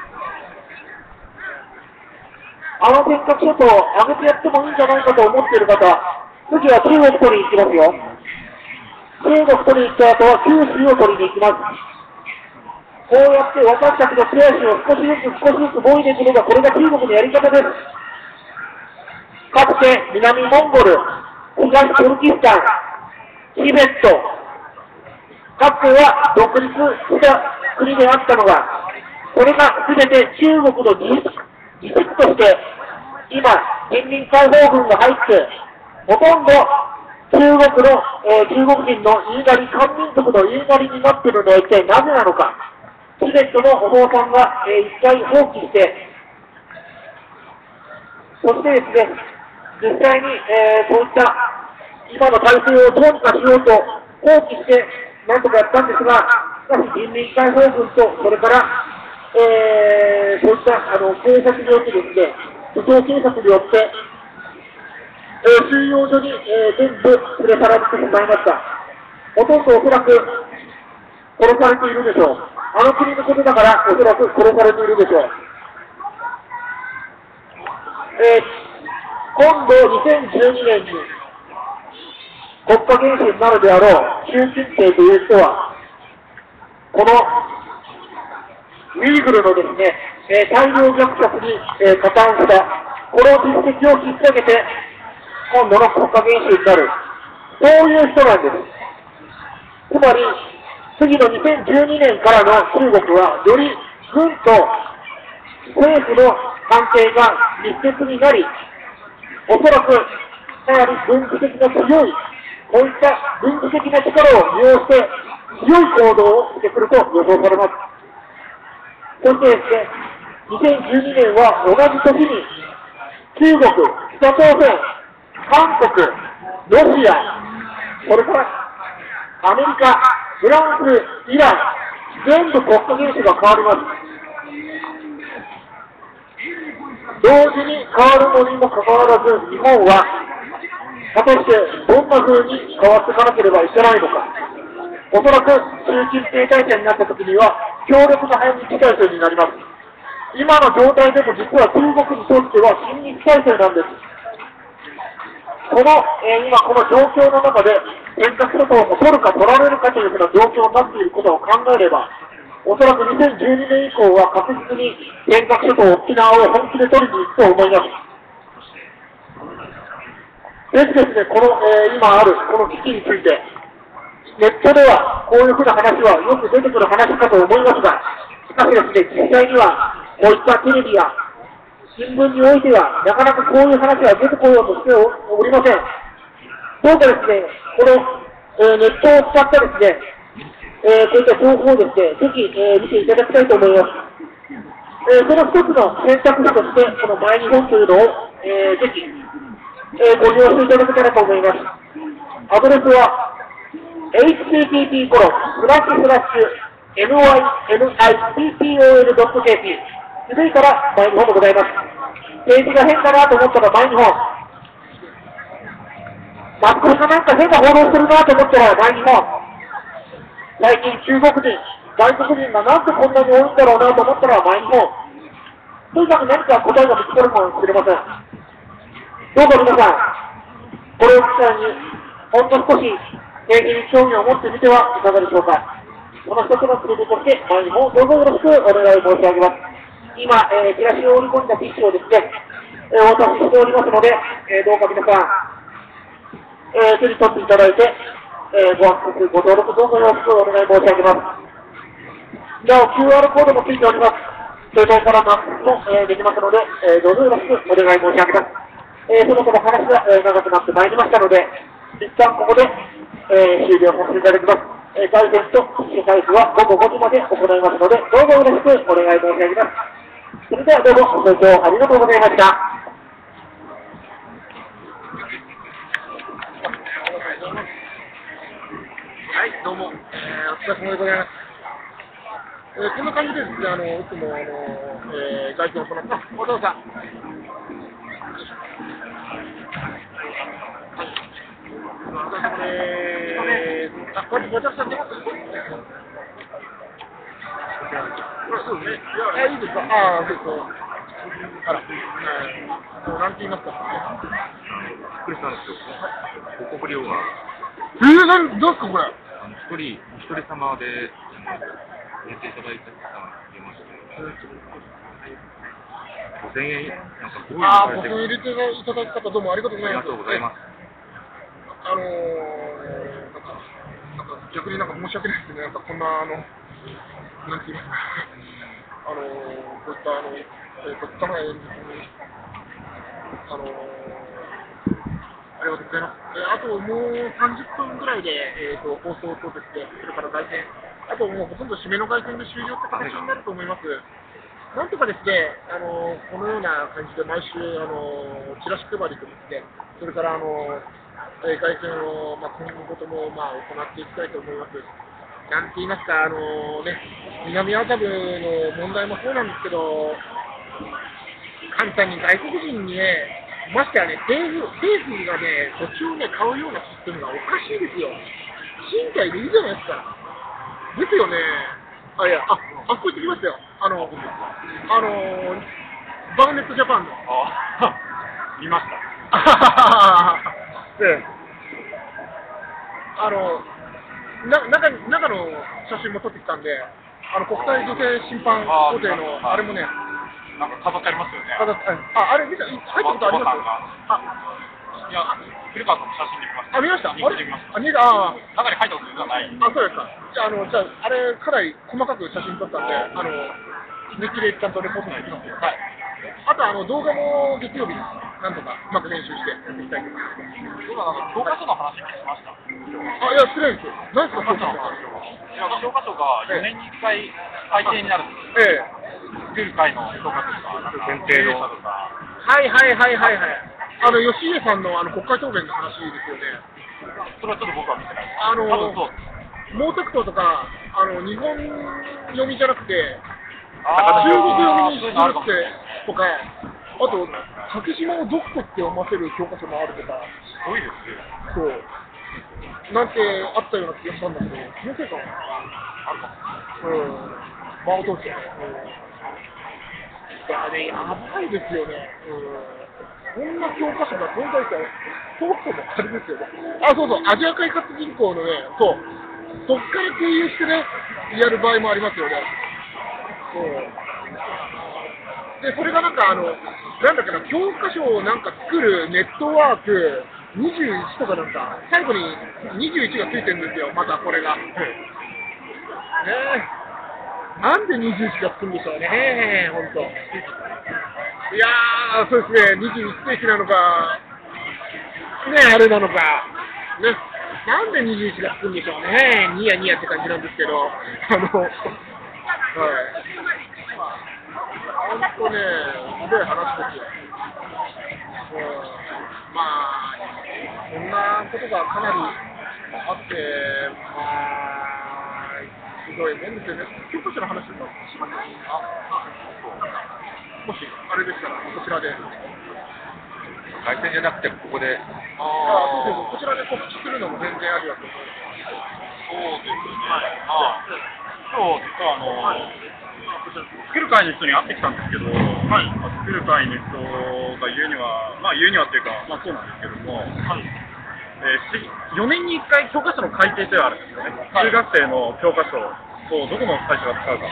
尖閣諸島を上げてやってもいいんじゃないかと思っている方、次は中国取りに行きますよ。中国取りに行った後は九州を取りに行きます。こうやって私たちの手足を少しずつもいでいくのが、これが中国のやり方です。かつて南モンゴル、東トルキスタン、チベット、 かつては独立した国であったのが、それが全て中国の自治区として、今、人民解放軍が入って、ほとんど中国人の言いなり、漢民族の言いなりになっているのは一体なぜなのか。チベットのお坊さんが、一回放棄して、そしてですね、実際に、そういった今の体制をどうにかしようと放棄して、なんとかやったんですが、しかし人民解放軍と、それから、そういった警察によってですね、武装警察によって、収容所に、全部連れ去られてしまいました。ほとんどおそらく殺されているでしょう。あの国のことだから、おそらく殺されているでしょう。今度2012年に国家元首になるであろう習近平という人は、このウイグルのですね、大量虐殺に、加担した、この実績を引っ提げて、今度の国家元首になる、そういう人なんです。つまり、次の2012年からの中国は、より軍と政府の関係が密接になり、おそらくかなり軍事的な強い、こういった軍事的な力を利用して、強い行動をしてくると予想されます。そしてですね、2012年は同じ年に、中国、北朝鮮、韓国、ロシア、それからアメリカ、フランス、イラン、全部国家元首が変わります。同時に変わるのにもかかわらず、日本は果たしてどんな風に変わっていかなければいけないのか。おそらく習近平体制になったときには、強力な反日体制になります。今の状態でも実は中国にとっては親日体制なんです。今この状況の中で、尖閣諸島を取るか取られるかというふうな状況になっていることを考えれば、おそらく2012年以降は確実に尖閣諸島、沖縄を本気で取りに行くと思います。ぜひですね、今あるこの危機について、ネットではこういうふうな話はよく出てくる話かと思いますが、しかしですね、実際にはこういったテレビや新聞においては、なかなかこういう話は出てこようとしておりません。どうかですね、この、ネットを使ったですね、こういった情報をですね、ぜひ、見ていただきたいと思います。その一つの選択肢として、このマイ日本というのを、ぜひ、ご利用していただけたらと思います。アドレスは、http://nynippol.jp 続いからマイ日本でございます。ページが変だなと思ったらマイ日本。学校がなんか変な報道してるなと思ったらマイ日本。最近中国人、外国人がなんでこんなに多いんだろうなと思ったらマイ日本。とにかく何か答えが見つかるかもしれません。どうぞ皆さん、これを機会にほんの少し政治に興味を持ってみてはいかがでしょうか。この一つのツールとして、前にもどうぞよろしくお願い申し上げます。今、チラシを織り込んだティッシュをですね、お渡ししておりますので、どうか皆さん、手に取っていただいて、ごアクセス、ご登録どうぞよろしくお願い申し上げます。なお、QR コードもついております。携帯からのアクセスも、できますので、どうぞよろしくお願い申し上げます。そもそも話が、長くなってまいりましたので、一旦ここで、終了させていただきます。回線と機種開始は午後5時まで行いますので、どうぞよろしくお願い申し上げます。それではどうもご清聴ありがとうございました。 はい、どうも、 お疲れ様でございます。こんな感じでですね、いつも外見を行ってます。お父さん。これ、ごちゃくちゃ出ます。そうですね。いいですか。ああ、そうそう。あら、なんて言いますか。 びっくりしたんですよ。報告料が。 どうですか、これ。 一人様で入れていただいた方がいまして、5000円、なんか僕入れていただいた方、どうもありがとうございます。 ありがとうございます。 なんか逆になんか申し訳ないですね、なんかこんななんて言いますか、こういった捕まえにありがとうございます。あともう30分ぐらいで、放送とですね、それから凱旋、あともうほとんど締めの凱旋で終了って形になると思います。なんとかですね、このような感じで毎週、チラシ配りとですね、それから凱旋を、今後とも、行っていきたいと思います。なんて言いますか、南麻布の問題もそうなんですけど、簡単に外国人にね、ましてやね、政府がね、土地をね、買うようなシステムがおかしいですよ。賃貸でいいじゃないですか。ですよね。あそこ行ってきましたよ。バーネットジャパンの。 見ました。 で、中の写真も撮ってきたんで、国際女性審判法廷のあれもね、 なんか飾ってありますよね。 あれ見た、入ったことありますいや、古川さんの写真で見ました。 見ました。 見ました。 中に入ったことじゃない。 そうですか。じゃあ、あれ、かなり細かく写真撮ったんで、熱気でちゃんとレポートできますよ。はい。あと、動画も月曜日、なんとかうまく練習してやっていきたいと思います。 教科書の話聞きました。 いや、失礼です。何ですか、教科書の話。 教科書が4年に1回改定になるんですよ。作る会の教科書とか、選定のとか。 はい。吉家さんの国会答弁の話ですよね。 それはちょっと僕は見てないです。 毛沢東とか、日本読みじゃなくて、 中国読みにするってとか、あと、竹島を読書って読ませる教科書もあるとか、 すごいですよ。 そう。なんてあったような気がしたんだけど、気のせいかな。間を通して。やばいですよね。こんな教科書が存在したら、そもそもあれですよね。そう、アジア開発銀行のね、そっから経由してね、やる場合もありますよね。で、それがなんかなんだっけな、教科書をなんか作るネットワーク21とかなんか、最後に21がついてるんですよ、またこれが。なんで21がつくんでしょうね、本当。いやー、そうですね、21世紀なのか、あれなのか、なんで21がつくんでしょうね、ニヤニヤって感じなんですけど、本当ね、ひどい話ですよ。こんなことがかなりあって、ひどいもんですよね。教科書の話しますか？もし、あれでしたら、こちらで。 凱旋じゃなくて、ここで。 こちらで告知するのも全然ありだと思います。 そうですね。今日、実は作る会の人に会ってきたんですけど、作る会の人が言うには、っていうか、そうなんですけども、4年に1回教科書の改定というのがあるんですよね。中学生の教科書をどこの会社が使うかっていう、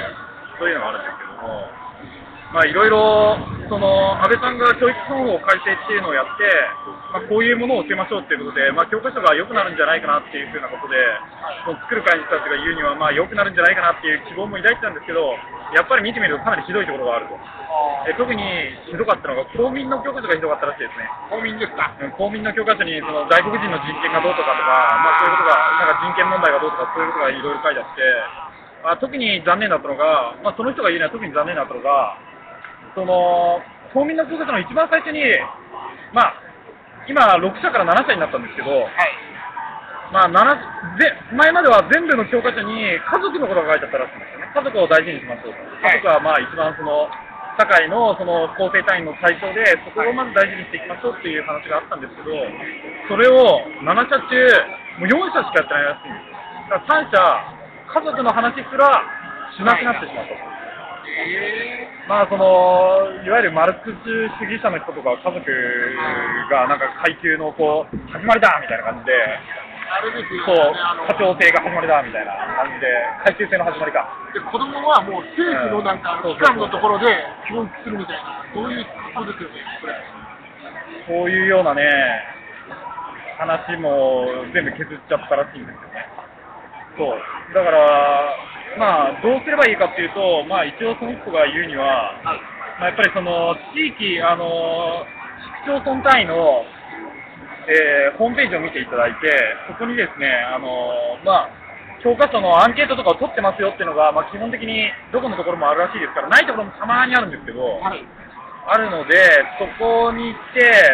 そういうのがあるんですけども、いろいろ、安倍さんが教育基本法改正っていうのをやって、こういうものを教えましょうっていうことで、教科書が良くなるんじゃないかなっていうふうなことで、作る会の人たちが言うには、良くなるんじゃないかなっていう希望も抱いてたんですけど、やっぱり見てみるとかなりひどいところがあると。特にひどかったのが、公民の教科書がひどかったらしいですね。 公民ですか？ 公民の教科書に外国人の人権がどうとかとか、そういうことが、なんか人権問題がどうとか、そういうことがいろいろ書いてあって、特に残念だったのが、その人が言うには特に残念だったのが、公民の教科書の一番最初に、今、6社から7社になったんですけど、前までは全部の教科書に家族のことが書いてあったらしいんですよね。家族を大事にしましょうと。家族は一番社会の構成単位の対象で、そこをまず大事にしていきましょうっていう話があったんですけど、それを7社中、もう4社しかやってないらしいんですよ。だから3社、家族の話すらしなくなってしまったと。いわゆるマルクス主義者の人とか家族がなんか階級の始まりだみたいな感じで、課長制が始まりだみたいな感じで、階級制の始まりか。 で、子供はもう政府のなんか機関のところで教育するみたいな、そういうことですよね、これ。 そういうようなね、話も全部削っちゃったらしいんですよね。 そうだから、まあ、どうすればいいかっていうと、まあ、一応その人が言うには、まあ、やっぱりその地域、市町村単位の、ホームページを見ていただいて、そこにですね、まあ、教科書のアンケートとかを取ってますよっていうのが、まあ、基本的にどこのところもあるらしいですから、ないところもたまにあるんですけど、あるので、そこに行って、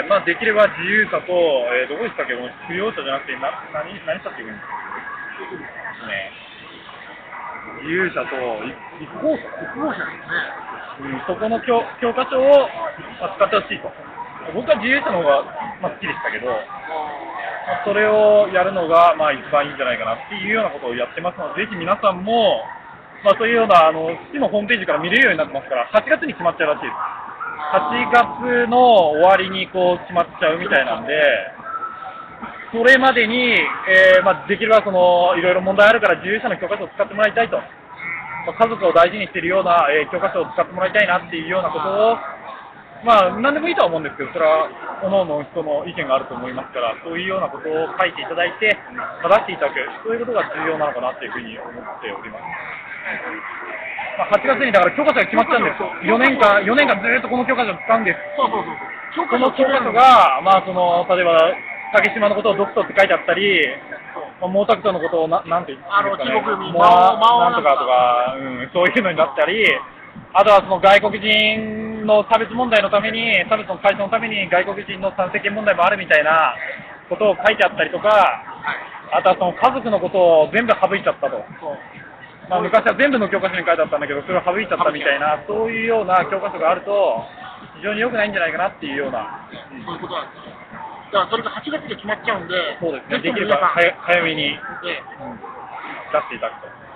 まあ、できれば自由さと、どこでしたっけ、不要者じゃなくて、何したっていうんですね。自由者と立候補者ですね、そこの教科書を使ってほしいと、僕は自由者の方が、まあ、好きでしたけど、まあ、それをやるのが、まあ、一番いいんじゃないかなっていうようなことをやってますので、ぜひ皆さんも、まあ、そういうような市のホームページから見れるようになってますから、8月に決まっちゃうらしいです。8月の終わりにこう決まっちゃうみたいなんで、それまでに、まあ、できればそのいろいろ問題あるから自由者の教科書を使ってもらいたいと、まあ、家族を大事にしているような、教科書を使ってもらいたいなっていうようなことを、まあ、何でもいいとは思うんですけど、それは各々の人の意見があると思いますから、そういうようなことを書いていただいて、まあ、出していただく、そういうことが重要なのかなというふうに思っております。まあ、8月にだから教科書が決まっちゃうんです。4年間ずっとこの教科書を使うんです。この教科書が、まあ、その例えば竹島のことを独ソって書いてあったり、まあ、毛沢東のことをなんて言うんですかね、なんとかとか、そういうのになったり、あとはその外国人の差別問題のために、差別の解消のために外国人の参政権問題もあるみたいなことを書いてあったりとか、あとはその家族のことを全部省いちゃったと。まあ、昔は全部の教科書に書いてあったんだけど、それを省いちゃったみたいな、そういうような教科書があると、非常に良くないんじゃないかなっていうような。 そういうことなんですよ。だからそれが8月で決まっちゃうんで、 そうですね、できれば早めに、出していただく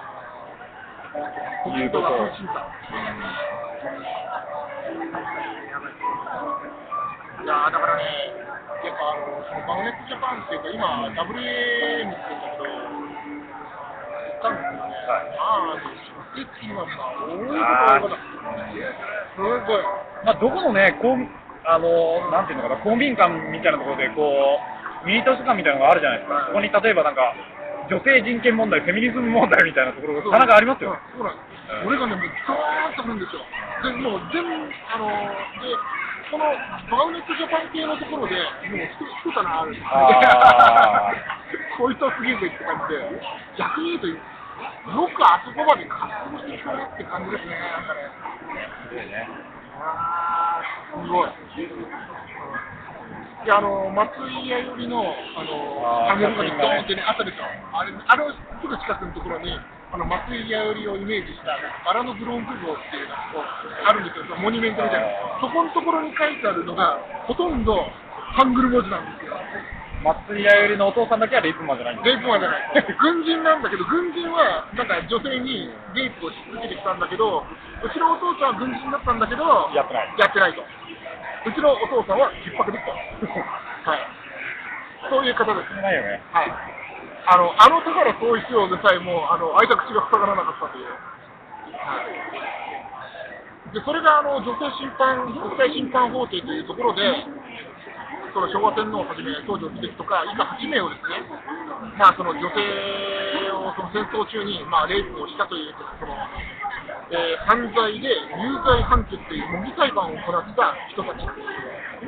ということを。 いやだからね、やっぱそのマグネットジャパンっていうか、今、WM って言うんだけど、行ったんですよね。素敵なさ、多いこと、すごい。 まあ、どこのね、なんていうのかな、公民館みたいなところで、こう、ミニ図書館みたいなのがあるじゃないですか。そこに例えばなんか、女性人権問題、フェミニズム問題みたいなところが棚がありますよ。 そうなんです。俺がね、もうドーンとくるんですよ。で、もう全部、で、このマグネットジャパン系のところで、もう一棚あるんですよ。こいつはすげえぜって感じで、逆に言うと、よくあそこまで活動してきたねって感じですね、なんかね。 すごいね。 すごい。で、松井屋寄りの、パネルがね、ドーンってね、あったでしょ。あれのすぐ近くのところに、松井屋寄りをイメージした、バラのブロンズ像っていうのがあるんですよ、モニュメントみたいな。そこのところに書いてあるのが、ほとんどハングル文字なんですよ。 松井屋寄りのお父さんだけはレイプマンじゃないんですレイプマンじゃない。軍人なんだけど、軍人はなんか女性にレイプをし続けてきたんだけど、うちのお父さんは軍人だったんだけど、 やってないと。うちのお父さんは逼迫できた。はい。そういう方です。 ないよね。 はい。田原総一郎でさえも開いた口が塞がらなかったという。はい。で、それが女性審判、国際審判法廷というところで、その昭和天皇をはじめ東條英機とか以下8名をですね、まあその女性をその戦争中にまあレイプをしたというその、犯罪で有罪判決という模擬裁判を行った人たちなんです。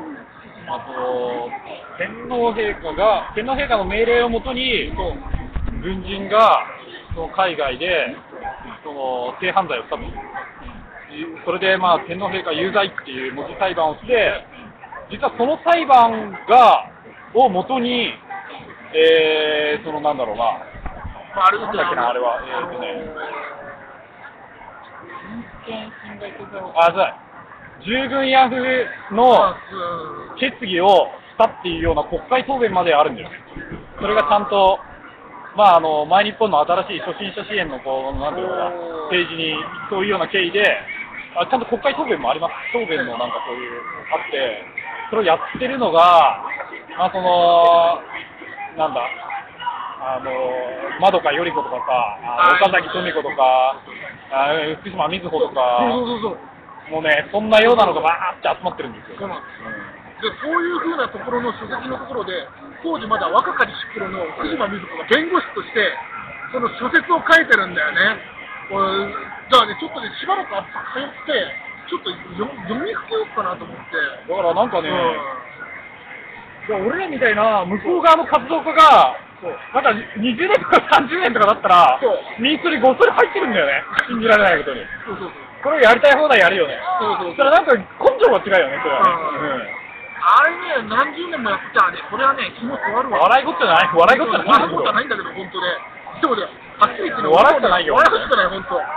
天皇陛下の命令をもとに軍人がその海外でその性犯罪をしたと。それでまあ天皇陛下有罪っていう模擬裁判をして。実はその裁判をもとに、そのなんだろうな、 あれだっけな、 あれは、従軍慰安婦の決議をしたっていうような国会答弁まであるんです。それがちゃんと、まあ前日本の新しい初心者支援のこうなんていうのかなページにそういうような経緯で、ちゃんと国会答弁もあります。答弁のなんかそういうあって。それをやってるのが、まあ、そのなんだ、円香頼子とかさ、岡崎富子とか、福島みずほとか、もうね、そんなようなのがバーって集まってるんですよ。 そうなんです。で、そういうふうなところの書籍のところで、当時まだ若かりし頃の福島みずほが弁護士として、 その諸説を書いてるんだよね。じゃあね、ちょっとね、しばらく通って、ちょっと読みふけようかなと思って。 だからなんかね、いや俺らみたいな向こう側の活動家が、なんか20年とか30年とかだったら、ミースにごっそり入ってるんだよね、信じられないことに。これをやりたい放題やるよね。そしたらなんか根性が違うよね、それはね。 あれね、何十年もやってたらね、これはね、気持ち悪いわ。 笑いごっちゃない、笑いごっちゃない。 笑いごっちゃないんだけど、本当ね。でもね、はっきり言ってね、 笑っちゃないよ。 笑っちゃない、本当。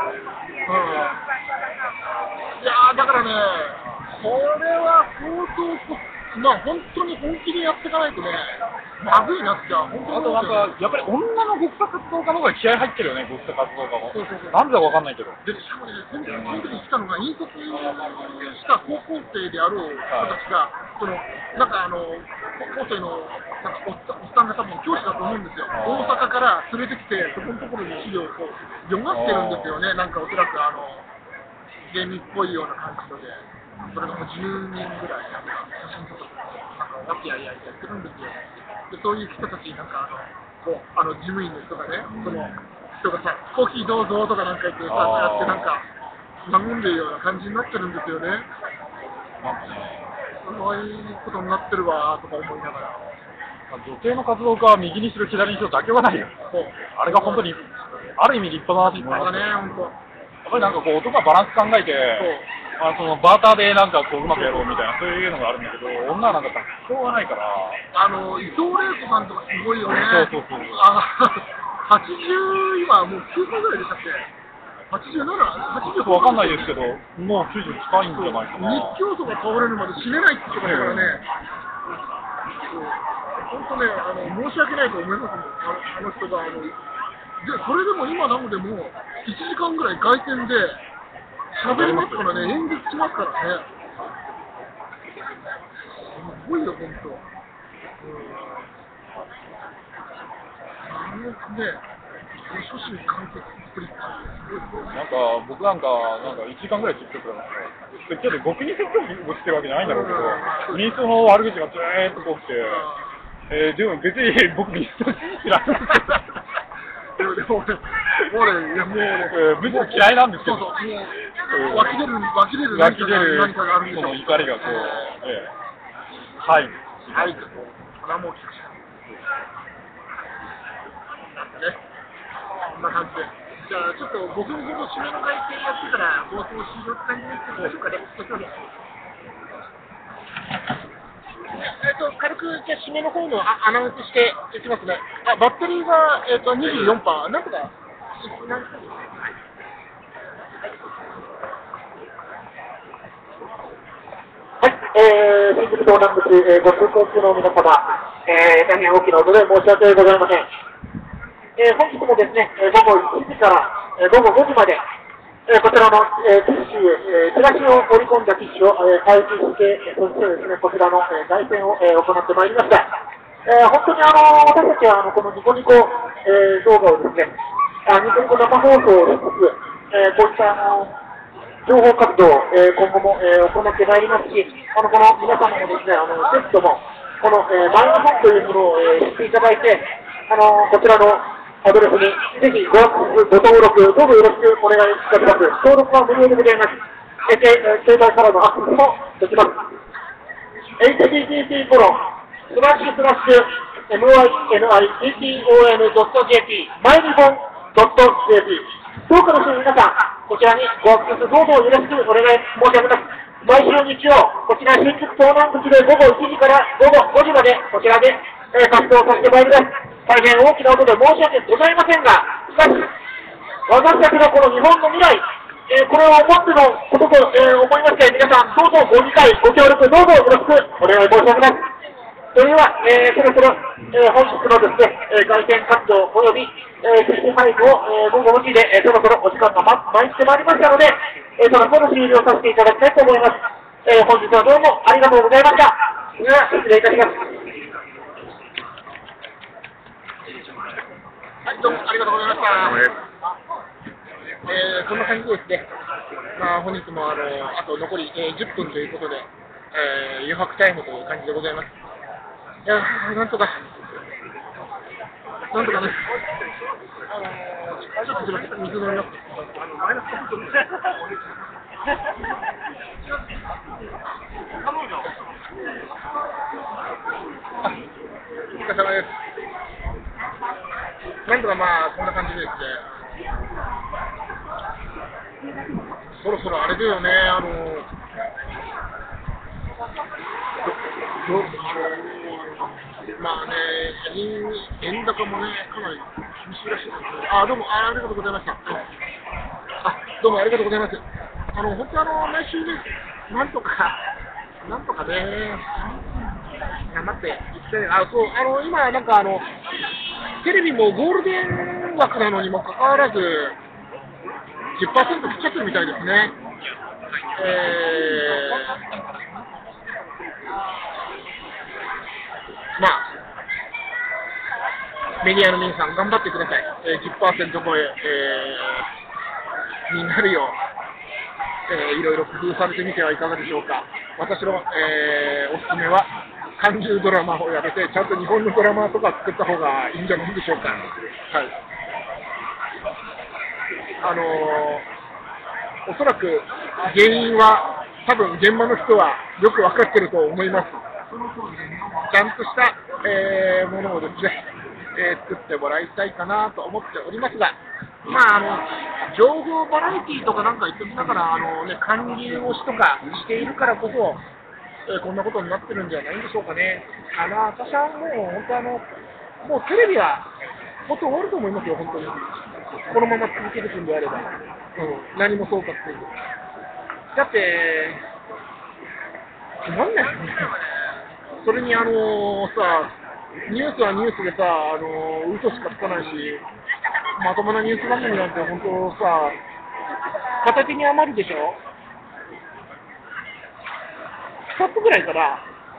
いやー、だからね、これは相当、まあ本当に本気でやっていかないとね、まずいなって本当に。 あとなんか、やっぱり女の国家活動家の方が気合入ってるよね、国家活動家も。なんでだかわかんないけど。 で、しかもね、その時に来たのが、引率した高校生である人たちが、なんか高校生のなんかおっさんが多分教師だと思うんですよ。大阪から連れてきて、そこのところに資料をこう読ませてるんですよね。なんかおそらく芸人っぽいような感じで。それがもう10人ぐらいなんか写真撮ってなんかわけやりやってるんですよ。でそういう人たちになんかこう事務員の人がね、その人がさコーヒーどうぞとかなんか言ってさやってなんか飲んでるような感じになってるんですよね。そういうことになってるわとか思いながら。 女性の活動家は右にしろ左にしろ妥協がないよ。あれが本当にある意味立派な話だね、本当。 やっぱりなんかこう男がバランス考えて。そのバーターでなんかこううまくやろうみたいなそういうのがあるんだけど、女はなんか妥協がないから。 伊藤玲子さんとかすごいよね。 そう。 80今もう9歳ぐらいでしたっけ？87？ 80？ わかんないですけど、もう90近いんじゃないかな。 日教祖が倒れるまで死ねないって言ってましたからね。本当ね申し訳ないと思いますもん。あの人がでそれでも今なのでも1時間ぐらい外見で。喋りますからね、演説しますからね。すごいよ、本当。ね、初心完結スプリッターなんか僕なんか1時間ぐらい実況するんですよ。ちょっと僕に説教をしてるわけじゃないんだろうけど、民主党の悪口がずーっとこう来て、でも別に僕民主党知らない。 でもむしろ嫌いなんですけど。 湧き出る何かがあるんですよ。 その怒りがこう、はい。 はい。それはもう聞くしかない。ね。こんな感じで。じゃあちょっと5分ほど締めの会見やってから放送終了って感じにしてみましょうかね。軽くじゃあ締めの方のアナウンスしていきますね。バッテリーが24%なんとか。 はい、新宿東南口、ご通行中の皆様、大変大きな音で申し訳ございません。本日もですね、午後1時から午後5時まで、こちらのティッシュ、チラシを織り込んだティッシュを配布して、そしてですね、こちらの凱旋を行ってまいりました。本当に私たちはこのニコニコ動画をですね、ニコニコ生放送をしつつ、こういった情報活動を今後も行ってまいりますし、この皆様もですね、ぜひとも、このマイナフォンというものを知っていただいて、こちらのアドレスにぜひご登録、どうぞよろしくお願いいたします。登録は無料でございます。携帯からのアクセスもできます。http://myniton.jp マイニフォン .jp どうかの皆さん、こちらにごアクセスどうぞよろしくお願い申し上げます。毎週日曜、こちら新宿東南口で午後1時から午後5時までこちらで活動させてまいります。大変大きな音で申し訳ございませんが、しかし、私たちのこの日本の未来、これを思ってのことと、思いまして、皆さん、どうぞご理解、ご協力、どうぞよろしくお願い申し上げます。それでは、そろそろ、本日のですね、凱旋活動および、接種配布を、午後5時で、そろそろお時間が参ってまいりましたので、そろそろ終了させていただきたいと思います。本日はどうもありがとうございました。では、失礼いたします。 はい、どうもありがとうございました。こんな感じでですね、本日もあと残り、10分ということで、余白タイムという感じでございます。いやなんとかね。 ちょっとすみません、水飲みます。 マイナスのことね。頼むよ。 お疲れ様です。なんとかまあ、こんな感じでですね、そろそろあれだよね、まあね、円高もね、かなり厳しいらしいですね。どうもありがとうございました。どうもありがとうございます。本当来週ね、なんとかね、頑張っていきたい。そう、今、なんかテレビもゴールデン枠なのにもかかわらず、10% 切っちゃってるみたいですね。まあ、メディアの皆さん、頑張ってください。10% 超えになるよう、いろいろ工夫されてみてはいかがでしょうか。私の、おすすめは、韓流ドラマをやめて、ちゃんと日本のドラマとか作った方がいいんじゃないでしょうか。はい。おそらく原因は、多分現場の人はよく分かってると思います。ちゃんとした、ものをですね、作ってもらいたいかなと思っておりますが、まあ、情報バラエティーとかなんか言ってみながら、韓流推しとかしているからこそ、こんなことになってるんじゃないんでしょうかね。私はもう本当もうテレビは本当終わると思いますよ、本当に。このまま続けていくんであれば、何も総括せず。だって、つまんないですね。それにさ、ニュースはニュースでさ、嘘しかつかないし、まともなニュース番組なんて本当さ、片手に余るでしょ。2つぐらいかな。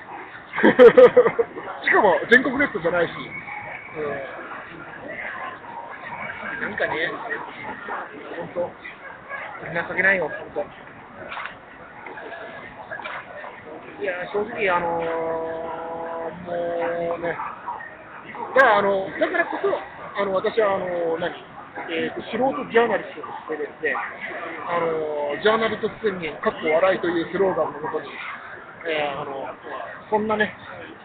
しかも全国ネットじゃないし、なんかね、本当情けないよ、本当。いや、正直もうね、だからこそ、私は素人ジャーナリストとしてですね、ジャーナリスト宣言、かっこ笑いというスローガンのもとに、そんなね、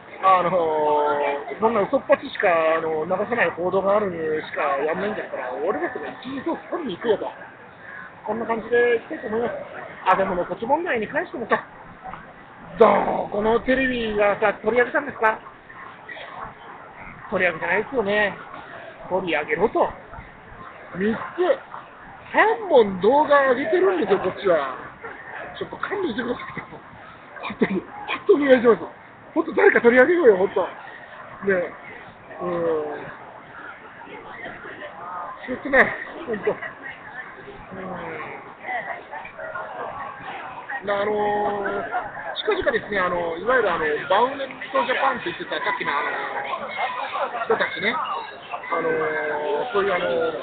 そんな嘘っぱちしか流さない報道があるにしかやんないんだったら、俺たちが一時ソース取りに行くよと、こんな感じでいきたいと思います。でも土地問題に関してもさ、このテレビがさ、取り上げたんですか？取り上げてないですよね。取り上げろと。3本動画上げてるんですよ、こっちは。ちょっと勘弁してください。本当にお願いします。本当誰か取り上げろよ、本当。ねちょっとね、本当。近々ですね、いわゆるバウネットジャパンと言ってたさっきの人たちね、そういう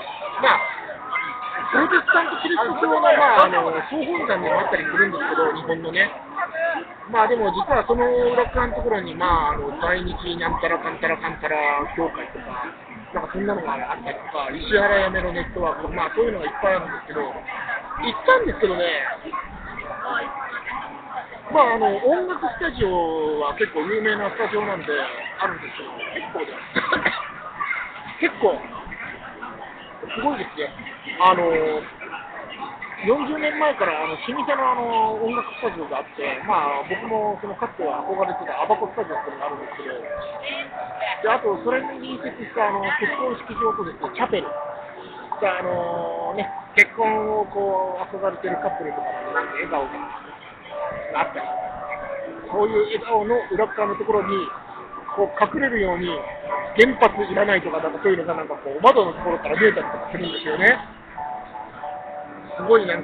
プロテスタントキリスト教の総本山でもあったりするんですけど、日本のね、でも実はその裏側のところに、在日なんたらかんたらかんたら教会とか、なんかそんなのがあったりとか、石原やめのネットワークとか、そういうのがいっぱいあるんですけど、行ったんですけどね、音楽スタジオは結構有名なスタジオなんであるんですけど、結構すごいですね。40年前から老舗の音楽スタジオがあって、僕もそのかつては憧れてたアバコスタジオっていうのがあるんですけど、であとそれに隣接した結婚式場とですね、チャペルが結婚をこう憧れてるカップルとかの笑顔があったり、そういう笑顔の裏側のところにこう隠れるように原発いらないとか、そういうのがこう窓のところから見えたりとかするんですよね。すごいこ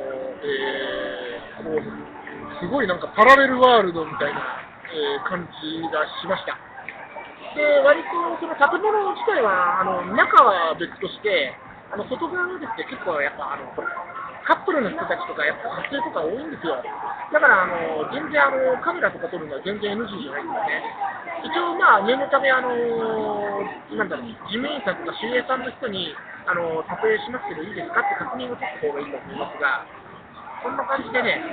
うすごいパラレルワールドみたいな、感じがしました。で、割とその建物自体は中は別として、外側はですね、結構やっぱカップルの人たちとか、やっぱ撮影とか多いんですよ。だから全然カメラとか撮るのは全然 NG じゃないんですね。一応、まあ、念のため、なんだろう、事務員さんとか守衛さんの人に、撮影しますけどいいですかって確認を取った方がいいと思いますが、こんな感じでね、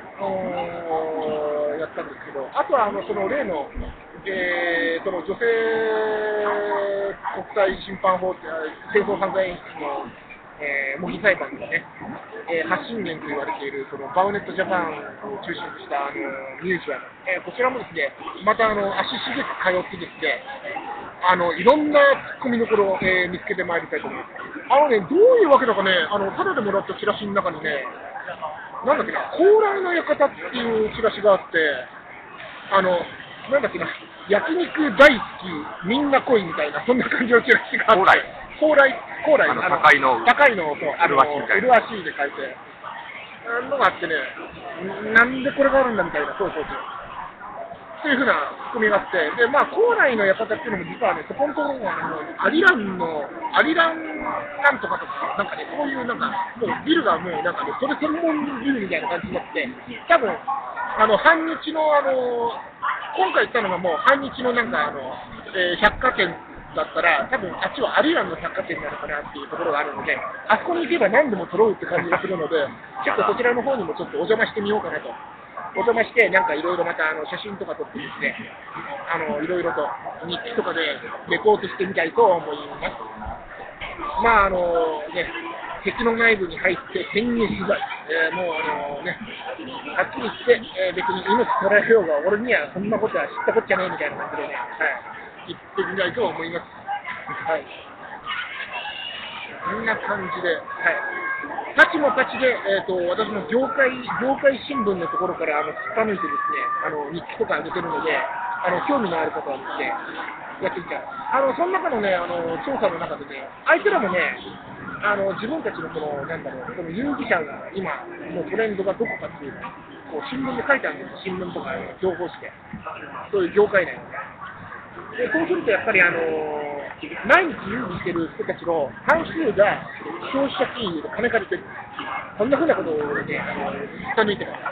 やったんですけど、あとはその例の、その女性国際審判法、戦争犯罪演出の、模擬裁判のね、発信源と言われているそのバウネットジャパンを中心としたミュージアム、こちらもですね、また足しげく通ってですね、いろんなツッコミどころを、見つけてまいりたいと思います。どういうわけだかね、ただでもらったチラシの中にね、なんだっけな、高麗の館っていうチラシがあって、なんだっけな、焼肉大好き、みんな来いみたいな、そんな感じのチラシがあって、高麗、 高いのと、麗しいで書いて、のがあってね、なんでこれがあるんだみたいな、そう。そういうふうなツッコミがあって、で、まあ、高麗の館っていうのも実はね、そこのところがアリランなんとかとか、なんかね、こういうなんか、もうビルがもうなんかね、それ専門ビルみたいな感じになって、多分反日の今回行ったのがもう反日のなんか百貨店だったら、多分あっちはアリランの百貨店なのかなっていうところがあるので、あそこに行けば何でも撮ろうって感じがするので、ちょっとそちらの方にもちょっとお邪魔してみようかなと。お邪魔して、なんかいろいろまた写真とか撮ってですね、いろいろと日記とかでレポートしてみたいと思います。まあ敵の内部に入って潜入取材、もうね、はっきり言って、別に命取られようが、俺にはそんなことは知ったこっちゃねえみたいな感じでね、言ってみたいと思います。はい。こんな感じで、たちもたちで、私も業界新聞のところから突っぱ抜いてですね、日記とか上げてるので、興味のある方はですね、やってみたい。その中のね、調査の中でね、あいつらもね、自分たちのこの、なんだろう、この有識者が今、のトレンドがどこかっていうのを、こう新聞で書いてあるんですよ、新聞とか情報誌で。そういう業界内のね。で、そうするとやっぱり毎日有事してる人たちの半数が消費者金融で金借りてる。こんなふうなことをね、貫いてます。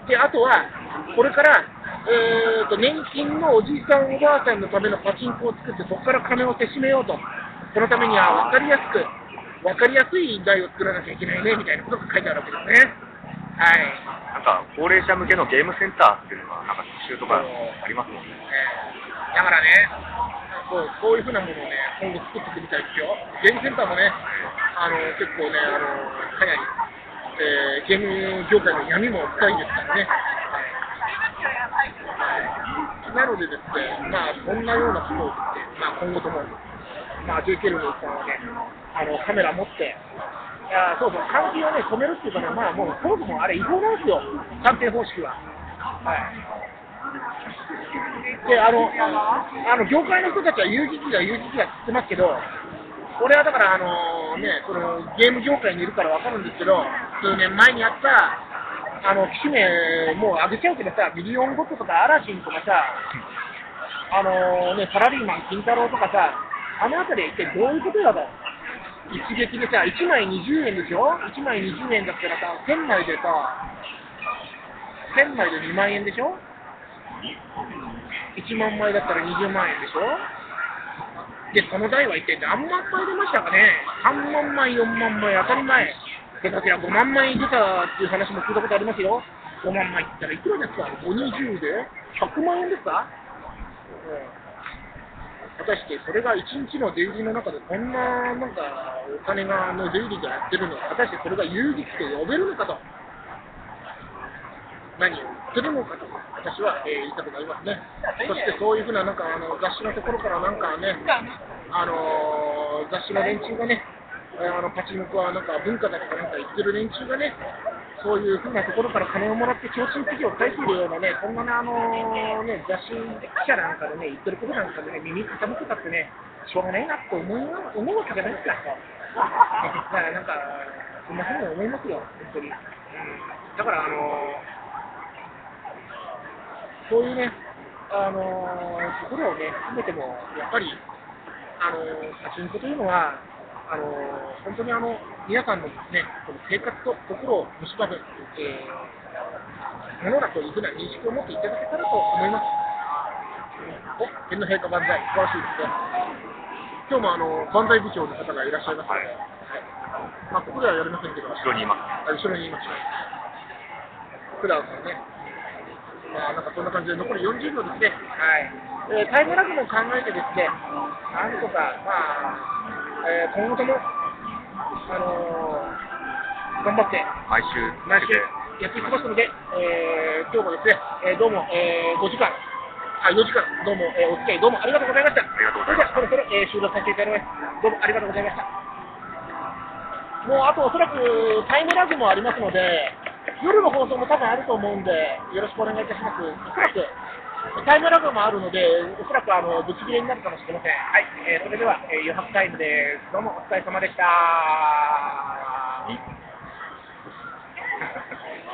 で、あとは、これから、年金のおじいさんおばあさんのためのパチンコを作って、そこから金をせしめようと。そのためには分かりやすい台を作らなきゃいけないね、みたいなことが書いてあるわけですね。はい。 なんか、高齢者向けのゲームセンターっていうのが、なんか特集とかありますもんね。 だからね、こういうふうなものをね、今後作っていきたいですよ。ゲームセンターもね、結構ね、かなり、ゲーム業界の闇も深いですからね。なのでですね、まあ、そんなようなことをですね、まあ、今後とも、まあ、JK のさんはね、カメラ持って、そう、換気をね、止めるっていうかね、まあ、もう、そもそもあれ違法なんですよ、鑑定方式は。はい。で、業界の人たちは有機器だって言ってますけど、俺はだから、そのゲーム業界にいるから分かるんですけど、数年前にあった、機種名もう上げちゃうけどさ、ミリオンゴッドとかアラジンとかさ、サラリーマン金太郎とかさ、あの辺り一体どういうことだと。一撃でさ、1枚20円でしょ ?1 枚20円だったらさ、1000枚でさ、1000枚で2万円でしょ ?1 万枚だったら20万円でしょで、その台は一体何万枚出ましたかね ?3 万枚、4万枚、当たり前。で、こちら5万枚出たっていう話も聞いたことありますよ。5万枚って言ったらいくらですか ?520 で100万円ですか、果たしてそれが1日の出入りの中でこんななんかお金が出入りでやってるのは果たしてそれが有機と呼べるのかと、何を言ってるのかと私は、言いたくなりますね。そしてそういうふうななんか雑誌のところからなんかね、雑誌の連中がね、パチンコはなんか文化だとかなんか言ってる連中がね、そういうふうなところから金をもらって超進的を返すようなね、そんなね、雑誌記者なんかでね、言ってることなんかでね、耳傾けたってね、しょうがないなって思うわけじゃないですか。だからなんか、そんなふうに思いますよ、本当に。だからそういうね、ところをね、含めても、やっぱり、パチンコというのは、本当に皆さんのですね、この生活と心を蝕む、ものだというふうな認識を持っていただけたらと思います。お、天皇陛下万歳、素晴らしいですね。今日も万歳部長の方がいらっしゃいますので、はいまあ、ここではやりませんけど、 後ろにいます。 後ろにいます。普段はね、まあ、なんかそんな感じで残り40秒ですね。はい。タイムラグも考えてですね、なんとか、まあ、今後とも、頑張って、 毎週毎週やっていきますので、今日もですね、どうも、5時間、4時間、どうも、お付き合いどうもありがとうございました。 ありがとうございました。 それではそろそろ、終了させていただきます。どうもありがとうございました。もうあとおそらくタイムラグもありますので、夜の放送も多分あると思うんで、よろしくお願いいたします。おそらくタイムラグもあるので、おそらくぶち切れになるかもしれません。はい、それでは、余白タイムです。どうもお疲れ様でした。